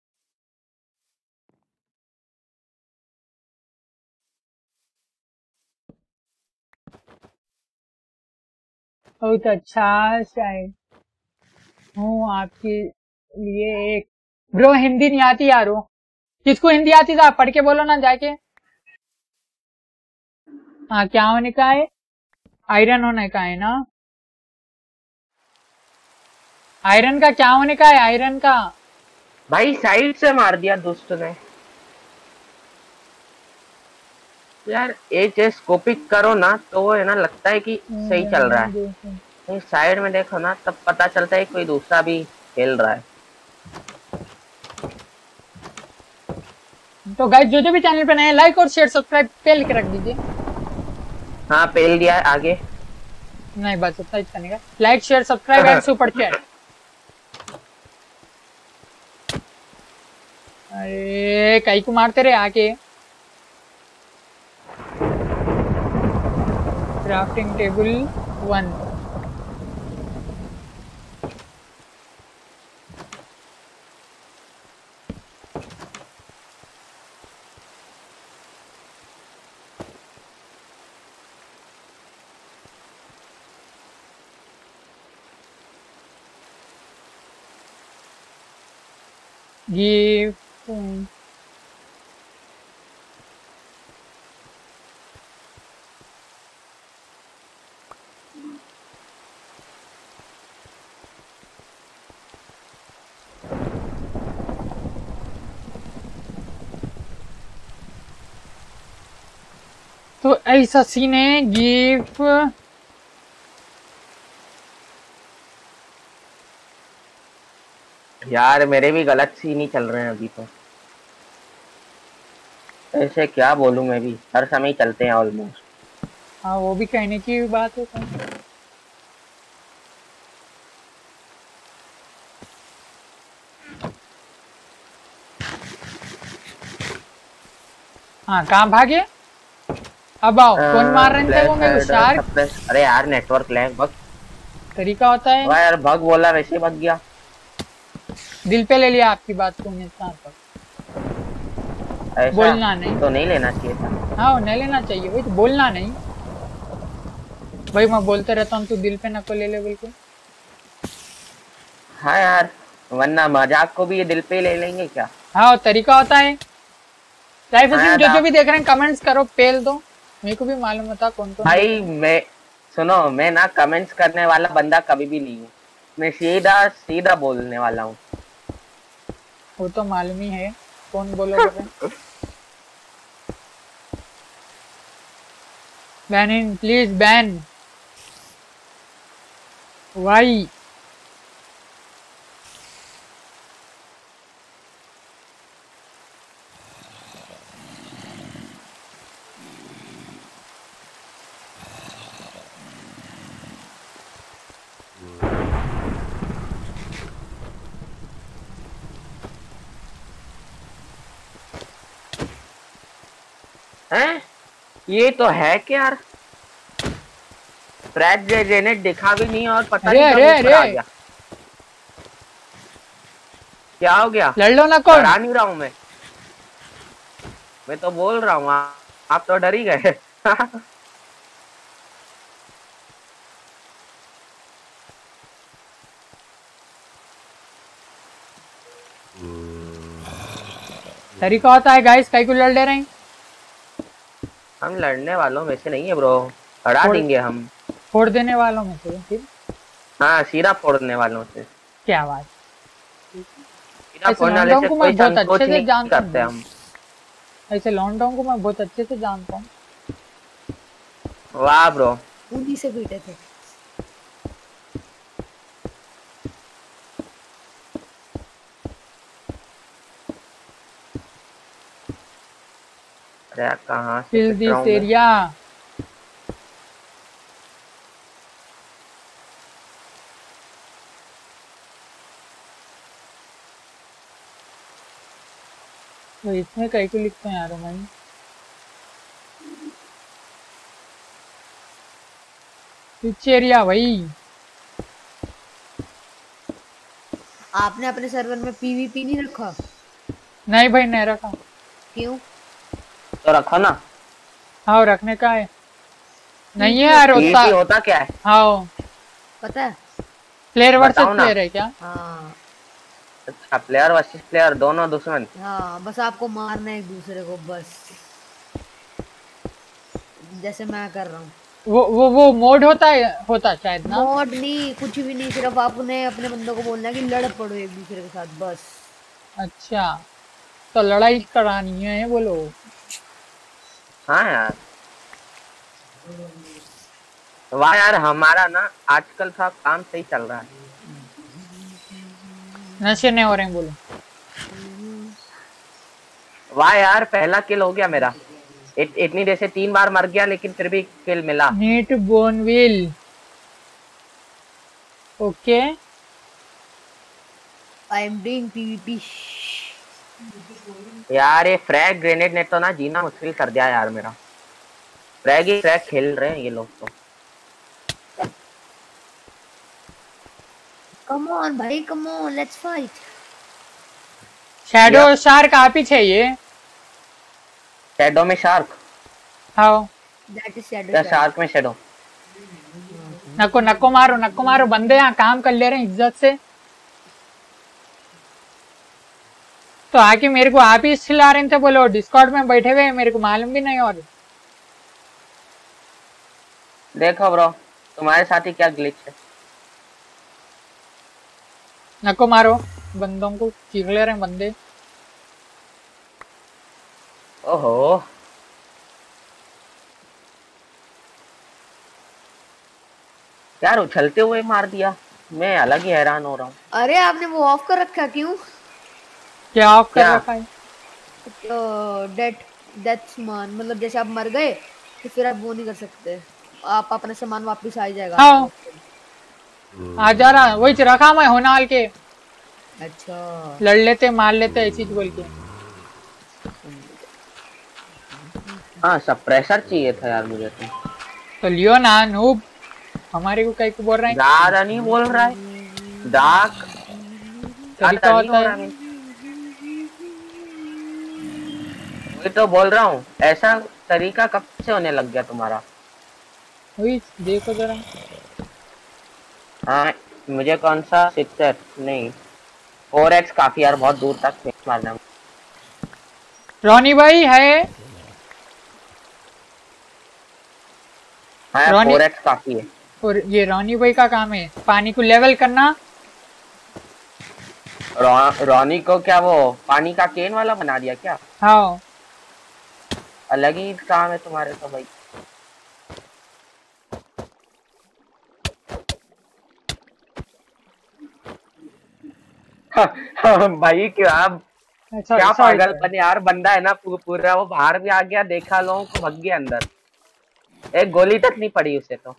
बहुत अच्छा शायद हूँ आपके लिए एक। ब्रो हिंदी नहीं आती यारो, किसको हिंदी आती था पढ़ के बोलो ना जाके। हाँ क्या होने का है, आयरन होने का है ना। आयरन का क्या होने का है, आयरन का। भाई साइड से मार दिया दोस्त ने यार। एक स्कोपिक करो ना तो वो है ना, लगता है कि सही चल रहा है। साइड में देखो ना तब पता चलता है कोई दूसरा भी खेल रहा है। तो गाइस जो जो भी चैनल पे नए लाइक और शेयर सब्सक्राइब पे लिख रख दीजिए। हाँ पेल दिया है, आगे नहीं बस उतना ही करने का। Like share subscribe and super chat. अरे कई को मारते रहे आके। Crafting table one. गिव तो ऐसा सीन है। गिव यार मेरे भी गलत सीन ही चल रहे हैं अभी तो। ऐसे क्या बोलूं, मैं भी हर समय चलते हैं ऑलमोस्ट। हाँ वो भी कहने की बात है। हाँ कहाँ भागे, अब आओ। कौन मार रहे थे वो मेरे को, शार्क। अरे यार नेटवर्क लैग बग तरीका होता है यार। भग बोला वैसे भग गया। दिल पे ले लिया आपकी बात को। बोलना नहीं तो नहीं लेना चाहिए था। हाँ नहीं लेना चाहिए भाई, तो बोलना नहीं भाई। मैं बोलते रहता हूँ तू दिल पे न को ले ले बिल्कुल। हाँ यार वरना मजाक को भी ये दिल पे ले लेंगे क्या। हाँ तरीका होता है। लाइफ स्ट्रीम जो जो भी देख रहे हैं कमेंट्स करो, पेल दो। मेरे को भी मालूम होता कौन कौन। भाई मैं सुनो, मैं ना कमेंट्स करने वाला बंदा कभी भी नहीं हूँ। मैं सीधा सीधा बोलने वाला हूँ। वो तो मालूम ही है कौन बोलोगे। Ban in please ban. Why हैं? ये तो है क्या यार, फ्रैग ग्रेनेड दिखा भी नहीं और पता नहीं कब ऊपर आ गया। क्या हो गया? लड़ लो ना कौन। डरा नहीं रहा हूँ मैं मैं तो बोल रहा हूँ। आप तो डर ही गए। तरीका होता है गाइस, कई को लड़ ले रहे हैं। हम लड़ने वालों में से नहीं है ब्रो, हरा देंगे हम। फोड़ देने वालों में से फिर। हाँ सीधा फोड़ने वालों से। क्या बात। सीधा फोड़ने वाले से कोई संकोच नहीं करते हम। ऐसे लॉन्डों को मैं बहुत अच्छे से जानता हूँ। वाह ब्रो, उन्हीं से पीटे थे। अरे कहाँ से किल पिट रहा दिस हूँ मैं? एरिया। तो इसमें कहीं को लिखते हैं यार मैं। पिच एरिया भाई। आपने अपने सर्वर में पीवीपी नहीं रखा? नहीं भाई नहीं रखा। क्यों? तो रखो ना। हाँ रखने का है। नहीं है यार पीवीपी उतना। होता क्या है? हाँ पता है? प्लेयर वर्सेस बताओ ना। प्लेयर है क्या? हाँ अच्छा प्लेयर वर्सेस प्लेयर दोनों दुश्मन। हाँ, बस आपको मारना है एक दूसरे को बस, जैसे मैं कर रहा हूँ। वो वो वो मोड होता है होता शायद ना। मोड नहीं, कुछ भी नहीं, सिर्फ आपने अपने बंदों को बोलना है कि लड़ पड़ो एक दूसरे के साथ बस। अच्छा तो लड़ाई करानी है बोलो। हाँ यार वाह यार हमारा ना आजकल का काम सही चल रहा है। नशे नहीं हो रहे हैं बोलो। वाह यार पहला किल हो गया मेरा। इत, इतनी देर से तीन बार मर गया लेकिन फिर भी किल मिला। नीट बोनविल। Okay I am doing PVP. यार ये फ्रैग ग्रेनेड ने तो ना जीना मुश्किल कर दिया यार मेरा। फ्रैग ही फ्रैग खेल रहे हैं ये लोग तो। कम ऑन भाई, come on, let's fight. Shadow shark आप ही चाहिए। शैडो में शार्क। हाँ दैट इज शैडो। या शार्क में शैडो। नको नको मारो नको मारो, बंदे यहाँ काम कर ले रहे हैं इज्जत से। तो आके मेरे को आप ही चिल्ला रहे थे बोलो डिस्कॉर्ड में बैठे हुए मेरे को मालूम भी नहीं। और देखो ब्रो तुम्हारे साथ ही क्या ग्लिच है। नको मारो, बंदों को चीर ले रहे हैं बंदे। ओहो यार उछलते हुए मार दिया, मैं अलग ही हैरान हो रहा हूँ। अरे आपने वो ऑफ कर रखा, क्यों? क्या ऑफ कर क्या? रखा है? डेथ डेथ मान, मतलब जैसे आप मर गए तो फिर आप वो नहीं कर सकते, आप अपना सामान वापस आ जाएगा। हाँ आ जा रहा वही रखा मैं होनाल के। अच्छा लड़ लेते मार लेते ऐसी बोल के। हाँ सप्रेसर चाहिए था यार मुझे तो। तो लियो ना नूब, हमारे को कहीं को बोल रहे हैं। ज्यादा नहीं बोल रहा है डार्क तरीका होता है। मैं तो बोल रहा हूँ ऐसा तरीका कब से होने लग गया तुम्हारा? वही देखो जरा। हाँ मुझे कौन सा सिक्सर नहीं फोर एक्स काफी यार, बहुत दूर तक फेंक मारना। रोनी भाई है। हाँ रोनी- फोर एक्स काफी है। और ये रोनी भाई का काम है पानी को लेवल करना। रो, रोनी को क्या वो पानी का केन वाला बना दिया क्या? हाँ अलग ही काम है तुम्हारे तो भाई। भाई क्या आप अच्छा क्या अच्छा पागलपन यार, बंदा है ना पू- पूरा वो बाहर भी आ गया, देखा लोगों को, भग गया अंदर, एक गोली तक नहीं पड़ी उसे तो।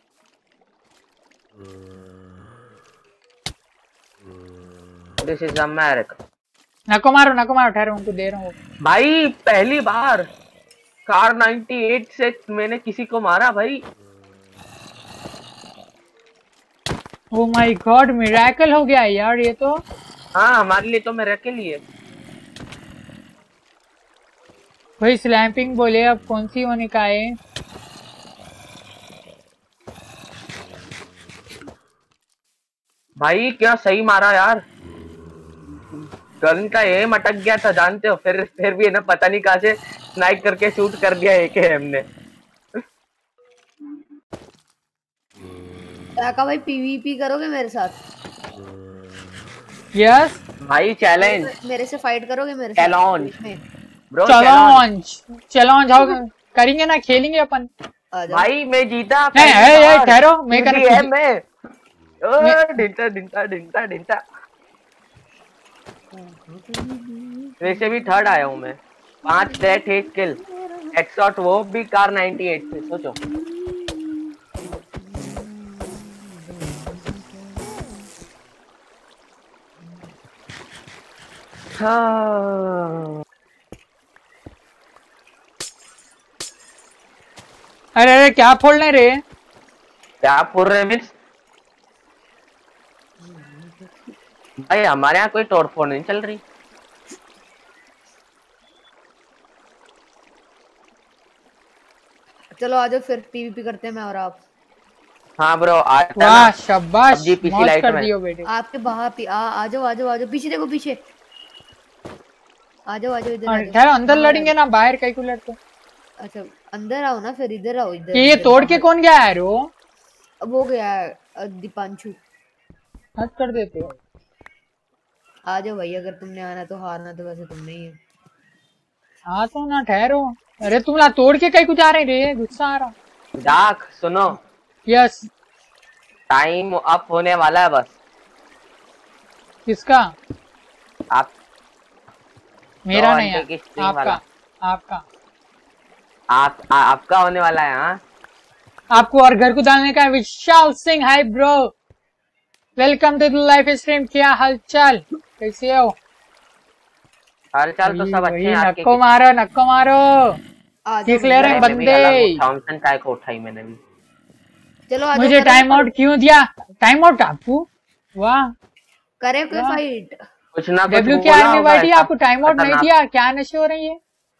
This is America. नको मारो नको मारो, ठहरो उनको दे रहा हूँ। भाई पहली बार कार अट्ठानवे से मैंने किसी को मारा भाई। ओ माय गॉड मिरेकल हो गया यार ये तो। हाँ हमारे लिए तो मेरे के लिए। भाई स्लैम्पिंग बोले अब कौन सी होने का है? भाई क्या सही मारा यार, गन का एम अटक गया था जानते हो, फिर फिर भी है ना पता नहीं कहाँ से स्नाइप करके शूट कर दिया एक एम ने। काका भाई पीवीपी करोगे मेरे साथ? यस भाई चैलेंज, मेरे से फाइट करोगे मेरे साथ? चैलेंज में ब्रो, चैलेंज चैलेंज हो करेंगे ना, खेलेंगे अपन। आ जाओ। भाई मैं जीता नहीं पहली है ये बार। ठहरो मैं क्योंकि करना है मैं ओ डिंटा डिंटा डिंटा डिंटा वैसे भी थर्ड आया हूँ मैं। पांच डेट एक किल हेडशॉट वो भी कार अट्ठानवे से सोचो। हाँ। अरे अरे क्या फोड़ने रे क्या फोड़ रहे मिर्च भाई हमारे यहाँ कोई तोड़फोड़ नहीं चल रही। चलो आ जाओ फिर पीवीपी करते हैं मैं और आप। हाँ ब्रो आज वाह शाबाश पबजी पीसी मौज लाइट कर में दियो बेटे आपके बाहर पी आ आ जाओ आ जाओ आ जाओ पीछे देखो पीछे आ जाओ आ जाओ इधर आ हाँ, जाओ। ठहरो अंदर बाहर आ लड़ेंगे ना बाहर कहीं को लड़ते जाओ। अच्छा अंदर आओ ना फिर इधर आओ इधर ये ये इधर तोड़ के बाहर। कौन गया है रो अब हो गया है अ, दीपांशु। हद कर देते हो आ जाओ भाई अगर तुमने आना तो हारना तो वैसे तुमने ही है। हाँ तो ना ठहरो अरे तुम ला तोड़ के कहीं को जा रहे रे गुस्सा आ रहा डाक सुनो यस टाइम अप होने वाला है बस। किसका आप मेरा दो नहीं घंटे की है स्ट्रीम वाला आपका आपका आप आ, आपका होने वाला है। हाँ आपको और घर को डालने का है। Vishal Singh hi bro welcome to the live stream क्या हालचाल कैसे हो हालचाल तो सब अच्छे हैं आपके। नक्को मारो नक्को मारो आ जाओ किस ले रहे हैं भैया। मैं भी अलग हूँ, बंदे थॉमसन काय को उठाई मैंने भी। चलो आ जाओ मुझे करें टाइम आउट क्यों दिया टाइम आउट आपको वाह करे कोई वाह। फाइट। कुछ ना कुछ डब्ल्यू के बोला आर्मी होगा वाइटी ऐसा आपको टाइम आउट नहीं खतरनाक। दिया क्या नशे हो रही है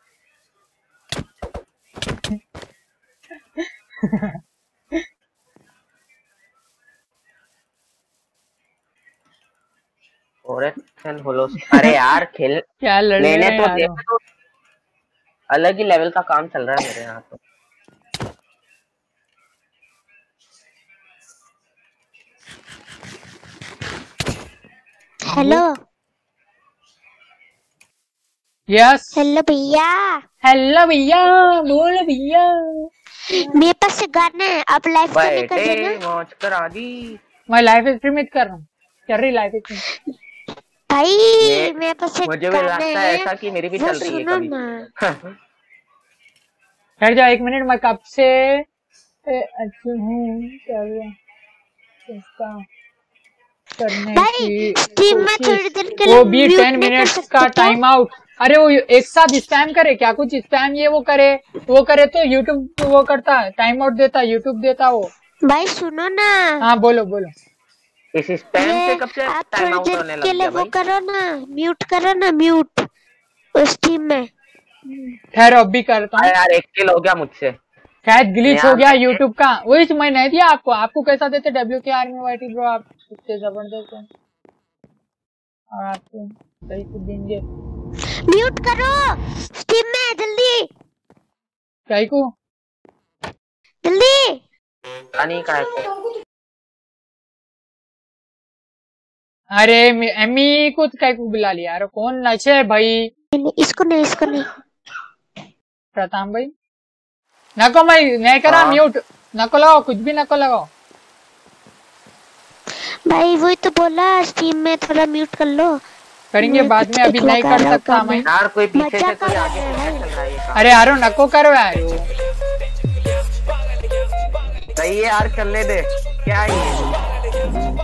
ओरेक्शन होलोस अरे यार खेल क्या लड़ ले मैंने रहे तो हैं यार देखा तो अलग ही लेवल का काम चल रहा है मेरे यहाँ तो। हेलो यस हेलो भैया हेलो भैया बोलो भैया मेरे पास से गाना है आप लाइव करने कर बैठे देना मौज करा दी। मैं लाइव स्ट्रीम कर रहा हूँ चल रही लाइव स्ट्रीम भाई ये मेरे पास से मुझे भी गाना लगता है है ऐसा कि मेरी भी वो चल रही है सुनो कभी। ना ठहर जाओ एक मिनट मैं कब से अच्छी हूँ क्या हुआ? इसका करने भाई की स्ट्रीम में कोशिश थोड़ी देर के लिए वो भी म्यूट टेन नहीं कर मिनट्स सकते का क्या? टाइम आउट अरे वो एक साथ स्पैम करे क्या कुछ स्पैम ये वो करे वो करे तो यूट्यूब वो करता है टाइम आउट देता यूट्यूब देता वो भाई सुनो ना हाँ बोलो बोलो इस स्पैम से ये कब से आप टाइम थोड़ी आउट देर होने के लग लिए गया वो भाई। करो ना म्यूट करो ना म्यूट उस टीम में खैर अब भी करता अरे हूँ यार एक किल हो गया मुझसे। शायद ग्लिच हो यहाँ गया पे- यूट्यूब का वही तो मैं नहीं दिया आपको आपको कैसा देते डब्ल्यू के आर्मी वाइटी ब्रो आप इतने जबरदस्त हैं और आपको सही तो देंगे म्यूट करो स्ट्रीम में जल्दी कहीं को जल्दी नहीं का है। अरे मे- एमी को तो कहीं को बुला लिया यार कौन नचे है भाई नहीं, इसको नहीं इसको नहीं प्रताप भाई नको मैं नहीं करा हाँ। म्यूट नको लगाओ कुछ भी नको लगाओ भाई वही तो बोला स्ट्रीम में थोड़ा म्यूट कर लो करेंगे मैं बाद कुछ में अभी एक नहीं लगा कर रहा सकता हूँ मैं यार कोई पीछे से मजाक कोई कर आगे रहा से है चल रहा है ये काम। अरे यारो नको करो यार सही है यार चलने दे क्या है ये।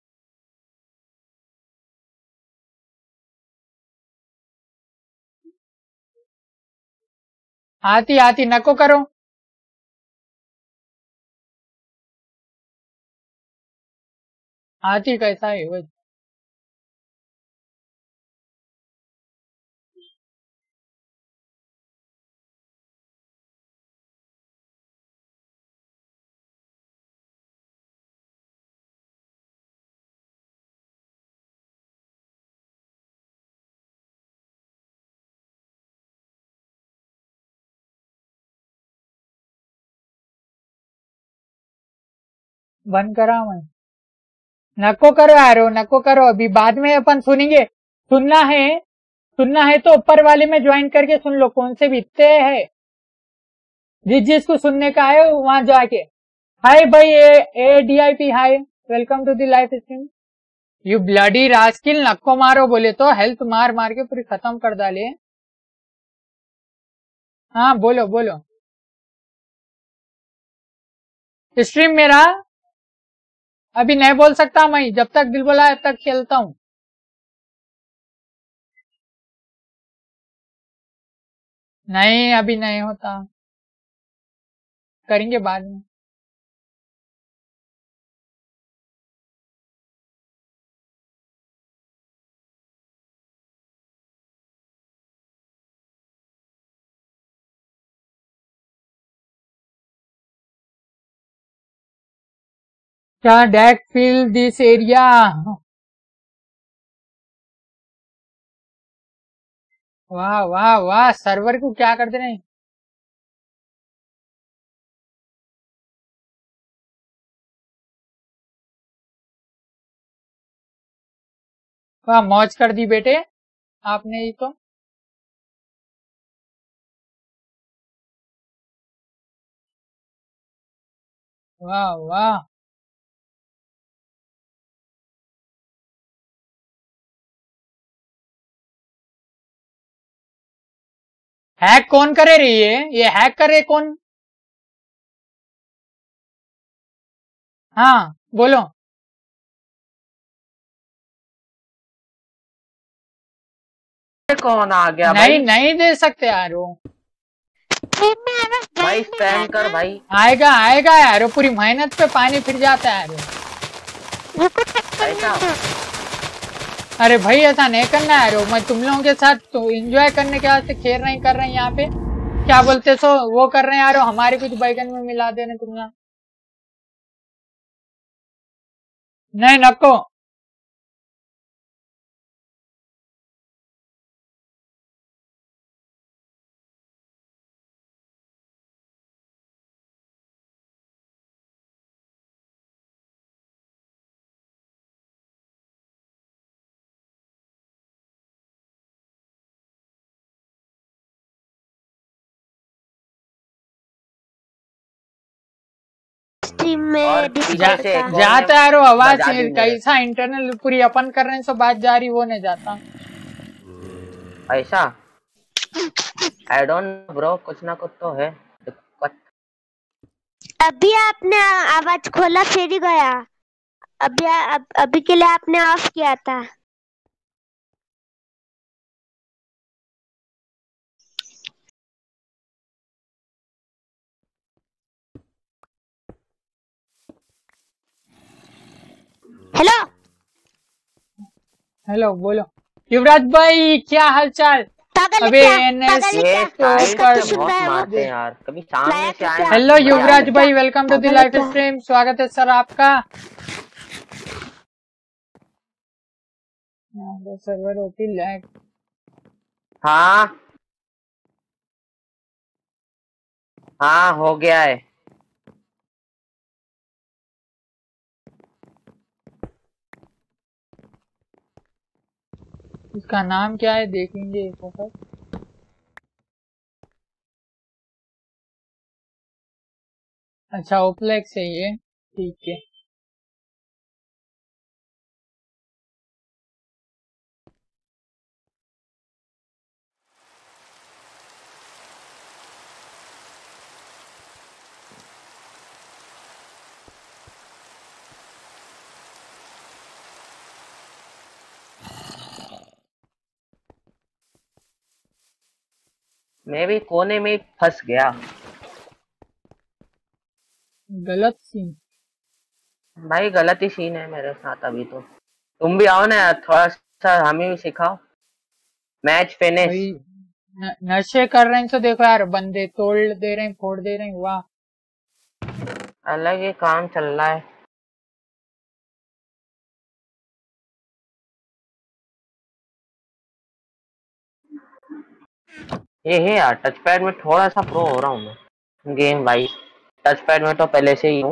आती आती नको करो आती कैसा है वो बंद करा मैं नको करो यारो नको करो अभी बाद में अपन सुनेंगे सुनना है सुनना है तो ऊपर वाले में ज्वाइन करके सुन लो कौन से बीतते हैं जिस जिसको सुनने का है वहां जाके हाय भाई ए, A D I P hi welcome to the live stream. You bloody rascal नक्को मारो बोले तो हेल्थ मार मार के पूरी खत्म कर डाले। हाँ बोलो बोलो। स्ट्रीम मेरा अभी नहीं बोल सकता मैं, जब तक दिल बोला तब तक खेलता हूँ। नहीं अभी नहीं होता, करेंगे बाद में। क्या डैक फील दिस एरिया। वाह वाह वाह, सर्वर को क्या करते नहीं। वाह मौज कर दी बेटे आपने ही तो। वाह वाह। हैक कौन करे रही है, ये हैक करे कौन। हाँ बोलो। कौन आ गया नहीं भाई? नहीं दे सकते यार वो। भाई स्पैम कर भाई। आएगा आएगा यार, वो पूरी मेहनत पे पानी फिर जाता है यार। ऐसा अरे भाई ऐसा नहीं करना है यार, मैं तुम लोगों के साथ तो एंजॉय करने के वास्ते खेल नहीं कर रहे हैं यहाँ पे, क्या बोलते सो वो कर रहे हैं यार, हमारे कुछ बैगन में मिला दे रहे तुम लोग। नहीं नको। स्ट्रीम में और डिस्कॉर्ड पीछे से का एक और जाता है यार वो आवाज बजा दी मेरे। कैसा इंटरनल पूरी अपन कर रहे हैं, सो बात जा रही वो नहीं जाता। ऐसा आई डोंट ब्रो, कुछ ना कुछ तो है दिक्कत। अभी आपने आवाज खोला फिर ही गया, अभी अब, अभी के लिए आपने ऑफ किया था। हेलो हेलो बोलो युवराज भाई क्या हाल चाल। पागल है अबे क्या? एनएस पागल है ये क्या? तो साइड पर से बहुत है वो। मारते हैं यार, कभी सामने लायक से है आए क्या? ना हेलो तो बढ़िया युवराज है। भाई वेलकम टू द पागल है लाइव क्या? स्ट्रीम, स्वागत है सर आपका। सर्वर होती लैग। हाँ हाँ हो गया है। इसका नाम क्या है देखेंगे एक वक्त। अच्छा ओप्लेक्स है ये, ठीक है। मैं भी कोने में फंस गया। गलत सीन। भाई गलत ही सीन है मेरे साथ अभी तो। तुम भी आओ ना यार, थोड़ा सा हमें भी सिखाओ। Match finish. भाई न- नशे कर रहे हैं तो देखो यार, बंदे तोड़ दे रहे हैं फोड़ दे रहे हैं, वाह। अलग ही काम चल रहा है। ये है यार, टच पैड में थोड़ा सा प्रो हो रहा हूँ मैं गेम वाइज। टच पैड में तो पहले से ही हूँ।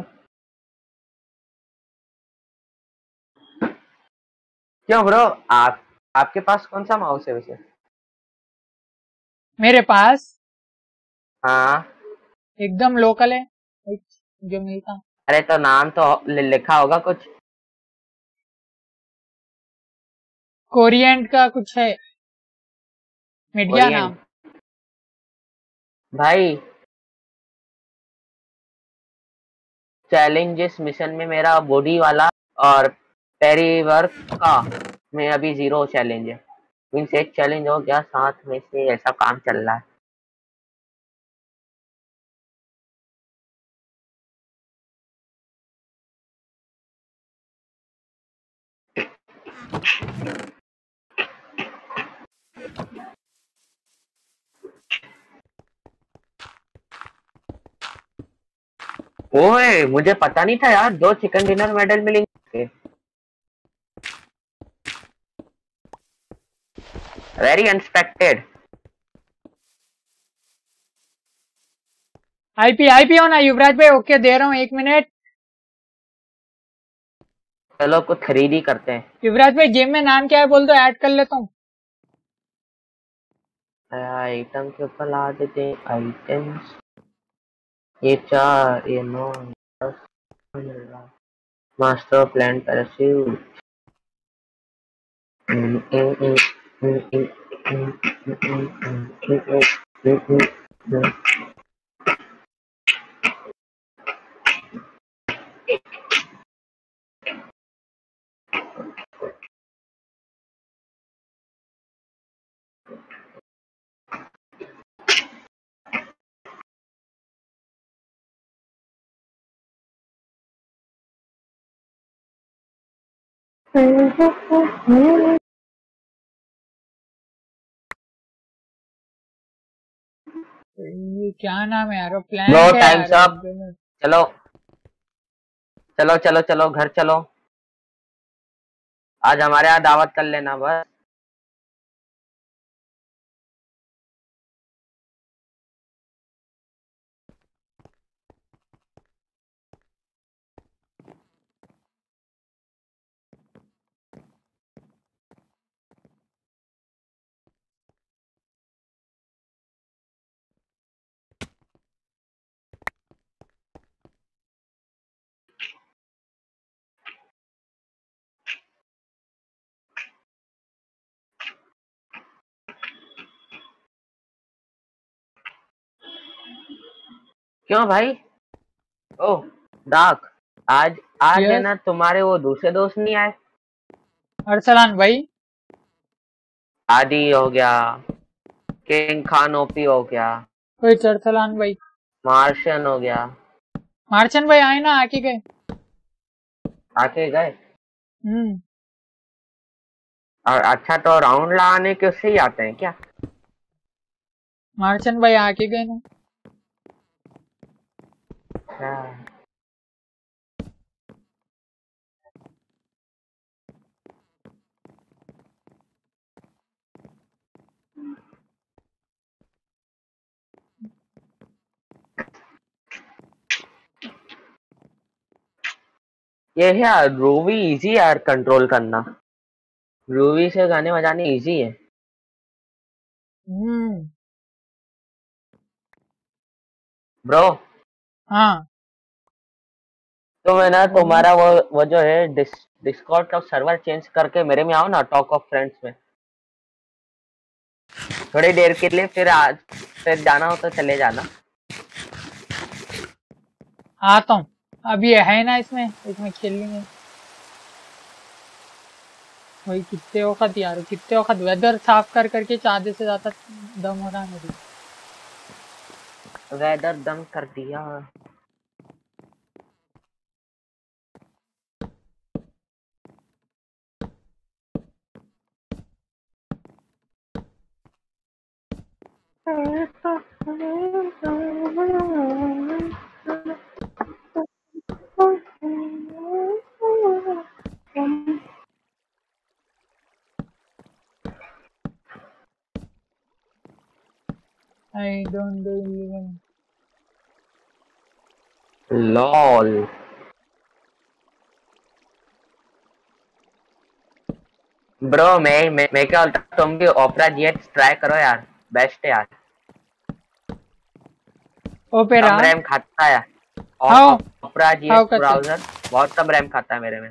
क्यों ब्रो, आप आपके पास कौन सा माउस है वैसे? मेरे पास हाँ एकदम लोकल है जो मिलता। अरे तो नाम तो लि- लिखा होगा कुछ। कोरिएंट का कुछ है, मिट गया नाम। कोरियन भाई चैलेंजेस मिशन में मेरा बॉडी वाला और पेरी वर्क का में अभी जीरो चैलेंज है। मीन्स एक चैलेंज हो गया, साथ में से ऐसा काम चल रहा है। ओए मुझे पता नहीं था यार, दो चिकन डिनर मेडल मिलेंगे। Very unexpected. आईपी आईपी हो ना युवराज भाई? ओके दे रहा हूँ, एक मिनट। चलो कुछ खरीद ही करते हैं। युवराज भाई गेम में नाम क्या है बोल दो, ऐड कर लेता हूँ। आइटम के ऊपर ला देते हैं आइटम्स। ये चार, ये नौ, दस, मास्टर प्लान पैराशूट। ये क्या नाम है यार? प्लान नो क्या है टाइम्स यार? अप। चलो चलो चलो चलो घर चलो। आज हमारे यहाँ दावत कर लेना बस। क्यों भाई? ओह डार्क, आज आज है यस ना तुम्हारे वो दूसरे दोस्त नहीं आए? अरसलान भाई। आदि हो गया, किंग खान ओपी हो गया, कोई अरसलान भाई, मार्शन हो गया। मार्चन भाई आए ना, आके गए। आके गए। हम्म और अच्छा तो राउंड लगाने के उससे ही आते हैं क्या? मार्चन भाई आके गए ना। अच्छा ये है यार, रूबी इजी यार कंट्रोल करना। रूबी से गाने बजाने इजी है। हम्म ब्रो हाँ तो मैं ना बोलिए। तुम्हारा वो वो जो है डिस, डिस्कॉर्ड का सर्वर चेंज करके मेरे में आओ ना, टॉक ऑफ फ्रेंड्स में थोड़ी देर के लिए। फिर आज फिर जाना हो तो चले जाना। आता हूँ, अभी है ना इसमें इसमें खेल लेंगे। वही कितने वक्त यार, कितने वक्त वेदर साफ कर करके आधे से ज्यादा दम हो रहा है मेरी। वेदर दम कर दिया। I don't do even lol bro, मैं मैं मैं क्या बोलता हूँ, तुम भी ओपरा जेट्स ट्राई करो यार, बेस्ट है यार। ओपेरा कम रैम खाता है हाउ और ओपेरा जी हाउ करते ब्राउजर बहुत कम रैम खाता है मेरे में।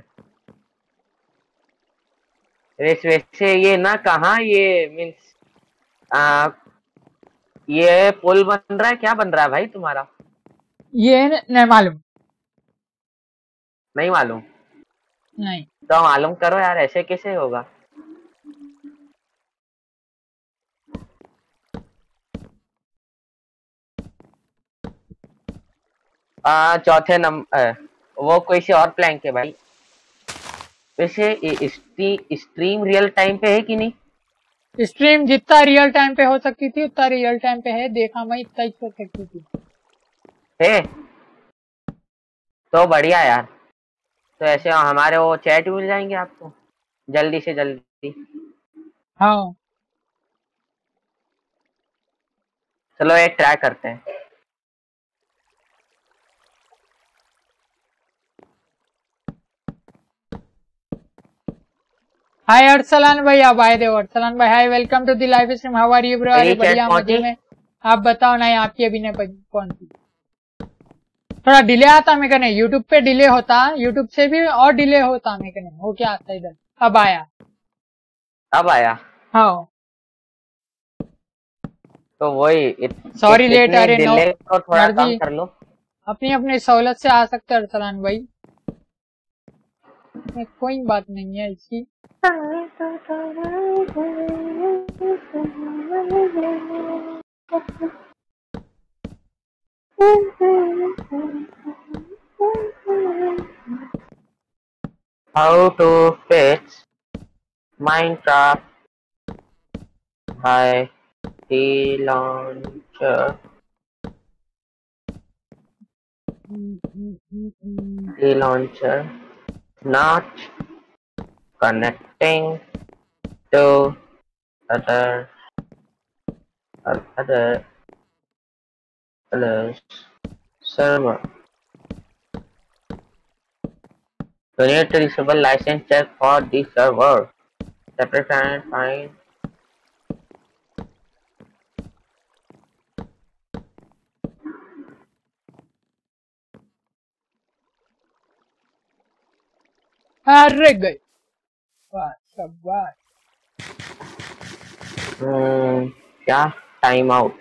वैसे वैसे ये ना कहाँ ये मीन्स आ, ये पुल बन रहा है, क्या बन रहा है भाई तुम्हारा? ये न- नहीं मालूम। नहीं मालूम? नहीं तो मालूम करो यार, ऐसे कैसे होगा? आ, चौथे नंबर वो कोई से और प्लैंक है भाई। वैसे ये स्ट्री, स्ट्रीम रियल टाइम पे है कि नहीं? स्ट्रीम जितना रियल टाइम पे हो सकती थी उतना रियल टाइम पे है, देखा मैं इतना ही हो सकती थी। है तो बढ़िया यार। तो ऐसे हमारे वो चैट मिल जाएंगे आपको जल्दी से जल्दी। हाँ चलो एक ट्राई करते हैं। हाय अरसलान भाई, आप आए थे। अरसलान भाई hi, welcome to the live stream, how are you bro? अरे मेरी chat बढ़िया मजे पहुंची? में। आप बताओ ना, आपकी अभी नहीं कौन सी? थोड़ा डिले आता मेरे कने, यूट्यूब पे डिले होता, यूट्यूब से भी और डिले होता मेरे कने। हो क्या आता इधर? अब आया। अब आया? हाँ तो वही सॉरी लेट। अरे नो डिले को थोड़ा कम मर्जी, कर लो। अपनी अपनी सहूलत से आ सकते अरसलान भाई, कोई बात नहीं है इसकी। How to fix Minecraft by the launcher? The launcher not connecting to other other other server. You need to disable license check for the server. Separate and find. अरे गए, वाह शाबाश। हम्म क्या टाइम आउट?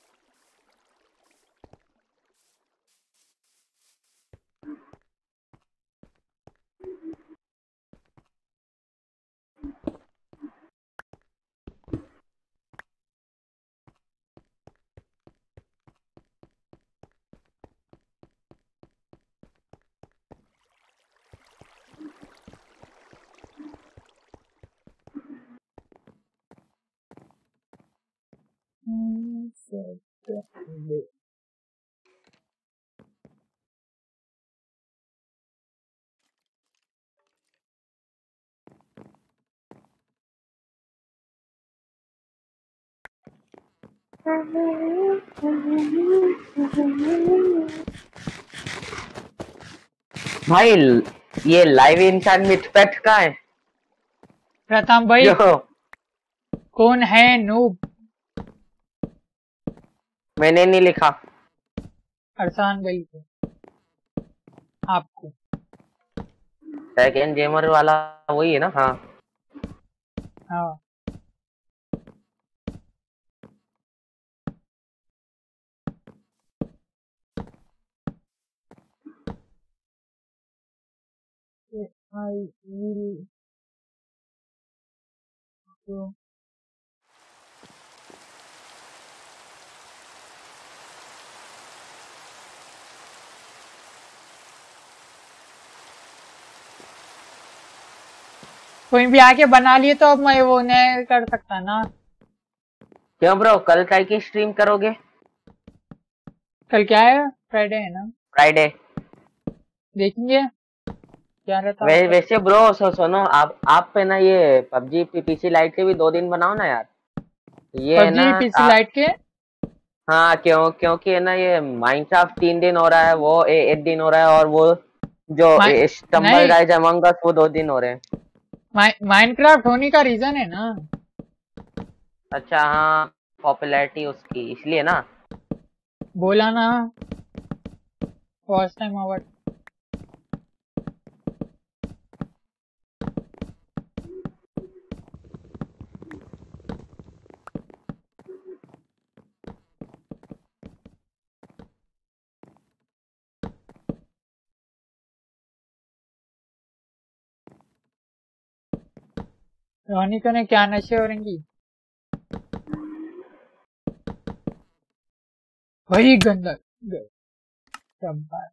भाई ये लाइव इंसान मिटपैट का है प्रथम भाई जो कौन है नूब? मैंने नहीं लिखा। अरसान भाई को, आपको। सेकंड गेमर वाला वही है ना? हाँ हाँ I will go. कोई भी आके बना लिए तो अब मैं वो नहीं कर सकता ना। क्यों ब्रो, कल काय की स्ट्रीम करोगे? कल क्या है? फ्राइडे है ना? फ्राइडे देखेंगे क्या रहता वे, है। वैसे ब्रो सो सुनो, आप आप पे ना ये पबजी पीसी लाइट के भी दो दिन बनाओ ना यार। ये है ना पबजी पीसी आप, लाइट के। हाँ क्यों क्योंकि है ना ये माइनक्राफ्ट तीन दिन हो रहा है, वो ए, एक दिन हो रहा है, और वो जो माइ- स्टम्बल नहीं। गाइज अमंग अस वो दो दिन हो रहे हैं। माइनक्राफ्ट होने का रीजन है ना। अच्छा हाँ, पॉपुलैरिटी उसकी इसलिए ना। बोला ना फर्स्ट टाइम अवार्ड। रोनी को ने क्या नशे हो रहेंगी? वही गंदा ग- सब बात।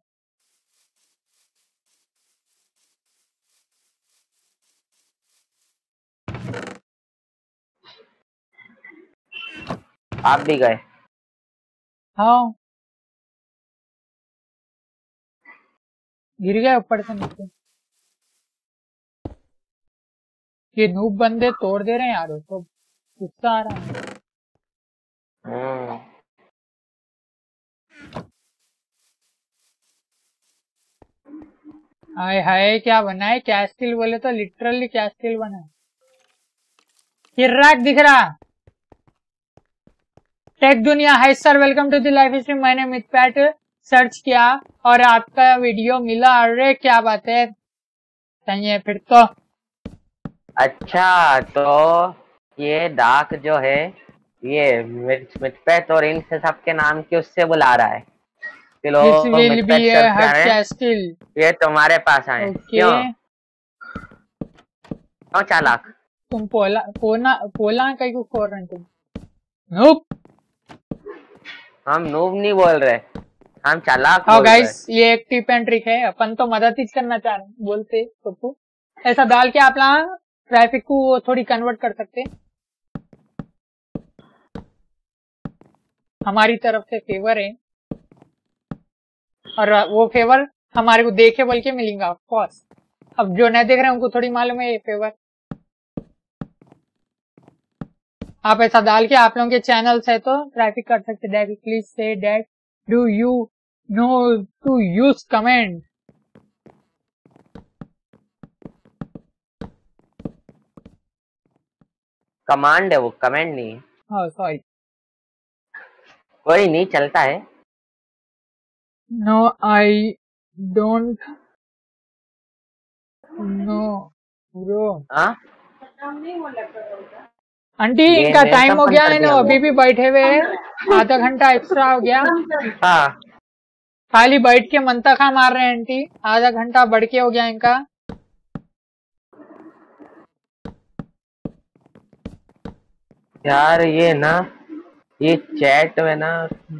आप भी गए? हाँ गिर गया ऊपर से नीचे। ये नूब बंदे तोड़ दे रहे हैं यार, तो गुस्सा आ रहा है। हम्म, हाय हाय क्या बना है? क्या स्किल बोले तो लिटरली क्या स्किल बना है? किर्राक दिख रहा। टेक दुनिया, hi sir, welcome to the live stream. मैंने मिथपैट सर्च किया और आपका वीडियो मिला। अरे क्या बात है, सही है फिर तो। अच्छा तो ये डाक जो है ये मिथपैट और इन सब के नाम के उससे बुला रहा है। चलो दिस विल बी मिथपैट ए सर्च हट करें, क्या स्किल। ये तुम्हारे पास आए। ओके क्यों क्यों चालाक? तुम पोला पोना पोला कहीं को खोल रहे हैं तुम? नूप। हम नूब नहीं बोल रहे, हम चालाक हाँ बोल रहे। गाइस, ये एक टिप एंड ट्रिक है, अपन तो मदद ही करना चाह रहे हैं बोलते तो ऐसा डाल के आप लोग ट्रैफिक को थोड़ी कन्वर्ट कर सकते हैं। हमारी तरफ से फेवर है और वो फेवर हमारे को देखे बोल के मिलेगा ऑफ कोर्स। अब जो नहीं देख रहे हैं उनको थोड़ी मालूम है ये फेवर। आप ऐसा डाल के आप लोगों के चैनल्स है तो ट्रैफिक कर सकते। दैट प्लीज से that do you know to use comment. Command है वो, कमेंट नहीं है। हाँ सॉरी। कोई नहीं, चलता है। No I don't know bro. हाँ आंटी ये इनका नेट टाइम हो कंपन गया कर है ना, दिया अभी वो। भी बैठे हुए हैं। आधा घंटा एक्स्ट्रा हो गया। हाँ खाली बैठ के मंतखा मार रहे हैं आंटी। आधा घंटा बढ़ के हो गया इनका। यार ये ना, ये चैट में ना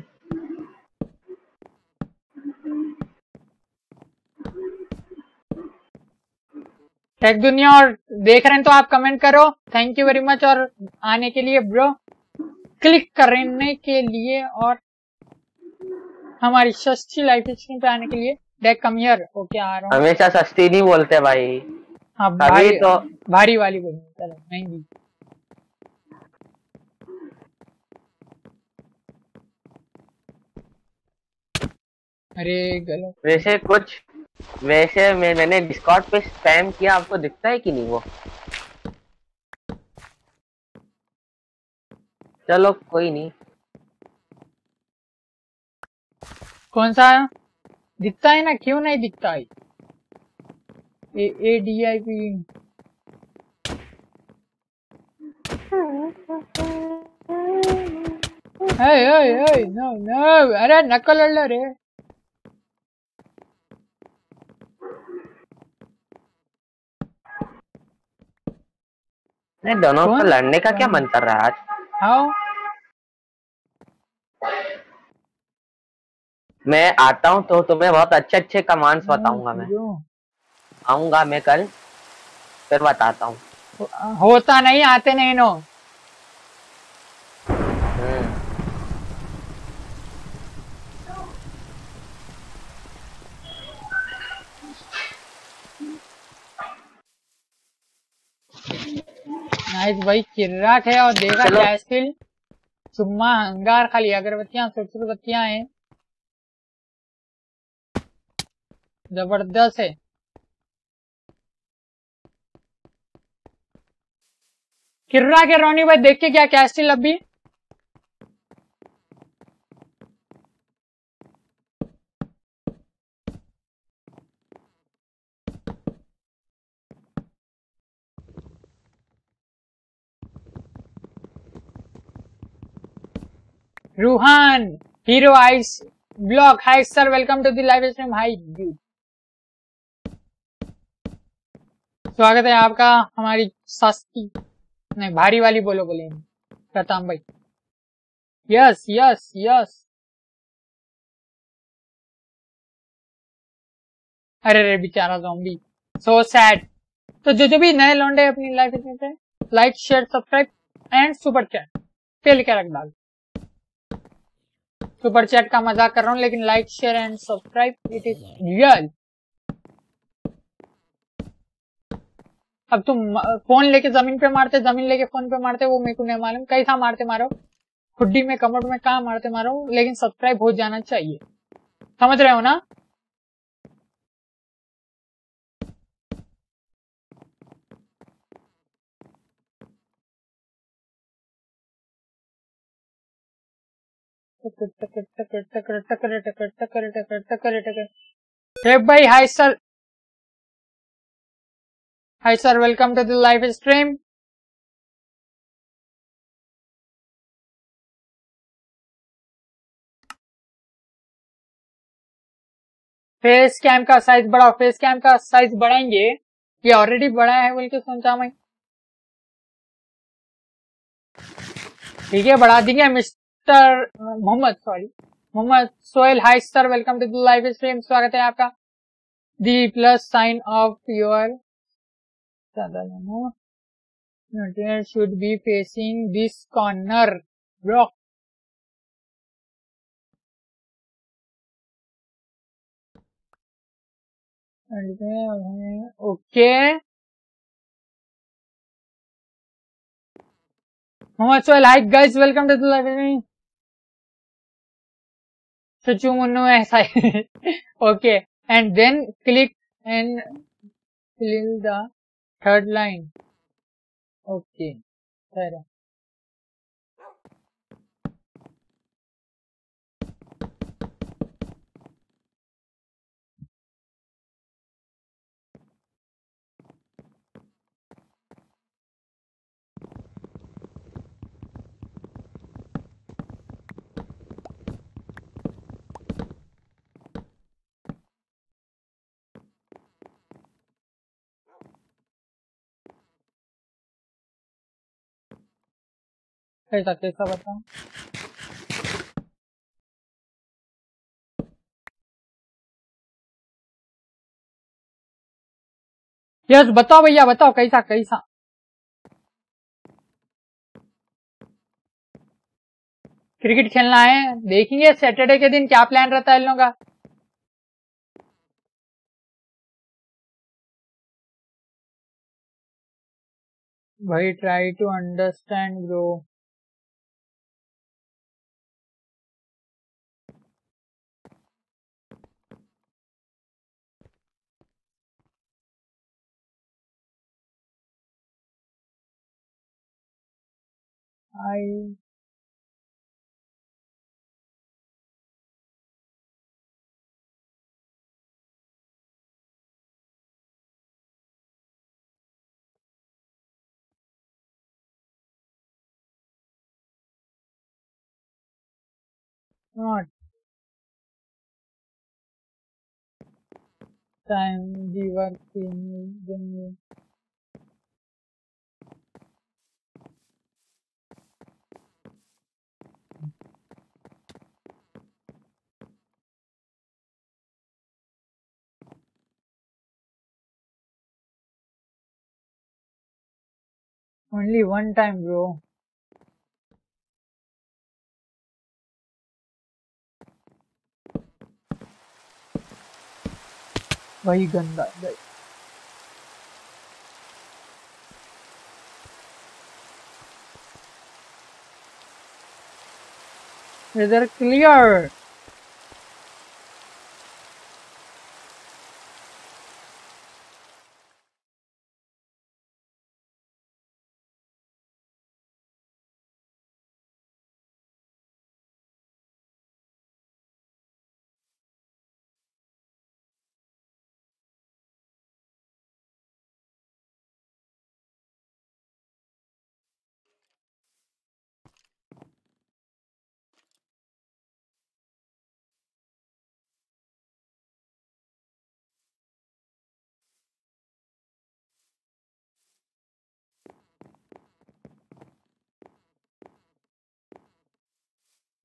टेक दुनिया और देख रहे हैं तो आप कमेंट करो। थैंक यू वेरी मच और आने के लिए ब्रो, क्लिक करने के लिए और हमारी सस्ती लाइफ स्ट्रीम पे आने के लिए। डेक कम हियर। ओके आ रहा हूँ। हमेशा सस्ती नहीं बोलते भाई, हाँ कभी भारी तो भारी वाली बोलूँ, चलो महंगी। अरे गलत। वैसे कुछ वैसे मैं, मैंने डिस्कॉर्ड पे स्पैम किया, आपको दिखता है कि नहीं वो? चलो कोई नहीं। कौन सा दिखता है ना, क्यों नहीं दिखता है? A A D I P. Hey hey hey no no, अरे नकल लड़ रे। नहीं, दोनों को कौन लड़ने का क्या कौन मन कर रहा है आज? हाउ? मैं आता हूँ तो तुम्हें बहुत अच्छे अच्छे कमांड्स बताऊंगा। मैं आऊंगा मैं कल, फिर बताता हूँ। होता नहीं, आते नहीं नो। नाइस भाई, किर्राक है और देगा चलो। क्या स्किल। चुम्मा अंगार खाली अगरबत्तियां सुरसुरबत्तियां हैं, जबरदस्त है। किर्राक है रोनी भाई, देख के क्या क्या स्किल अभी। Ruhan hero ice block, hi sir, welcome to the live stream. Hi you, स्वागत है आपका हमारी सस्ती नहीं भारी वाली बोलो बोले प्रताप भाई। Yes yes yes. अरे रे बेचारा ज़ॉम्बी, सो सैड। तो जो जो भी नए लौंडे अपनी लाइफ में like share subscribe and super chat पे लिखे रख डाल। सुपर चैट का मजाक कर रहा हूँ लेकिन like share and subscribe it is real. अब तुम फोन लेके जमीन पे मारते, जमीन लेके फोन पे मारते, वो मेरे को नहीं मालूम, कैसा मारते मारो, खुड्डी में कमर में कहाँ मारते मारो, लेकिन सब्सक्राइब हो जाना चाहिए, समझ रहे हो ना। भाई hi sir, hi sir, welcome to the live stream. Face cam का साइज बढ़ाओ, फेस कैम का साइज बढ़ाएंगे, ये ऑलरेडी बड़ा है बोल के सोचा मैं, ठीक है बढ़ा देंगे। Mister Mohammad sorry Mohammad Sohail, hi sir, welcome to the live stream, स्वागत है आपका। The plus sign of your should be facing this corner bro. Okay Mohammad Sohail, hi guys, welcome to the live stream. सचू मुन्नू ऐसा okay and then click and fill the third line. Okay sir, कैसा कैसा बताओ। Yes बताओ भैया बताओ, कैसा कैसा। क्रिकेट खेलना है, देखेंगे सैटरडे के दिन क्या प्लान रहता है इन लोगों का। भाई try to understand bro. I not time the work in only one time bro. वही गंदा है। Weather clear.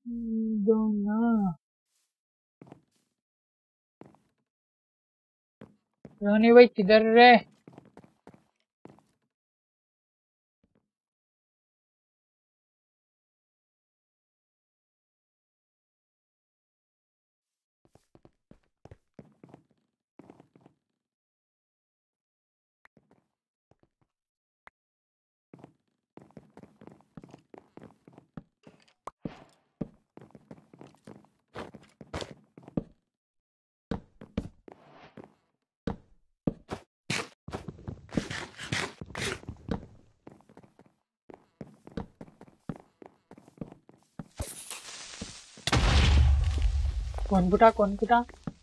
दो ना रोनी भाई किधर रे? कौन कुटा कौन कुटा?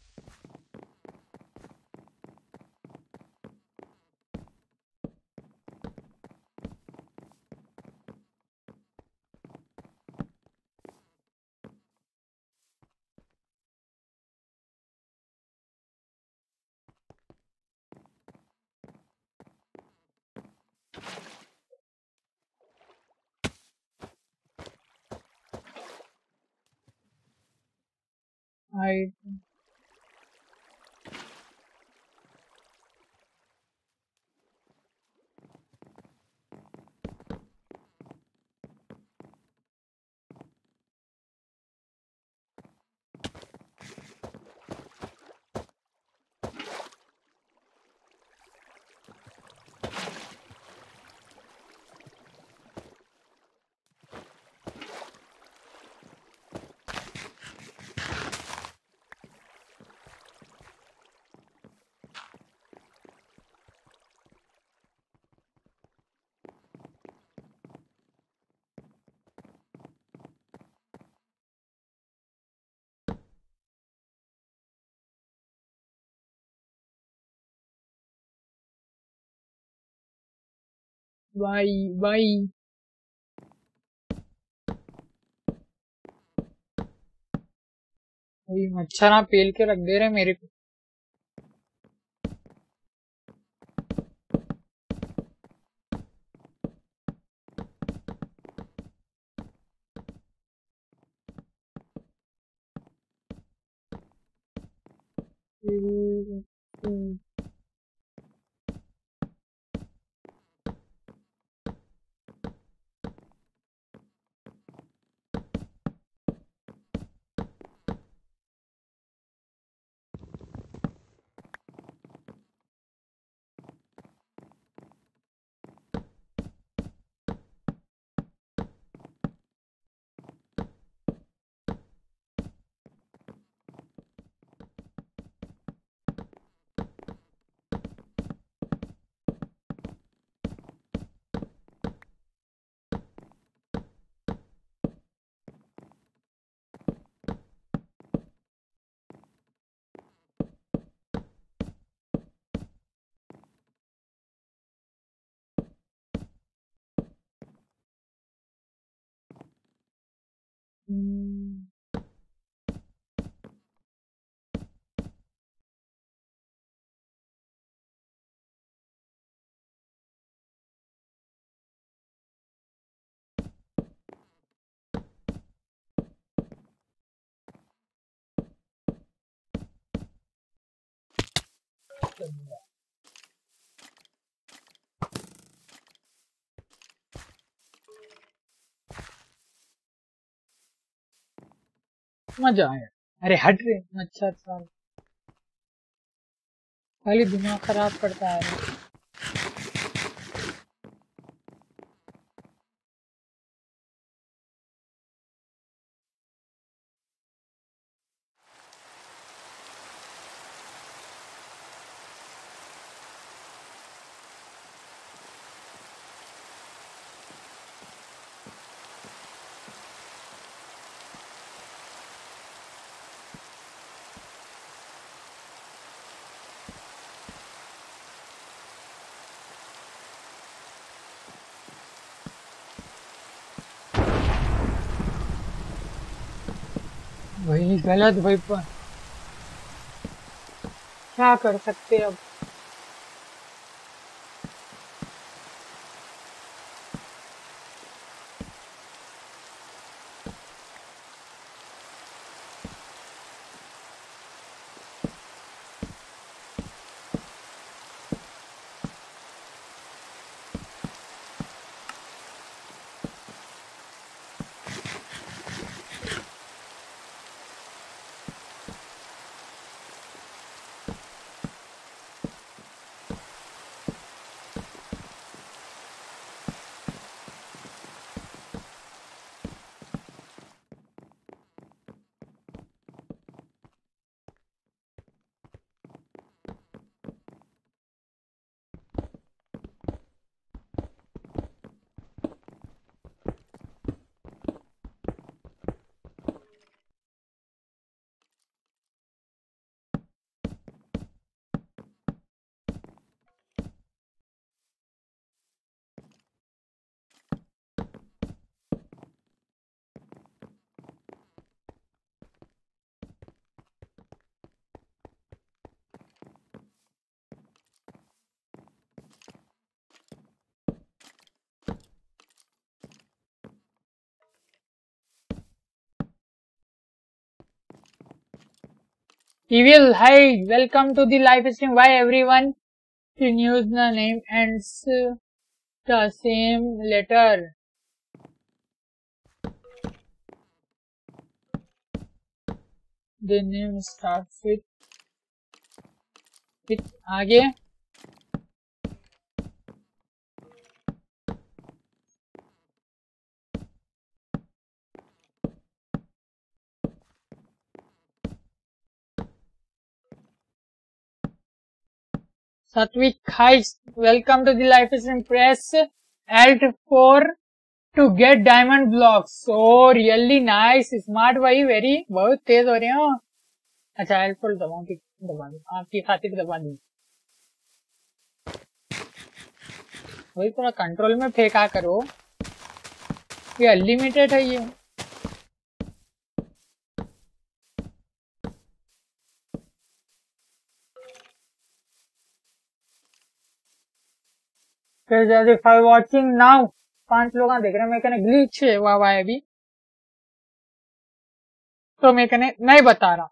आई भाई भाई भाई मच्छर ना पेल के रख दे रहे मेरे को। हम्म, मजा आया। अरे हट रे मच्छर साल खाली दिमाग खराब करता है। वही गलत भाई पर क्या कर सकते अब। Evil, hi, welcome to the live stream. Why everyone can use the name ends the same letter? The name starts with with आगे Satvik, hi, welcome to the live stream. Press Alt four to get diamond blocks. Oh, really nice, smart भाई, very बहुत तेज हो रहे हो. अच्छा Alt four दबाओ, दबा दो, आपकी खातिर दबा दी. वही थोड़ा कंट्रोल में फेंका करो, ये अनलिमिटेड है ये. If I watching now, पांच लोग देख रहे हैं, मैं कहने ग्लिच है वाह वाह अभी, तो मैं कहने नहीं बता रहा.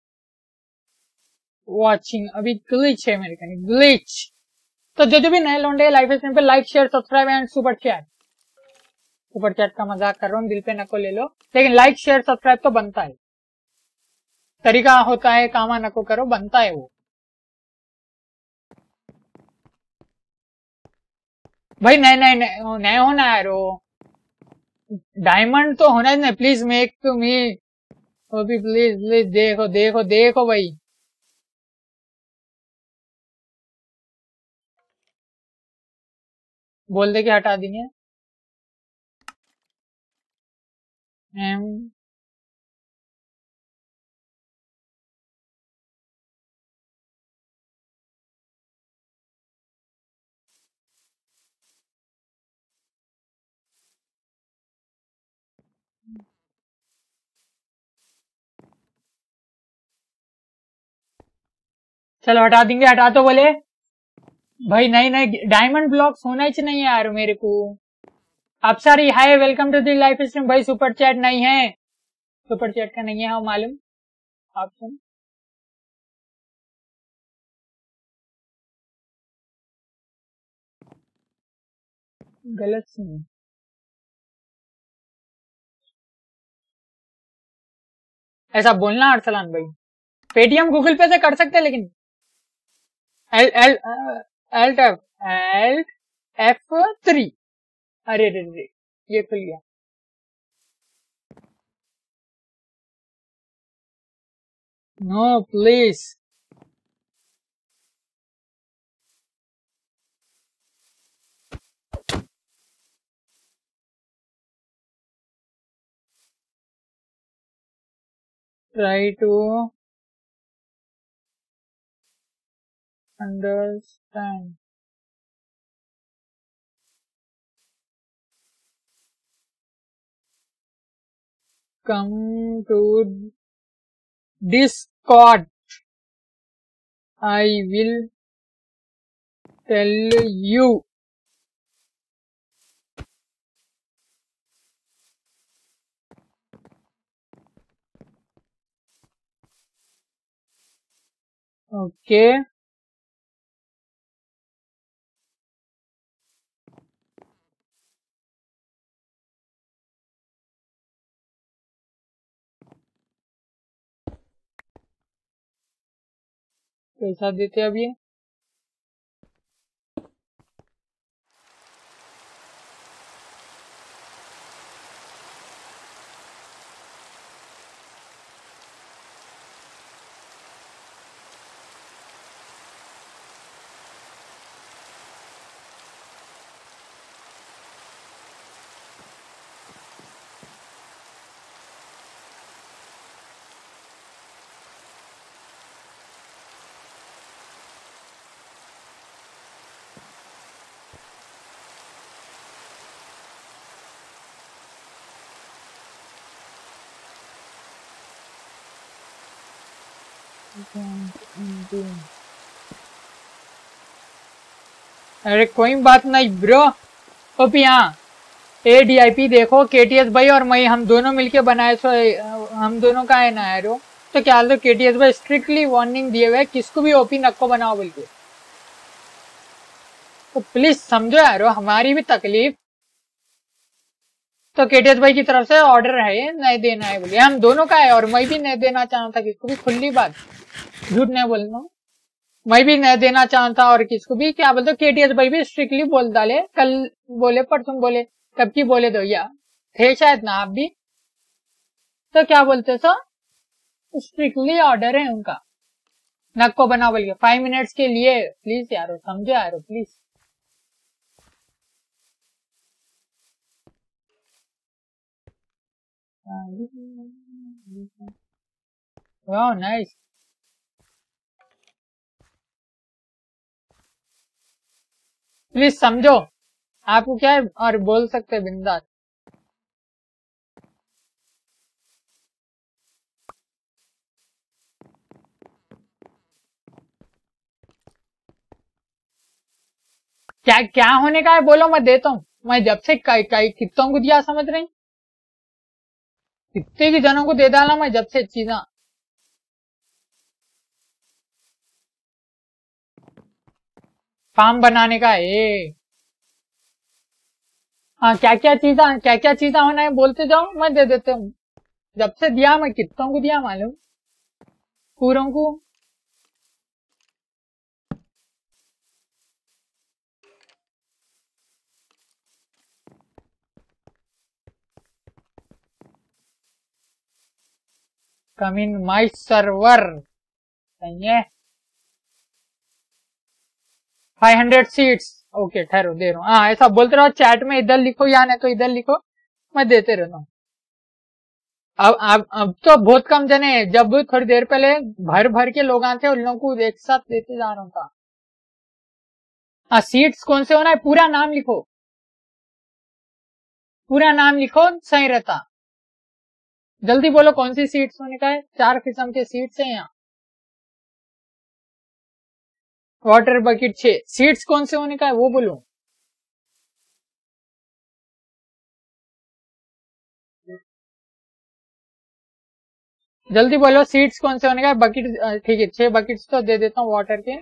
वॉचिंग अभी ग्लिच है मेरे कहने, ग्लिच. तो जो जो भी नए लौंडे लाइव स्ट्रीम पे like share subscribe and super chat. Super chat का मजाक कर रहा हूँ, दिल पे नको ले लो, लेकिन लाइक शेयर सब्सक्राइब तो बनता है. तरीका होता है, कामा नको करो, बनता है वो. भाई नए नए नए होना है रो, डायमंड तो होना है. Please make to me, please please देखो देखो देखो भाई. बोल दे कि हटा देंगे. एम चलो हटा देंगे, हटा तो बोले भाई. नहीं नहीं डायमंड ब्लॉक्स होना ही नहीं है यार मेरे को. आप सारी hi, welcome to the live stream. भाई सुपर चैट नहीं है, सुपर चैट का नहीं है, हाँ मालूम ऑप्शन. गलत सुन, ऐसा बोलना अरसलान भाई. पेटीएम गूगल पे से कर सकते हैं, लेकिन L L alt F alt F three. अरे रे रे ये खुल गया. No please, try to understand. Come to Discord. I will tell you. Okay. पैसा देते अब ये. अरे कोई बात नहीं ब्रो. अब यहाँ ए डी आई पी देखो, केटीएस भाई और मैं हम दोनों मिलके बनाए, सो हम दोनों का है ना यारो. तो क्या तो केटीएस भाई स्ट्रिक्टली वार्निंग दिए हुए किसको भी ओपी नक्को बनाओ बोल के, तो प्लीज समझो यार हमारी भी तकलीफ। तो केटीएस भाई की तरफ से ऑर्डर है ये नहीं देना है बोलिए, हम दोनों का है और मैं भी नहीं देना चाहता किसको भी, खुली बात झूठ नहीं बोलना, मैं भी नहीं देना चाहता और किसको भी क्या बोलते केटीएस भाई भी स्ट्रिक्टली बोल डाले, कल बोले परसों बोले कब की बोले दो या थे शायद ना आप भी, तो क्या बोलते सो स्ट्रिक्टली ऑर्डर है उनका नक्को बना बोल के फाइव मिनट्स के लिए, प्लीज यारो समझो यारो प्लीज। वाह नाइस, प्लीज समझो आपको क्या है और बोल सकते हैं बिंदास। क्या क्या होने का है बोलो मैं देता हूँ, मैं जब से कई कई कितों को दिया समझ रही, कितने की जनों को दे डाला मैं जब से चीजा। फार्म बनाने का है, हाँ क्या क्या चीजा क्या क्या चीजा होना है बोलते जाओ मैं दे देते हूँ, जब से दिया मैं कितों को दिया मालूम पूरों को। कम इन माई सर्वर सही है, फाइव हंड्रेड सीट्स ओके ठहरो दे रहा हूँ, हाँ ऐसा बोलते रहो चैट में, इधर लिखो या नहीं तो इधर लिखो मैं देते रहता हूँ। अब अब अब तो बहुत कम जने हैं, जब थोड़ी देर पहले भर भर के लोग आते उन लोगों को एक साथ देते जा रहा था। हाँ सीट्स कौन से होना है पूरा नाम लिखो, पूरा नाम लिखो सही रहता, जल्दी बोलो कौन सी सीट्स होने का है, चार किस्म के सीट्स हैं यहाँ। वाटर बकेट छह, सीट्स कौन से होने का है वो बोलो, जल्दी बोलो सीट्स कौन से होने का है। बकेट ठीक है छह बकेट्स तो दे देता हूँ वाटर के।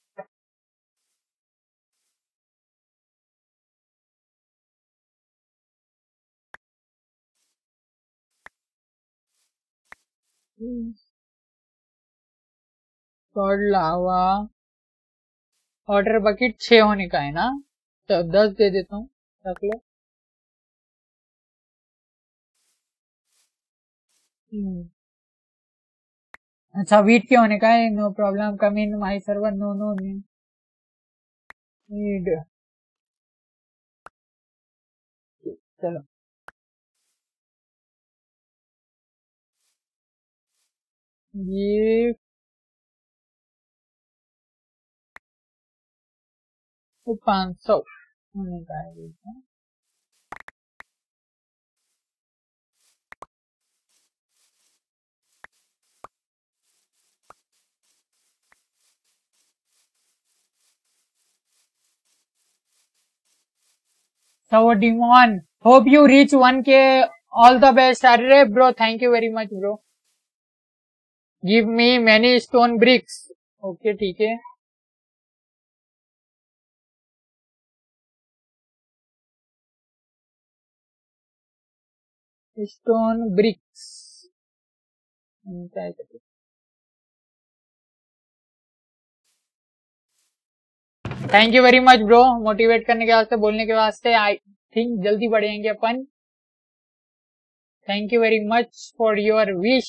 लावा वाटर बकेट छह होने का है ना, तो दस दे देता हूँ रख लो। अच्छा वीट के होने का है, no problem come in my server, no no need, चलो ये पाँच सौ होने का है। So Demon, hope you reach one K. All the best, Saturday, bro. Thank you very much, bro. Give me many stone bricks. Okay, ठीक है। Stone bricks. Thank you very much bro, motivate करने के वास्ते, बोलने के वास्ते। आई think जल्दी बढ़ेंगे अपन। Thank you very much for your wish,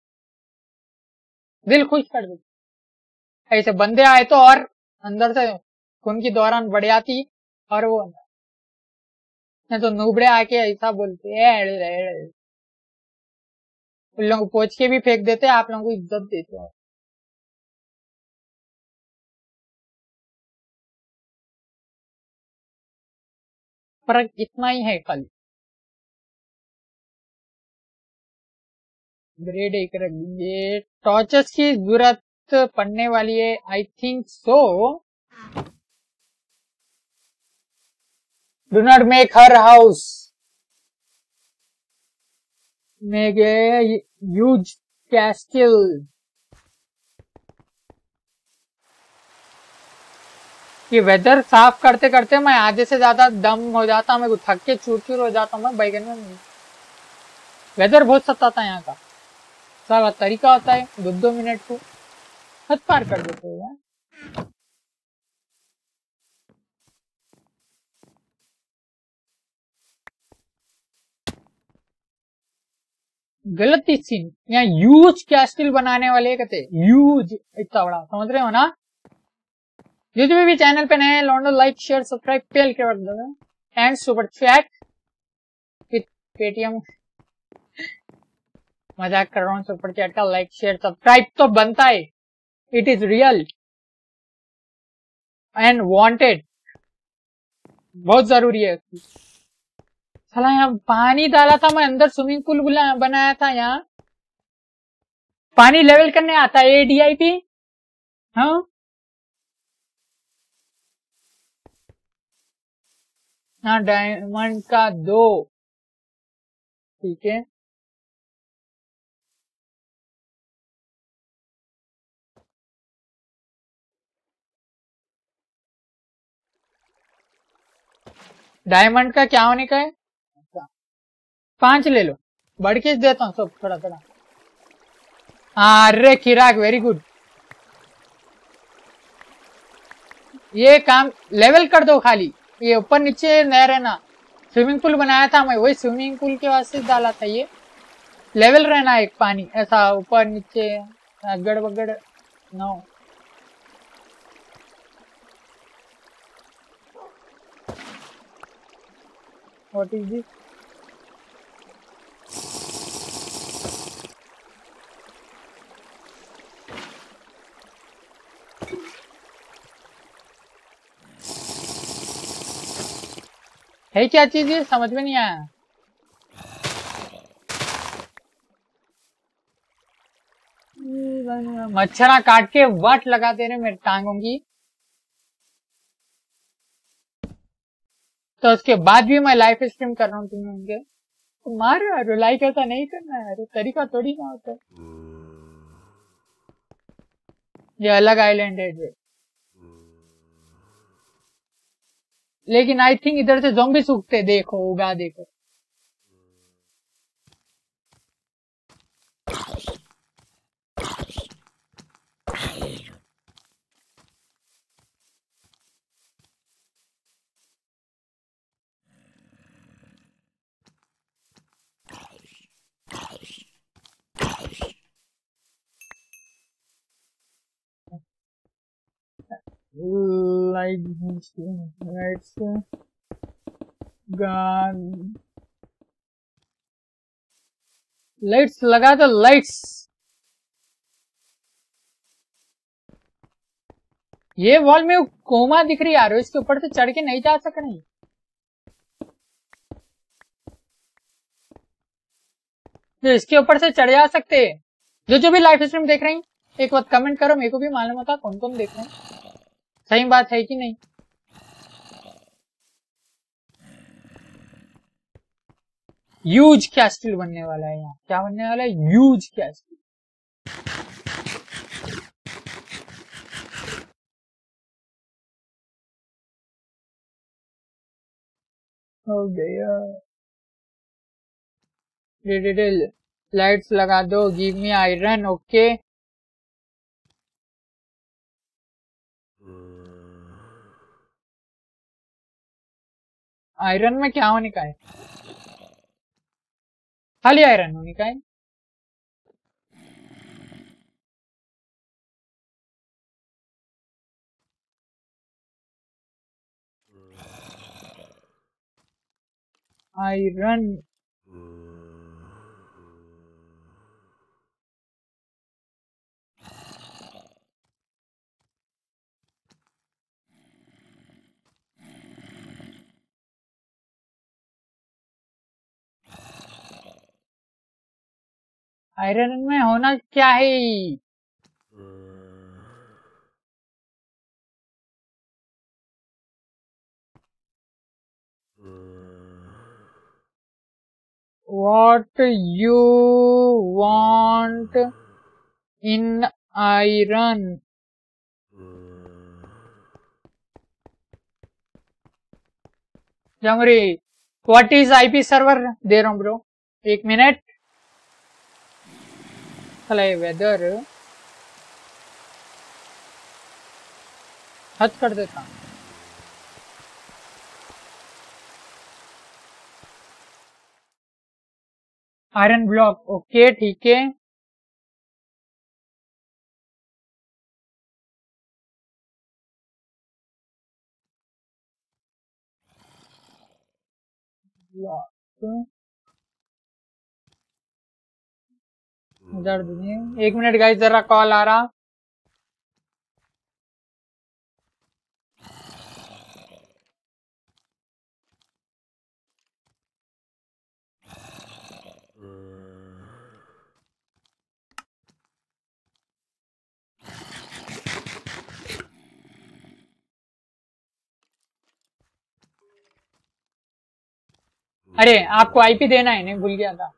दिल खुश कर दो। ऐसे बंदे आए तो और अंदर से उनकी दौरान बढ़ जाती, और वो नहीं तो नूबड़े आके ऐसा बोलते हैं, उन लोगों को पोच के भी फेंक देते, आप लोगों को इज्जत देते हो। फर्क इतना ही है खाली। ग्रेड एक रख दीजिए। टॉर्चेस की जरूरत पड़ने वाली है I think so. Do not make her house, make use castle. ये वेदर साफ करते करते मैं आधे से ज्यादा दम हो जाता, मैं थक के चूर चूर हो जाता हूँ मैं बैगन में। वेदर बहुत सताता है यहाँ का। सारा तरीका होता है दो दो मिनट को हद पार कर देते हो यार। गलत सीन यहाँ यूज कैस्टिल बनाने वाले कहते यूज इतना बड़ा, समझ रहे हो ना। जो जो भी चैनल पे नए लौंडो लाइक शेयर सब्सक्राइब पेल के रख दो and super chat with Paytm. मजाक कर रहा हूँ, सुपर चैट का लाइक शेयर सब्सक्राइब तो बनता है, it is real and wanted, बहुत जरूरी है। साला यहाँ पानी डाला था मैं अंदर, स्विमिंग पूल बनाया था यहाँ। पानी लेवल करने आता है एडीआईपी। हाँ हाँ डायमंड का दो, ठीक है। डायमंड का क्या होने का है? पांच ले लो, बढ़ के देता हूँ सब थोड़ा थोड़ा। अरे खिराक वेरी गुड। ये काम लेवल कर दो खाली, ये ऊपर नीचे न रहना। स्विमिंग पूल बनाया था मैं, वही स्विमिंग पूल के वास्ते डाला था। ये लेवल रहना एक पानी ऐसा ऊपर नीचे अगड़ बगड़ नो। What is this? है क्या चीज है, समझ में नहीं आया। मच्छरा काट के वाट लगा दे रहे मेरे टांगों की, तो उसके बाद भी मैं लाइफ स्ट्रीम कर रहा हूँ। तुम्हें उनके तो मार रहे हो, लाइक ऐसा नहीं करना है, तरीका थोड़ी ना होता है। ये अलग आइलैंड है जो, लेकिन आई थिंक इधर से ज़ॉम्बी सूखते, देखो उगा देखो। लाइट्स लाइट्स गन लाइट्स लगा दो लाइट्स। ये वॉल में कोमा दिख रही यार, इसके ऊपर से चढ़ के नहीं जा सक रही। जो इसके ऊपर से चढ़ जा सकते हैं। जो जो भी लाइव स्ट्रीम देख रहे हैं एक बात कमेंट करो, मेरे को भी मालूम होता कौन कौन देख रहे हैं। सही बात है कि नहीं? यूज कैस्टिल बनने वाला है यहाँ। क्या बनने वाला है? Use castle. हो गया। लाइट्स लगा दो, give me iron. Okay iron में क्या होने का है? खाली आयरन होने का है। आयरन आयरन में होना क्या है? what you want in iron? जमरी व्हाट इज आईपी सर्वर दे रहा हूँ ब्रो, एक मिनट। चले वेदर हद कर देता हूँ। आयरन ब्लॉक, ओके ठीक है। एक मिनट गाइस, जरा कॉल आ रहा। अरे आपको आईपी देना है, नहीं भूल गया था।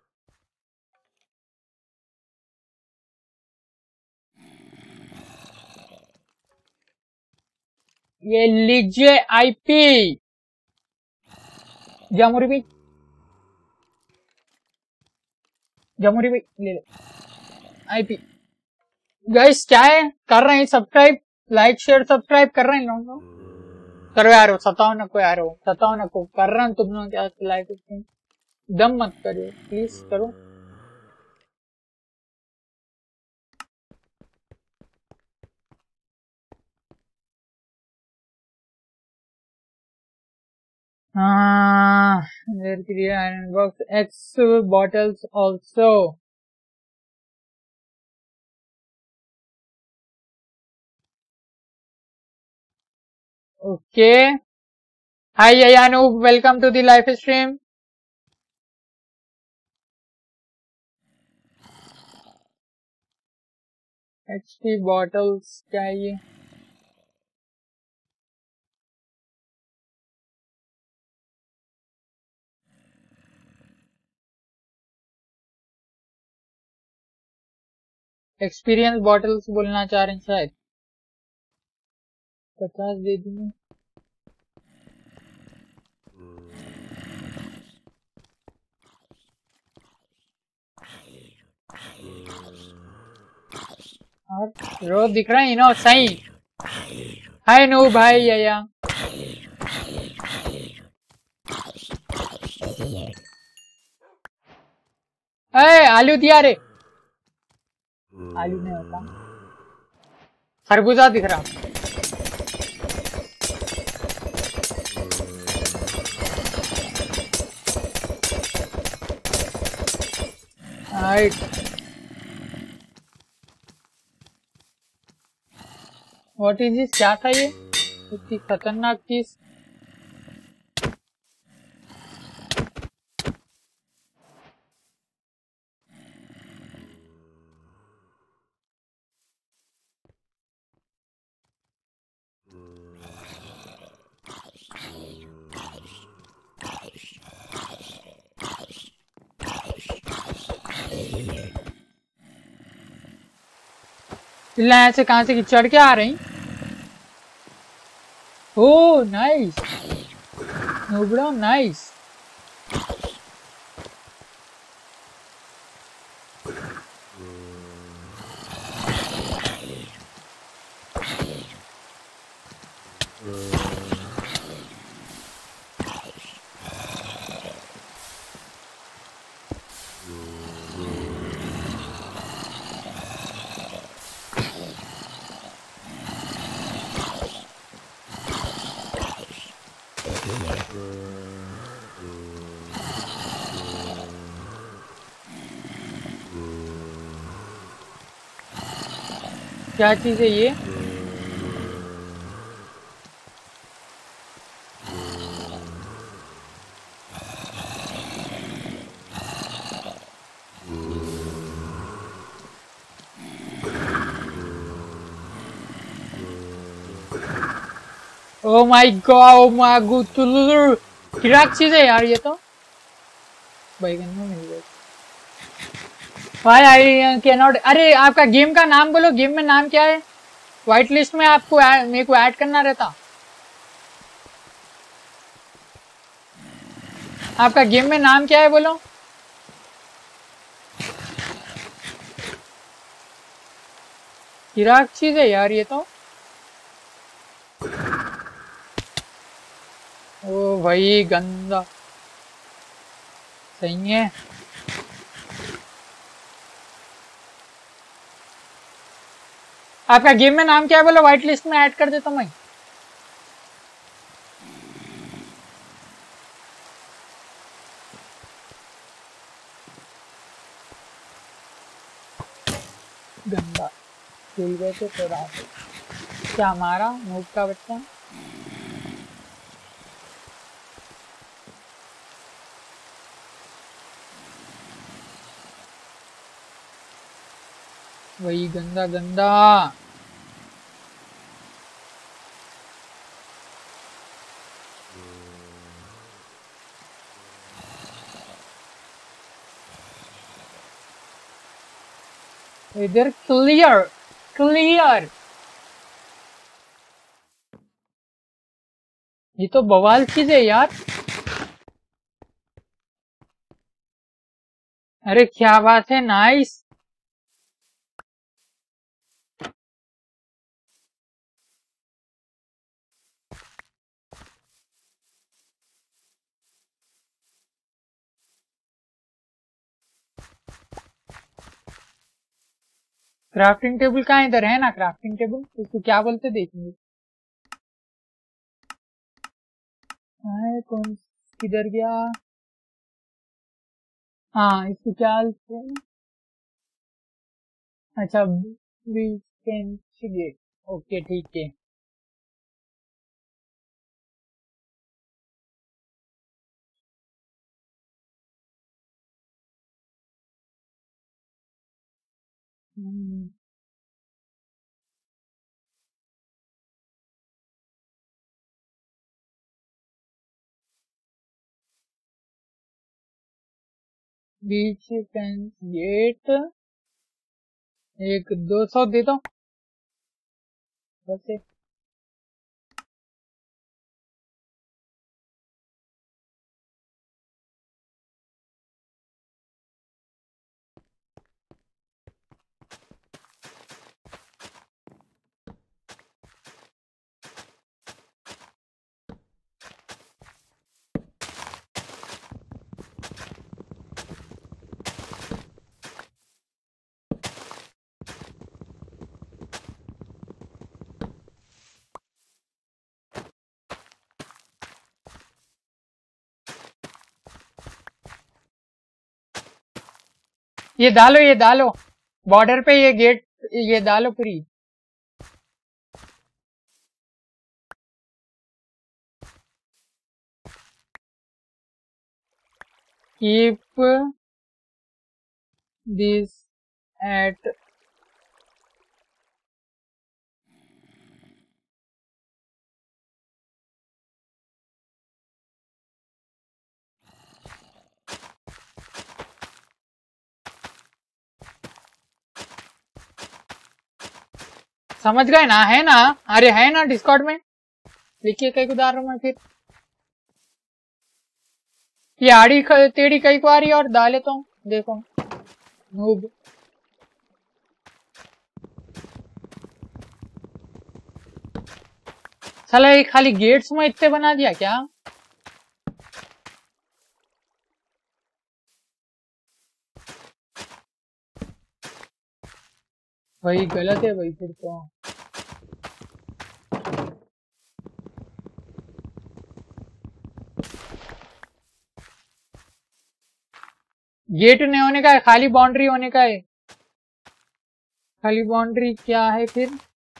ये लीजिए आईपी जमुरी भी, जमुरी भी ले लो आईपी। गाइस क्या है कर रहे हैं, सब्सक्राइब लाइक शेयर सब्सक्राइब कर रहे हैं लोग, करो यार। सताओ ना को यार, सताओ ना को, कर रहा हूँ तुम लोग क्या लाइक, दम मत करिए प्लीज, करो। हाँ iron box x bottles also. Okay hi यानू, welcome to the live stream. HP bottles चाहिए। एक्सपीरियंस बॉटल्स बोलना चाह रहे हैं शायद, पचास दे दूंगी। और रोज दिख रहा है नो सही। हाय नो भाई या ए आलू दिया रे, आलू नहीं होता, खरबूजा दिख रहा। राइट व्हाट इज दिस, क्या था ये इतनी खतरनाक चीज। चिल्ला से कहां से चढ़ के आ रही। Oh nice no bro nice. क्या चीज है ये। Oh my god, oh my god, क्या चीज है यार ये तो। बैगन में मिल गए। भाई आई कैन नॉट। अरे आपका गेम का नाम बोलो, गेम में नाम क्या है? व्हाइट लिस्ट में आपको मेरे को ऐड करना रहता। आपका गेम में नाम क्या है बोलो? चिराग चीज है यार ये तो। ओ भाई गंदा। सही है। आपका गेम में नाम क्या है बोलो, व्हाइट लिस्ट में ऐड कर देता हूँ मैं। गंदा भूल गए थे तो रात क्या हमारा मूव का बच्चा। वही गंदा गंदा। इधर क्लियर क्लियर। ये तो बवाल चीज है यार। अरे क्या बात है, नाइस। क्राफ्टिंग टेबल कहाँ इधर है ना? क्राफ्टिंग टेबल इसको क्या बोलते देखेंगे। है कौन किधर गया? हाँ इसको क्या बोलते हैं? अच्छा गेट। ओके ठीक है। हम्म, बीच फेंस गेट एक दो सौ दे दो बस। ये डालो ये डालो बॉर्डर पे, ये गेट ये डालो पूरी। कीप दिस एट समझ गए ना? है ना? अरे है ना डिस्कॉर्ड में लिखिए कई उदाहरण में। फिर ये आड़ी ख- टेढ़ी कई को आ रही है और डाले तो देखो नूब। साला ये खाली गेट्स में इतने बना दिया क्या? भाई गलत है भाई फिर तो। गेट नहीं होने का है, खाली बाउंड्री होने का है। खाली बाउंड्री क्या है फिर?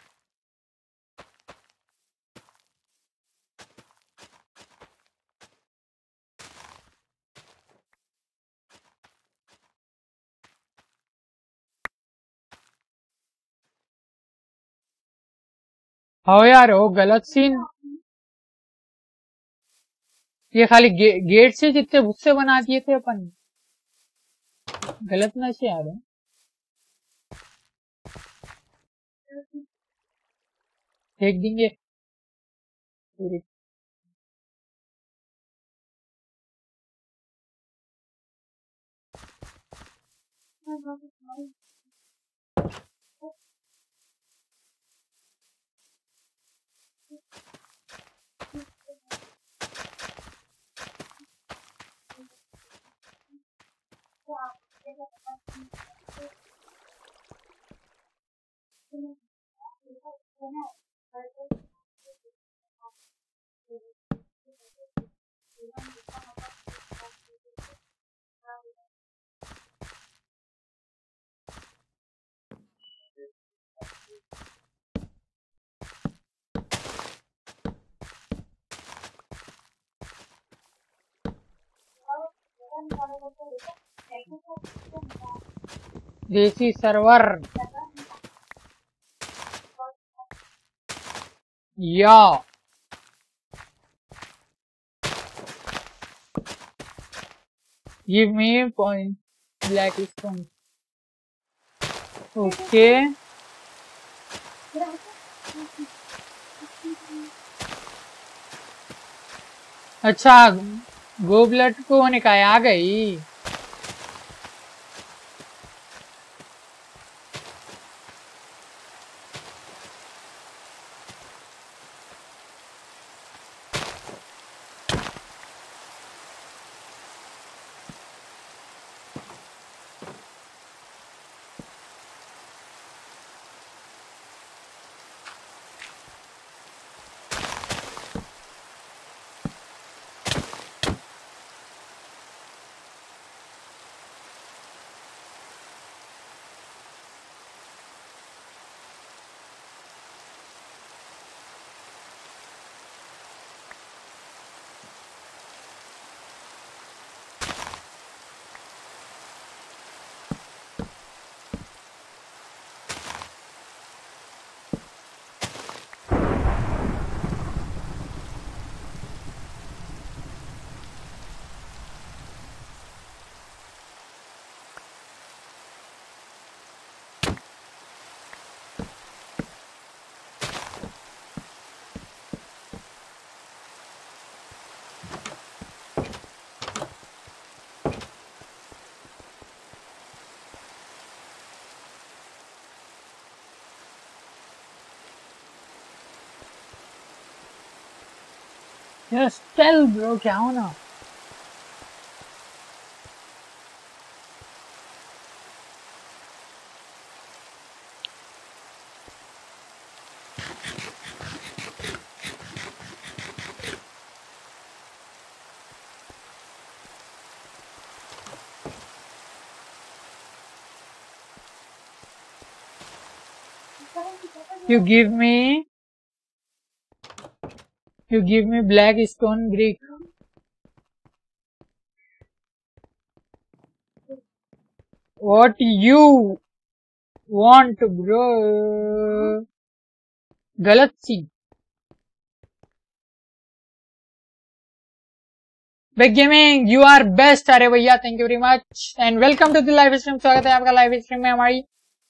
हो यार हो गलत सीन। ये खाली गे, गेट से जितने भुस्से बना दिए थे अपन। गलत नशे आ रहे हैं। फेंक देंगे पूरे। देसी सर्वर या give me point black stone. Okay अच्छा गोबलट को निकाय आ गई। यस टेल ब्रो क्या हो ना। You give me You give me black stone brick. What you want, bro? गलत सी। Big gaming you are best. अरे भैया thank you very much and welcome to the live stream. स्वागत है आपका लाइव स्ट्रीम में हमारी।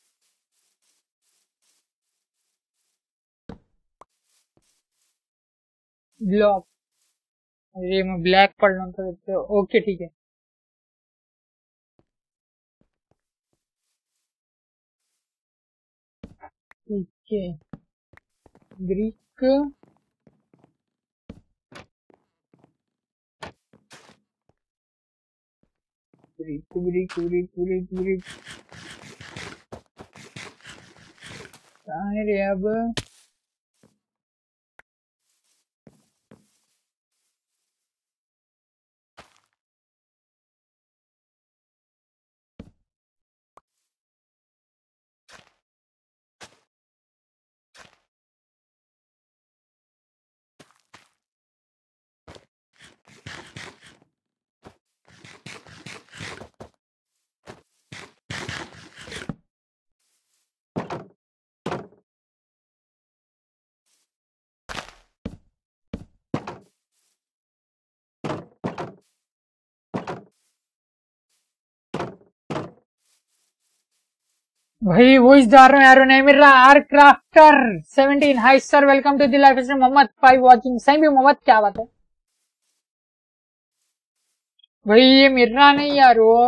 ब्लॉक अरे मैं ब्लैक पढ़ लूँ तो ओके ठीक है। ठीक है brick brick brick brick brick brick कहाँ है रे अब। भाई वो इस दारों यारो नहीं मिल रहा। R crafter seventeen, hi sir, welcome to the life stream. Mohammad five watching. सही भी मोहम्मद, क्या बात है भाई, ये मिल रहा नहीं यार वो।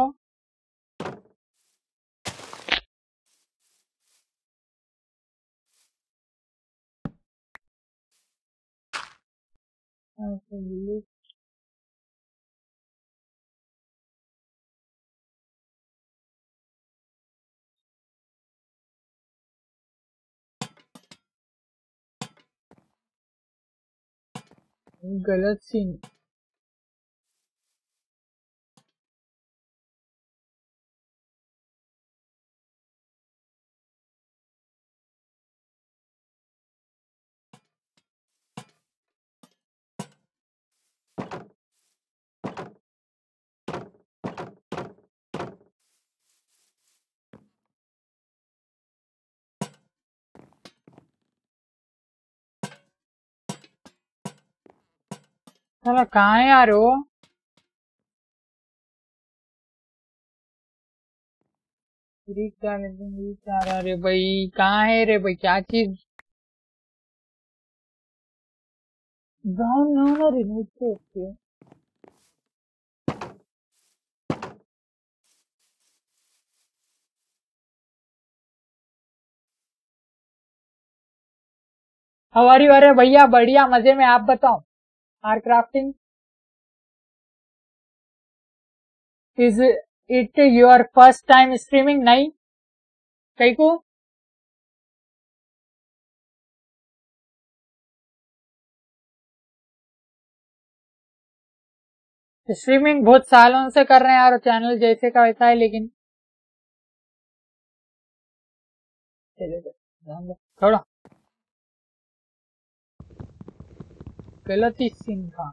गलत सीन। चलो कहाँ है यार वो? क्या रे भाई, कहाँ है रे भाई, क्या चीज? ब्राउन ना ना रिमूव से ओके। हमारी वारे भैया बढ़िया मजे में, आप बताओ। R crafting, is it your first time streaming? नहीं कई को स्ट्रीमिंग बहुत सालों से कर रहे हैं यार, चैनल जैसे का वैसा है, लेकिन थोड़ा गलत ही सीन था।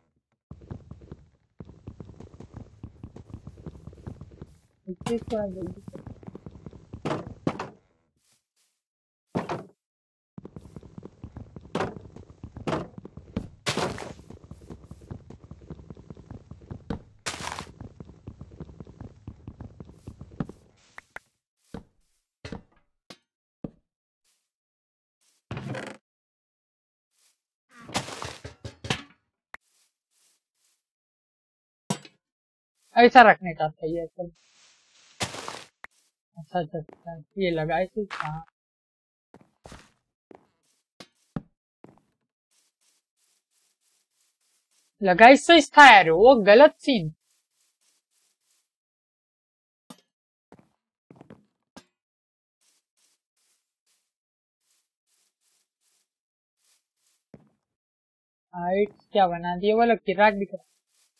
ऐसा रखने का था ये। अच्छा अच्छा अच्छा, ये लगा इसे कहाँ लगा, इससे था यार वो गलत सीन। हाइट क्या बना दिया वो लोग, किराक दिख रहा।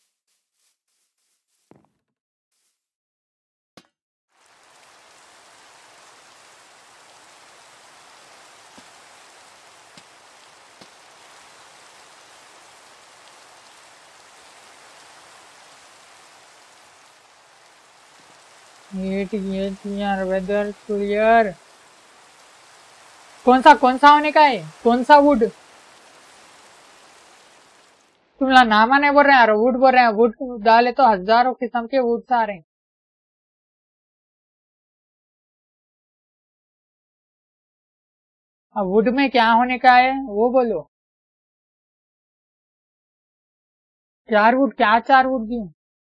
ये यार वेदर क्लियर। कौन सा कौन सा होने का है, कौन सा वुड? तुम लोग नामा नहीं बोल रहे हैं यार, वुड बोल रहे हैं। वुड डाले तो हजारों किस्म के वुड आ रहे हैं। अब वुड में क्या होने का है वो बोलो। चार वुड? क्या चार वुड क्यों?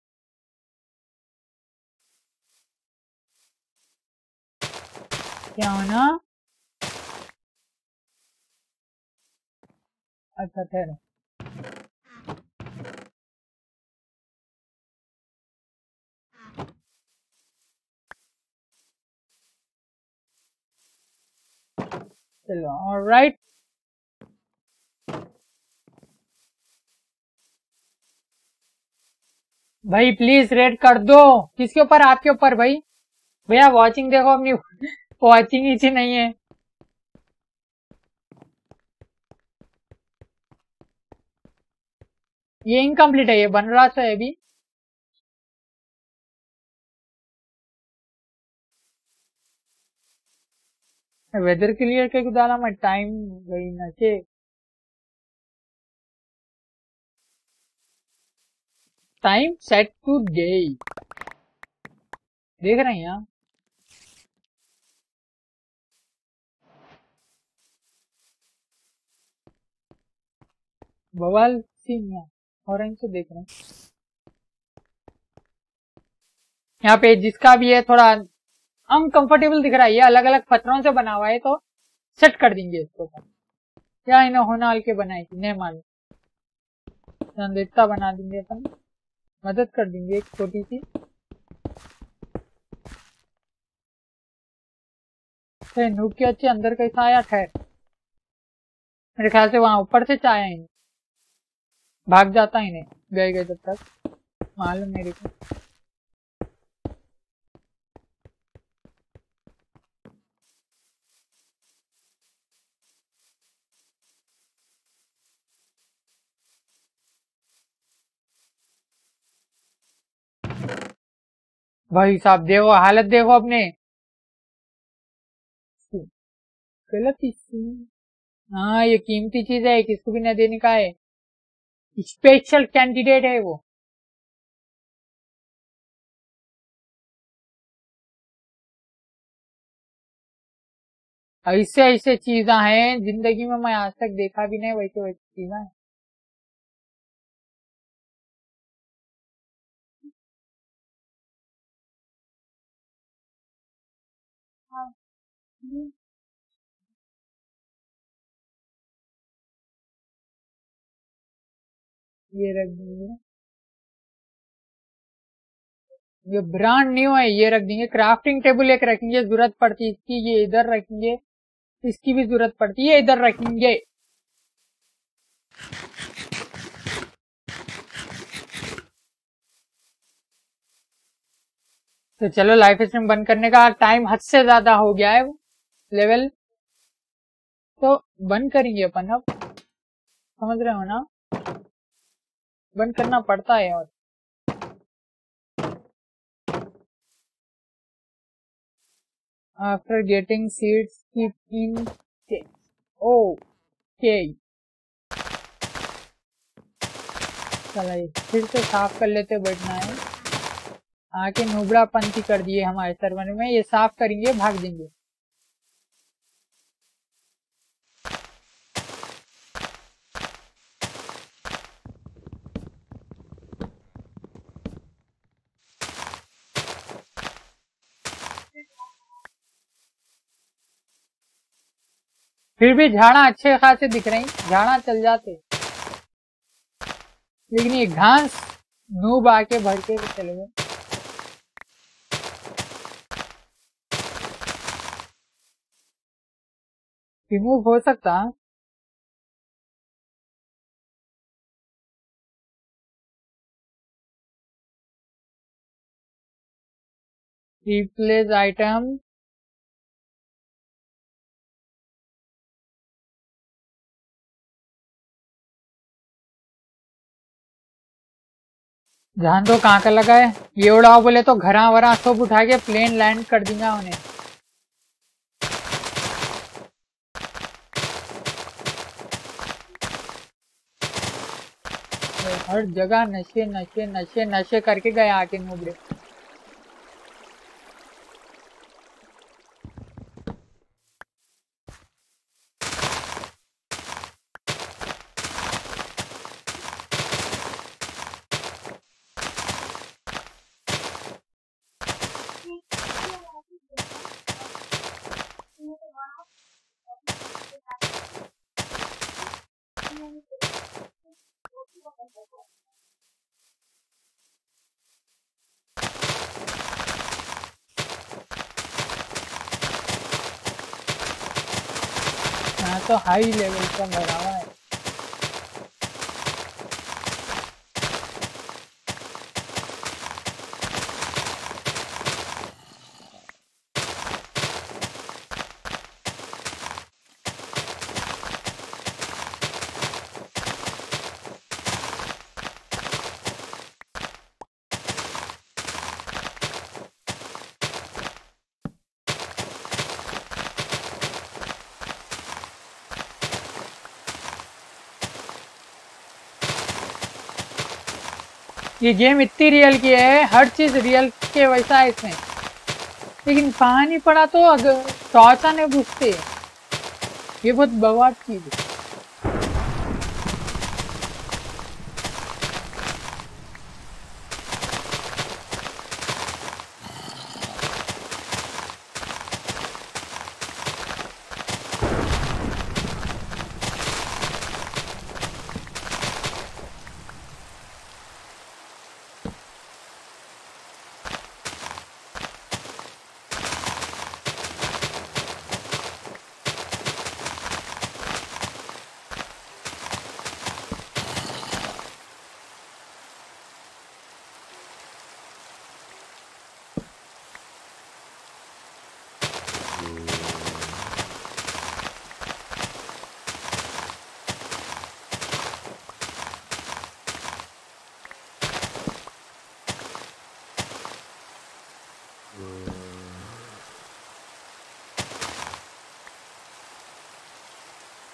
क्या होना? अच्छा ठहरो, चलो ऑलराइट। भाई प्लीज रेड कर दो। किसके ऊपर? आपके ऊपर भाई। भैया वॉचिंग देखो अपनी, वॉचिंग इसी नहीं है। ये इनकम्प्लीट है, ये बन रहा था अभी। वेदर क्लियर के डाला मैं, टाइम गई ना के टाइम सेट टू डे। देख रहे हैं यहाँ बवाल सीन है ऑरेंज से देख रहे हैं यहाँ पे। जिसका भी है थोड़ा अनकंफर्टेबल दिख रहा है, ये अलग अलग पत्थरों से बना हुआ है तो सेट कर देंगे इसको। या इन्हें होनाल के बनाई थी नहीं मालूम, संदिग्धता बना देंगे अपन, मदद कर देंगे एक छोटी सी। तो नूब के अच्छे अंदर कैसा आया ठहर, मेरे ख्याल से वहां ऊपर से चाया इन्हें, भाग जाता इन्हें गए गए जब तक मालूम मेरे को। भाई साहब देखो हालत देखो अपने, गलत हाँ ये कीमती चीज है, किसको भी न देने का है, स्पेशल कैंडिडेट है वो। ऐसे ऐसे चीजें हैं जिंदगी में मैं आज तक देखा भी नहीं, वैसे वैसे चीजें हैं। ये रख देंगे, ये ब्रांड न्यू है, ये रख देंगे। क्राफ्टिंग टेबल एक रखेंगे, जरूरत पड़ती है इसकी, ये इधर रखेंगे, इसकी भी जरूरत पड़ती है, इधर रखेंगे। तो चलो लाइफ स्ट्रीम बंद करने का टाइम हद से ज्यादा हो गया है लेवल, तो बंद करेंगे अपन अब, समझ रहे हो ना, बंद करना पड़ता है। और after getting seeds keep in okay, चलो फिर से साफ कर लेते, बैठना है आके नुबड़ा पंथी कर दिए हमारे सर्वर में, ये साफ करेंगे भाग देंगे। फिर भी झाड़ा अच्छे खासे दिख रहे हैं, झाड़ा चल जाते, लेकिन ये घास नूब आके भर के चले गए। रिमूव हो सकता, रिप्लेस आइटम, ध्यान दो कहाँ का लगा है, ये उड़ाओ बोले तो घरा वरा सब उठा के प्लेन लैंड कर देंगे उन्हें। हर जगह नशे नशे नशे नशे करके गए आके नूबड़े। यहाँ तो हाई लेवल का भरा हुआ है। ये गेम इतनी रियल की है, हर चीज रियल के वैसा है इसमें, लेकिन पानी पड़ा तो अगर टॉर्चा नहीं बुझते, ये बहुत बवाल चीज है।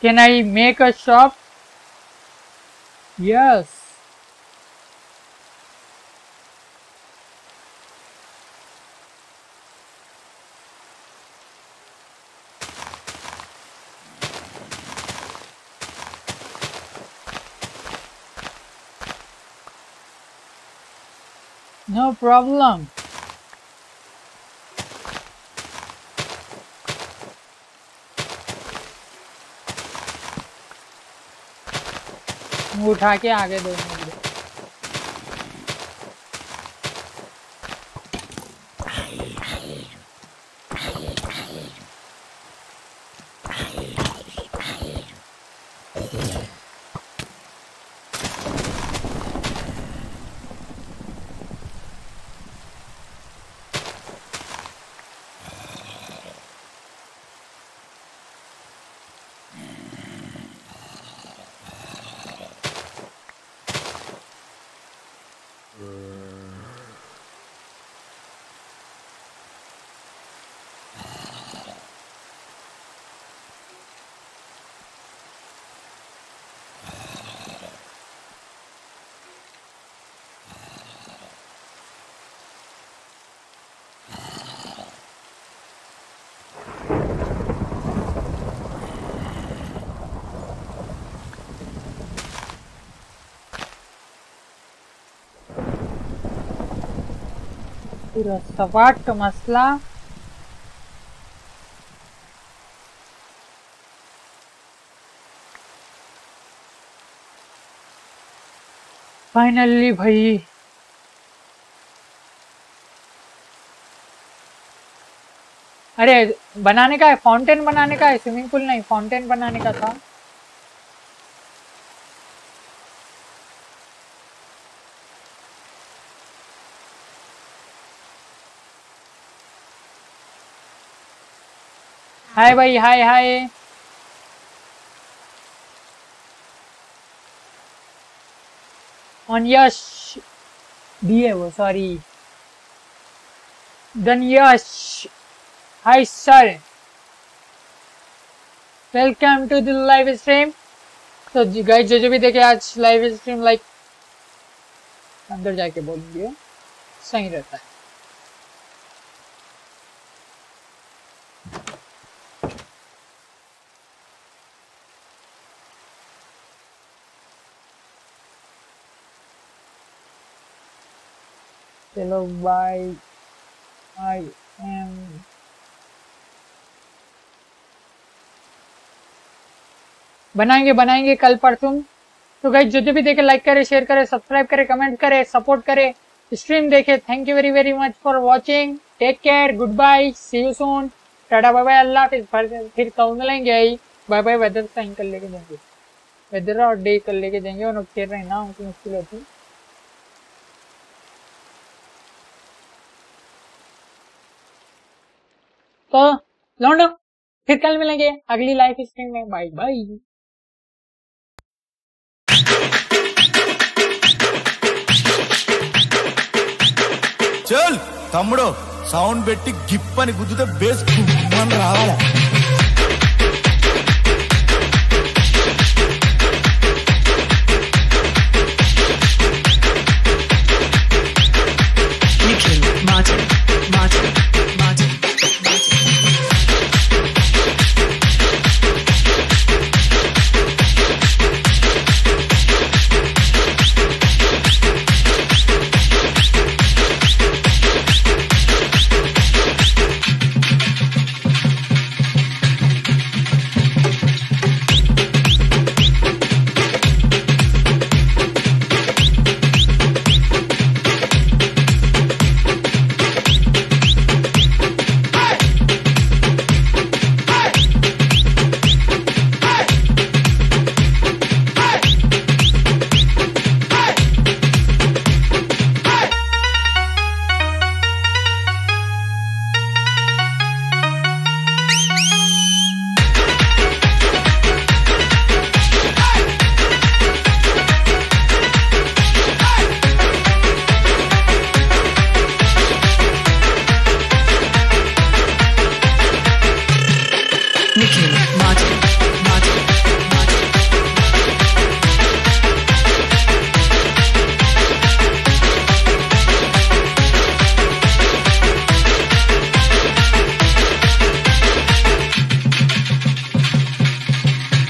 Can I make a shop? Yes. No problem. उठा के आगे दो मिनट। पूरा सपाट मसला। फाइनली भाई अरे बनाने का है, फाउंटेन बनाने का है, स्विमिंग पूल नहीं फाउंटेन बनाने का था। हाय भाई हाय हाय। ऑन यश दिए वो sorry then Yash hi sir welcome to the live stream. तो गाइस जो जो भी देखे आज लाइव स्ट्रीम लाइक अंदर जाके बोलेंगे सही रहता है। चलो बाय आई एम बनाएंगे बनाएंगे कल परसों। तो गाइस जो जो भी देखे लाइक करे शेयर करे सब्सक्राइब करे कमेंट करे सपोर्ट करे स्ट्रीम देखे। Thank you very very much for watching. Take care good bye see you soon tata bye bye अल्लाह हाफिज़। फिर कल मिलेंगे ही बाय बाय। वेदर साइन कर लेके देंगे वेदर और डे कर लेके देंगे और खेल रहे ना उनकी मुश्किल होती। तो लौंडो फिर कल मिलेंगे अगली लाइव स्ट्रीम में। Bye bye. चल तम्मुडो सौंड పెట్టి గిప్పని గుద్దుతే బేస్ కుమ్మని రావాలా।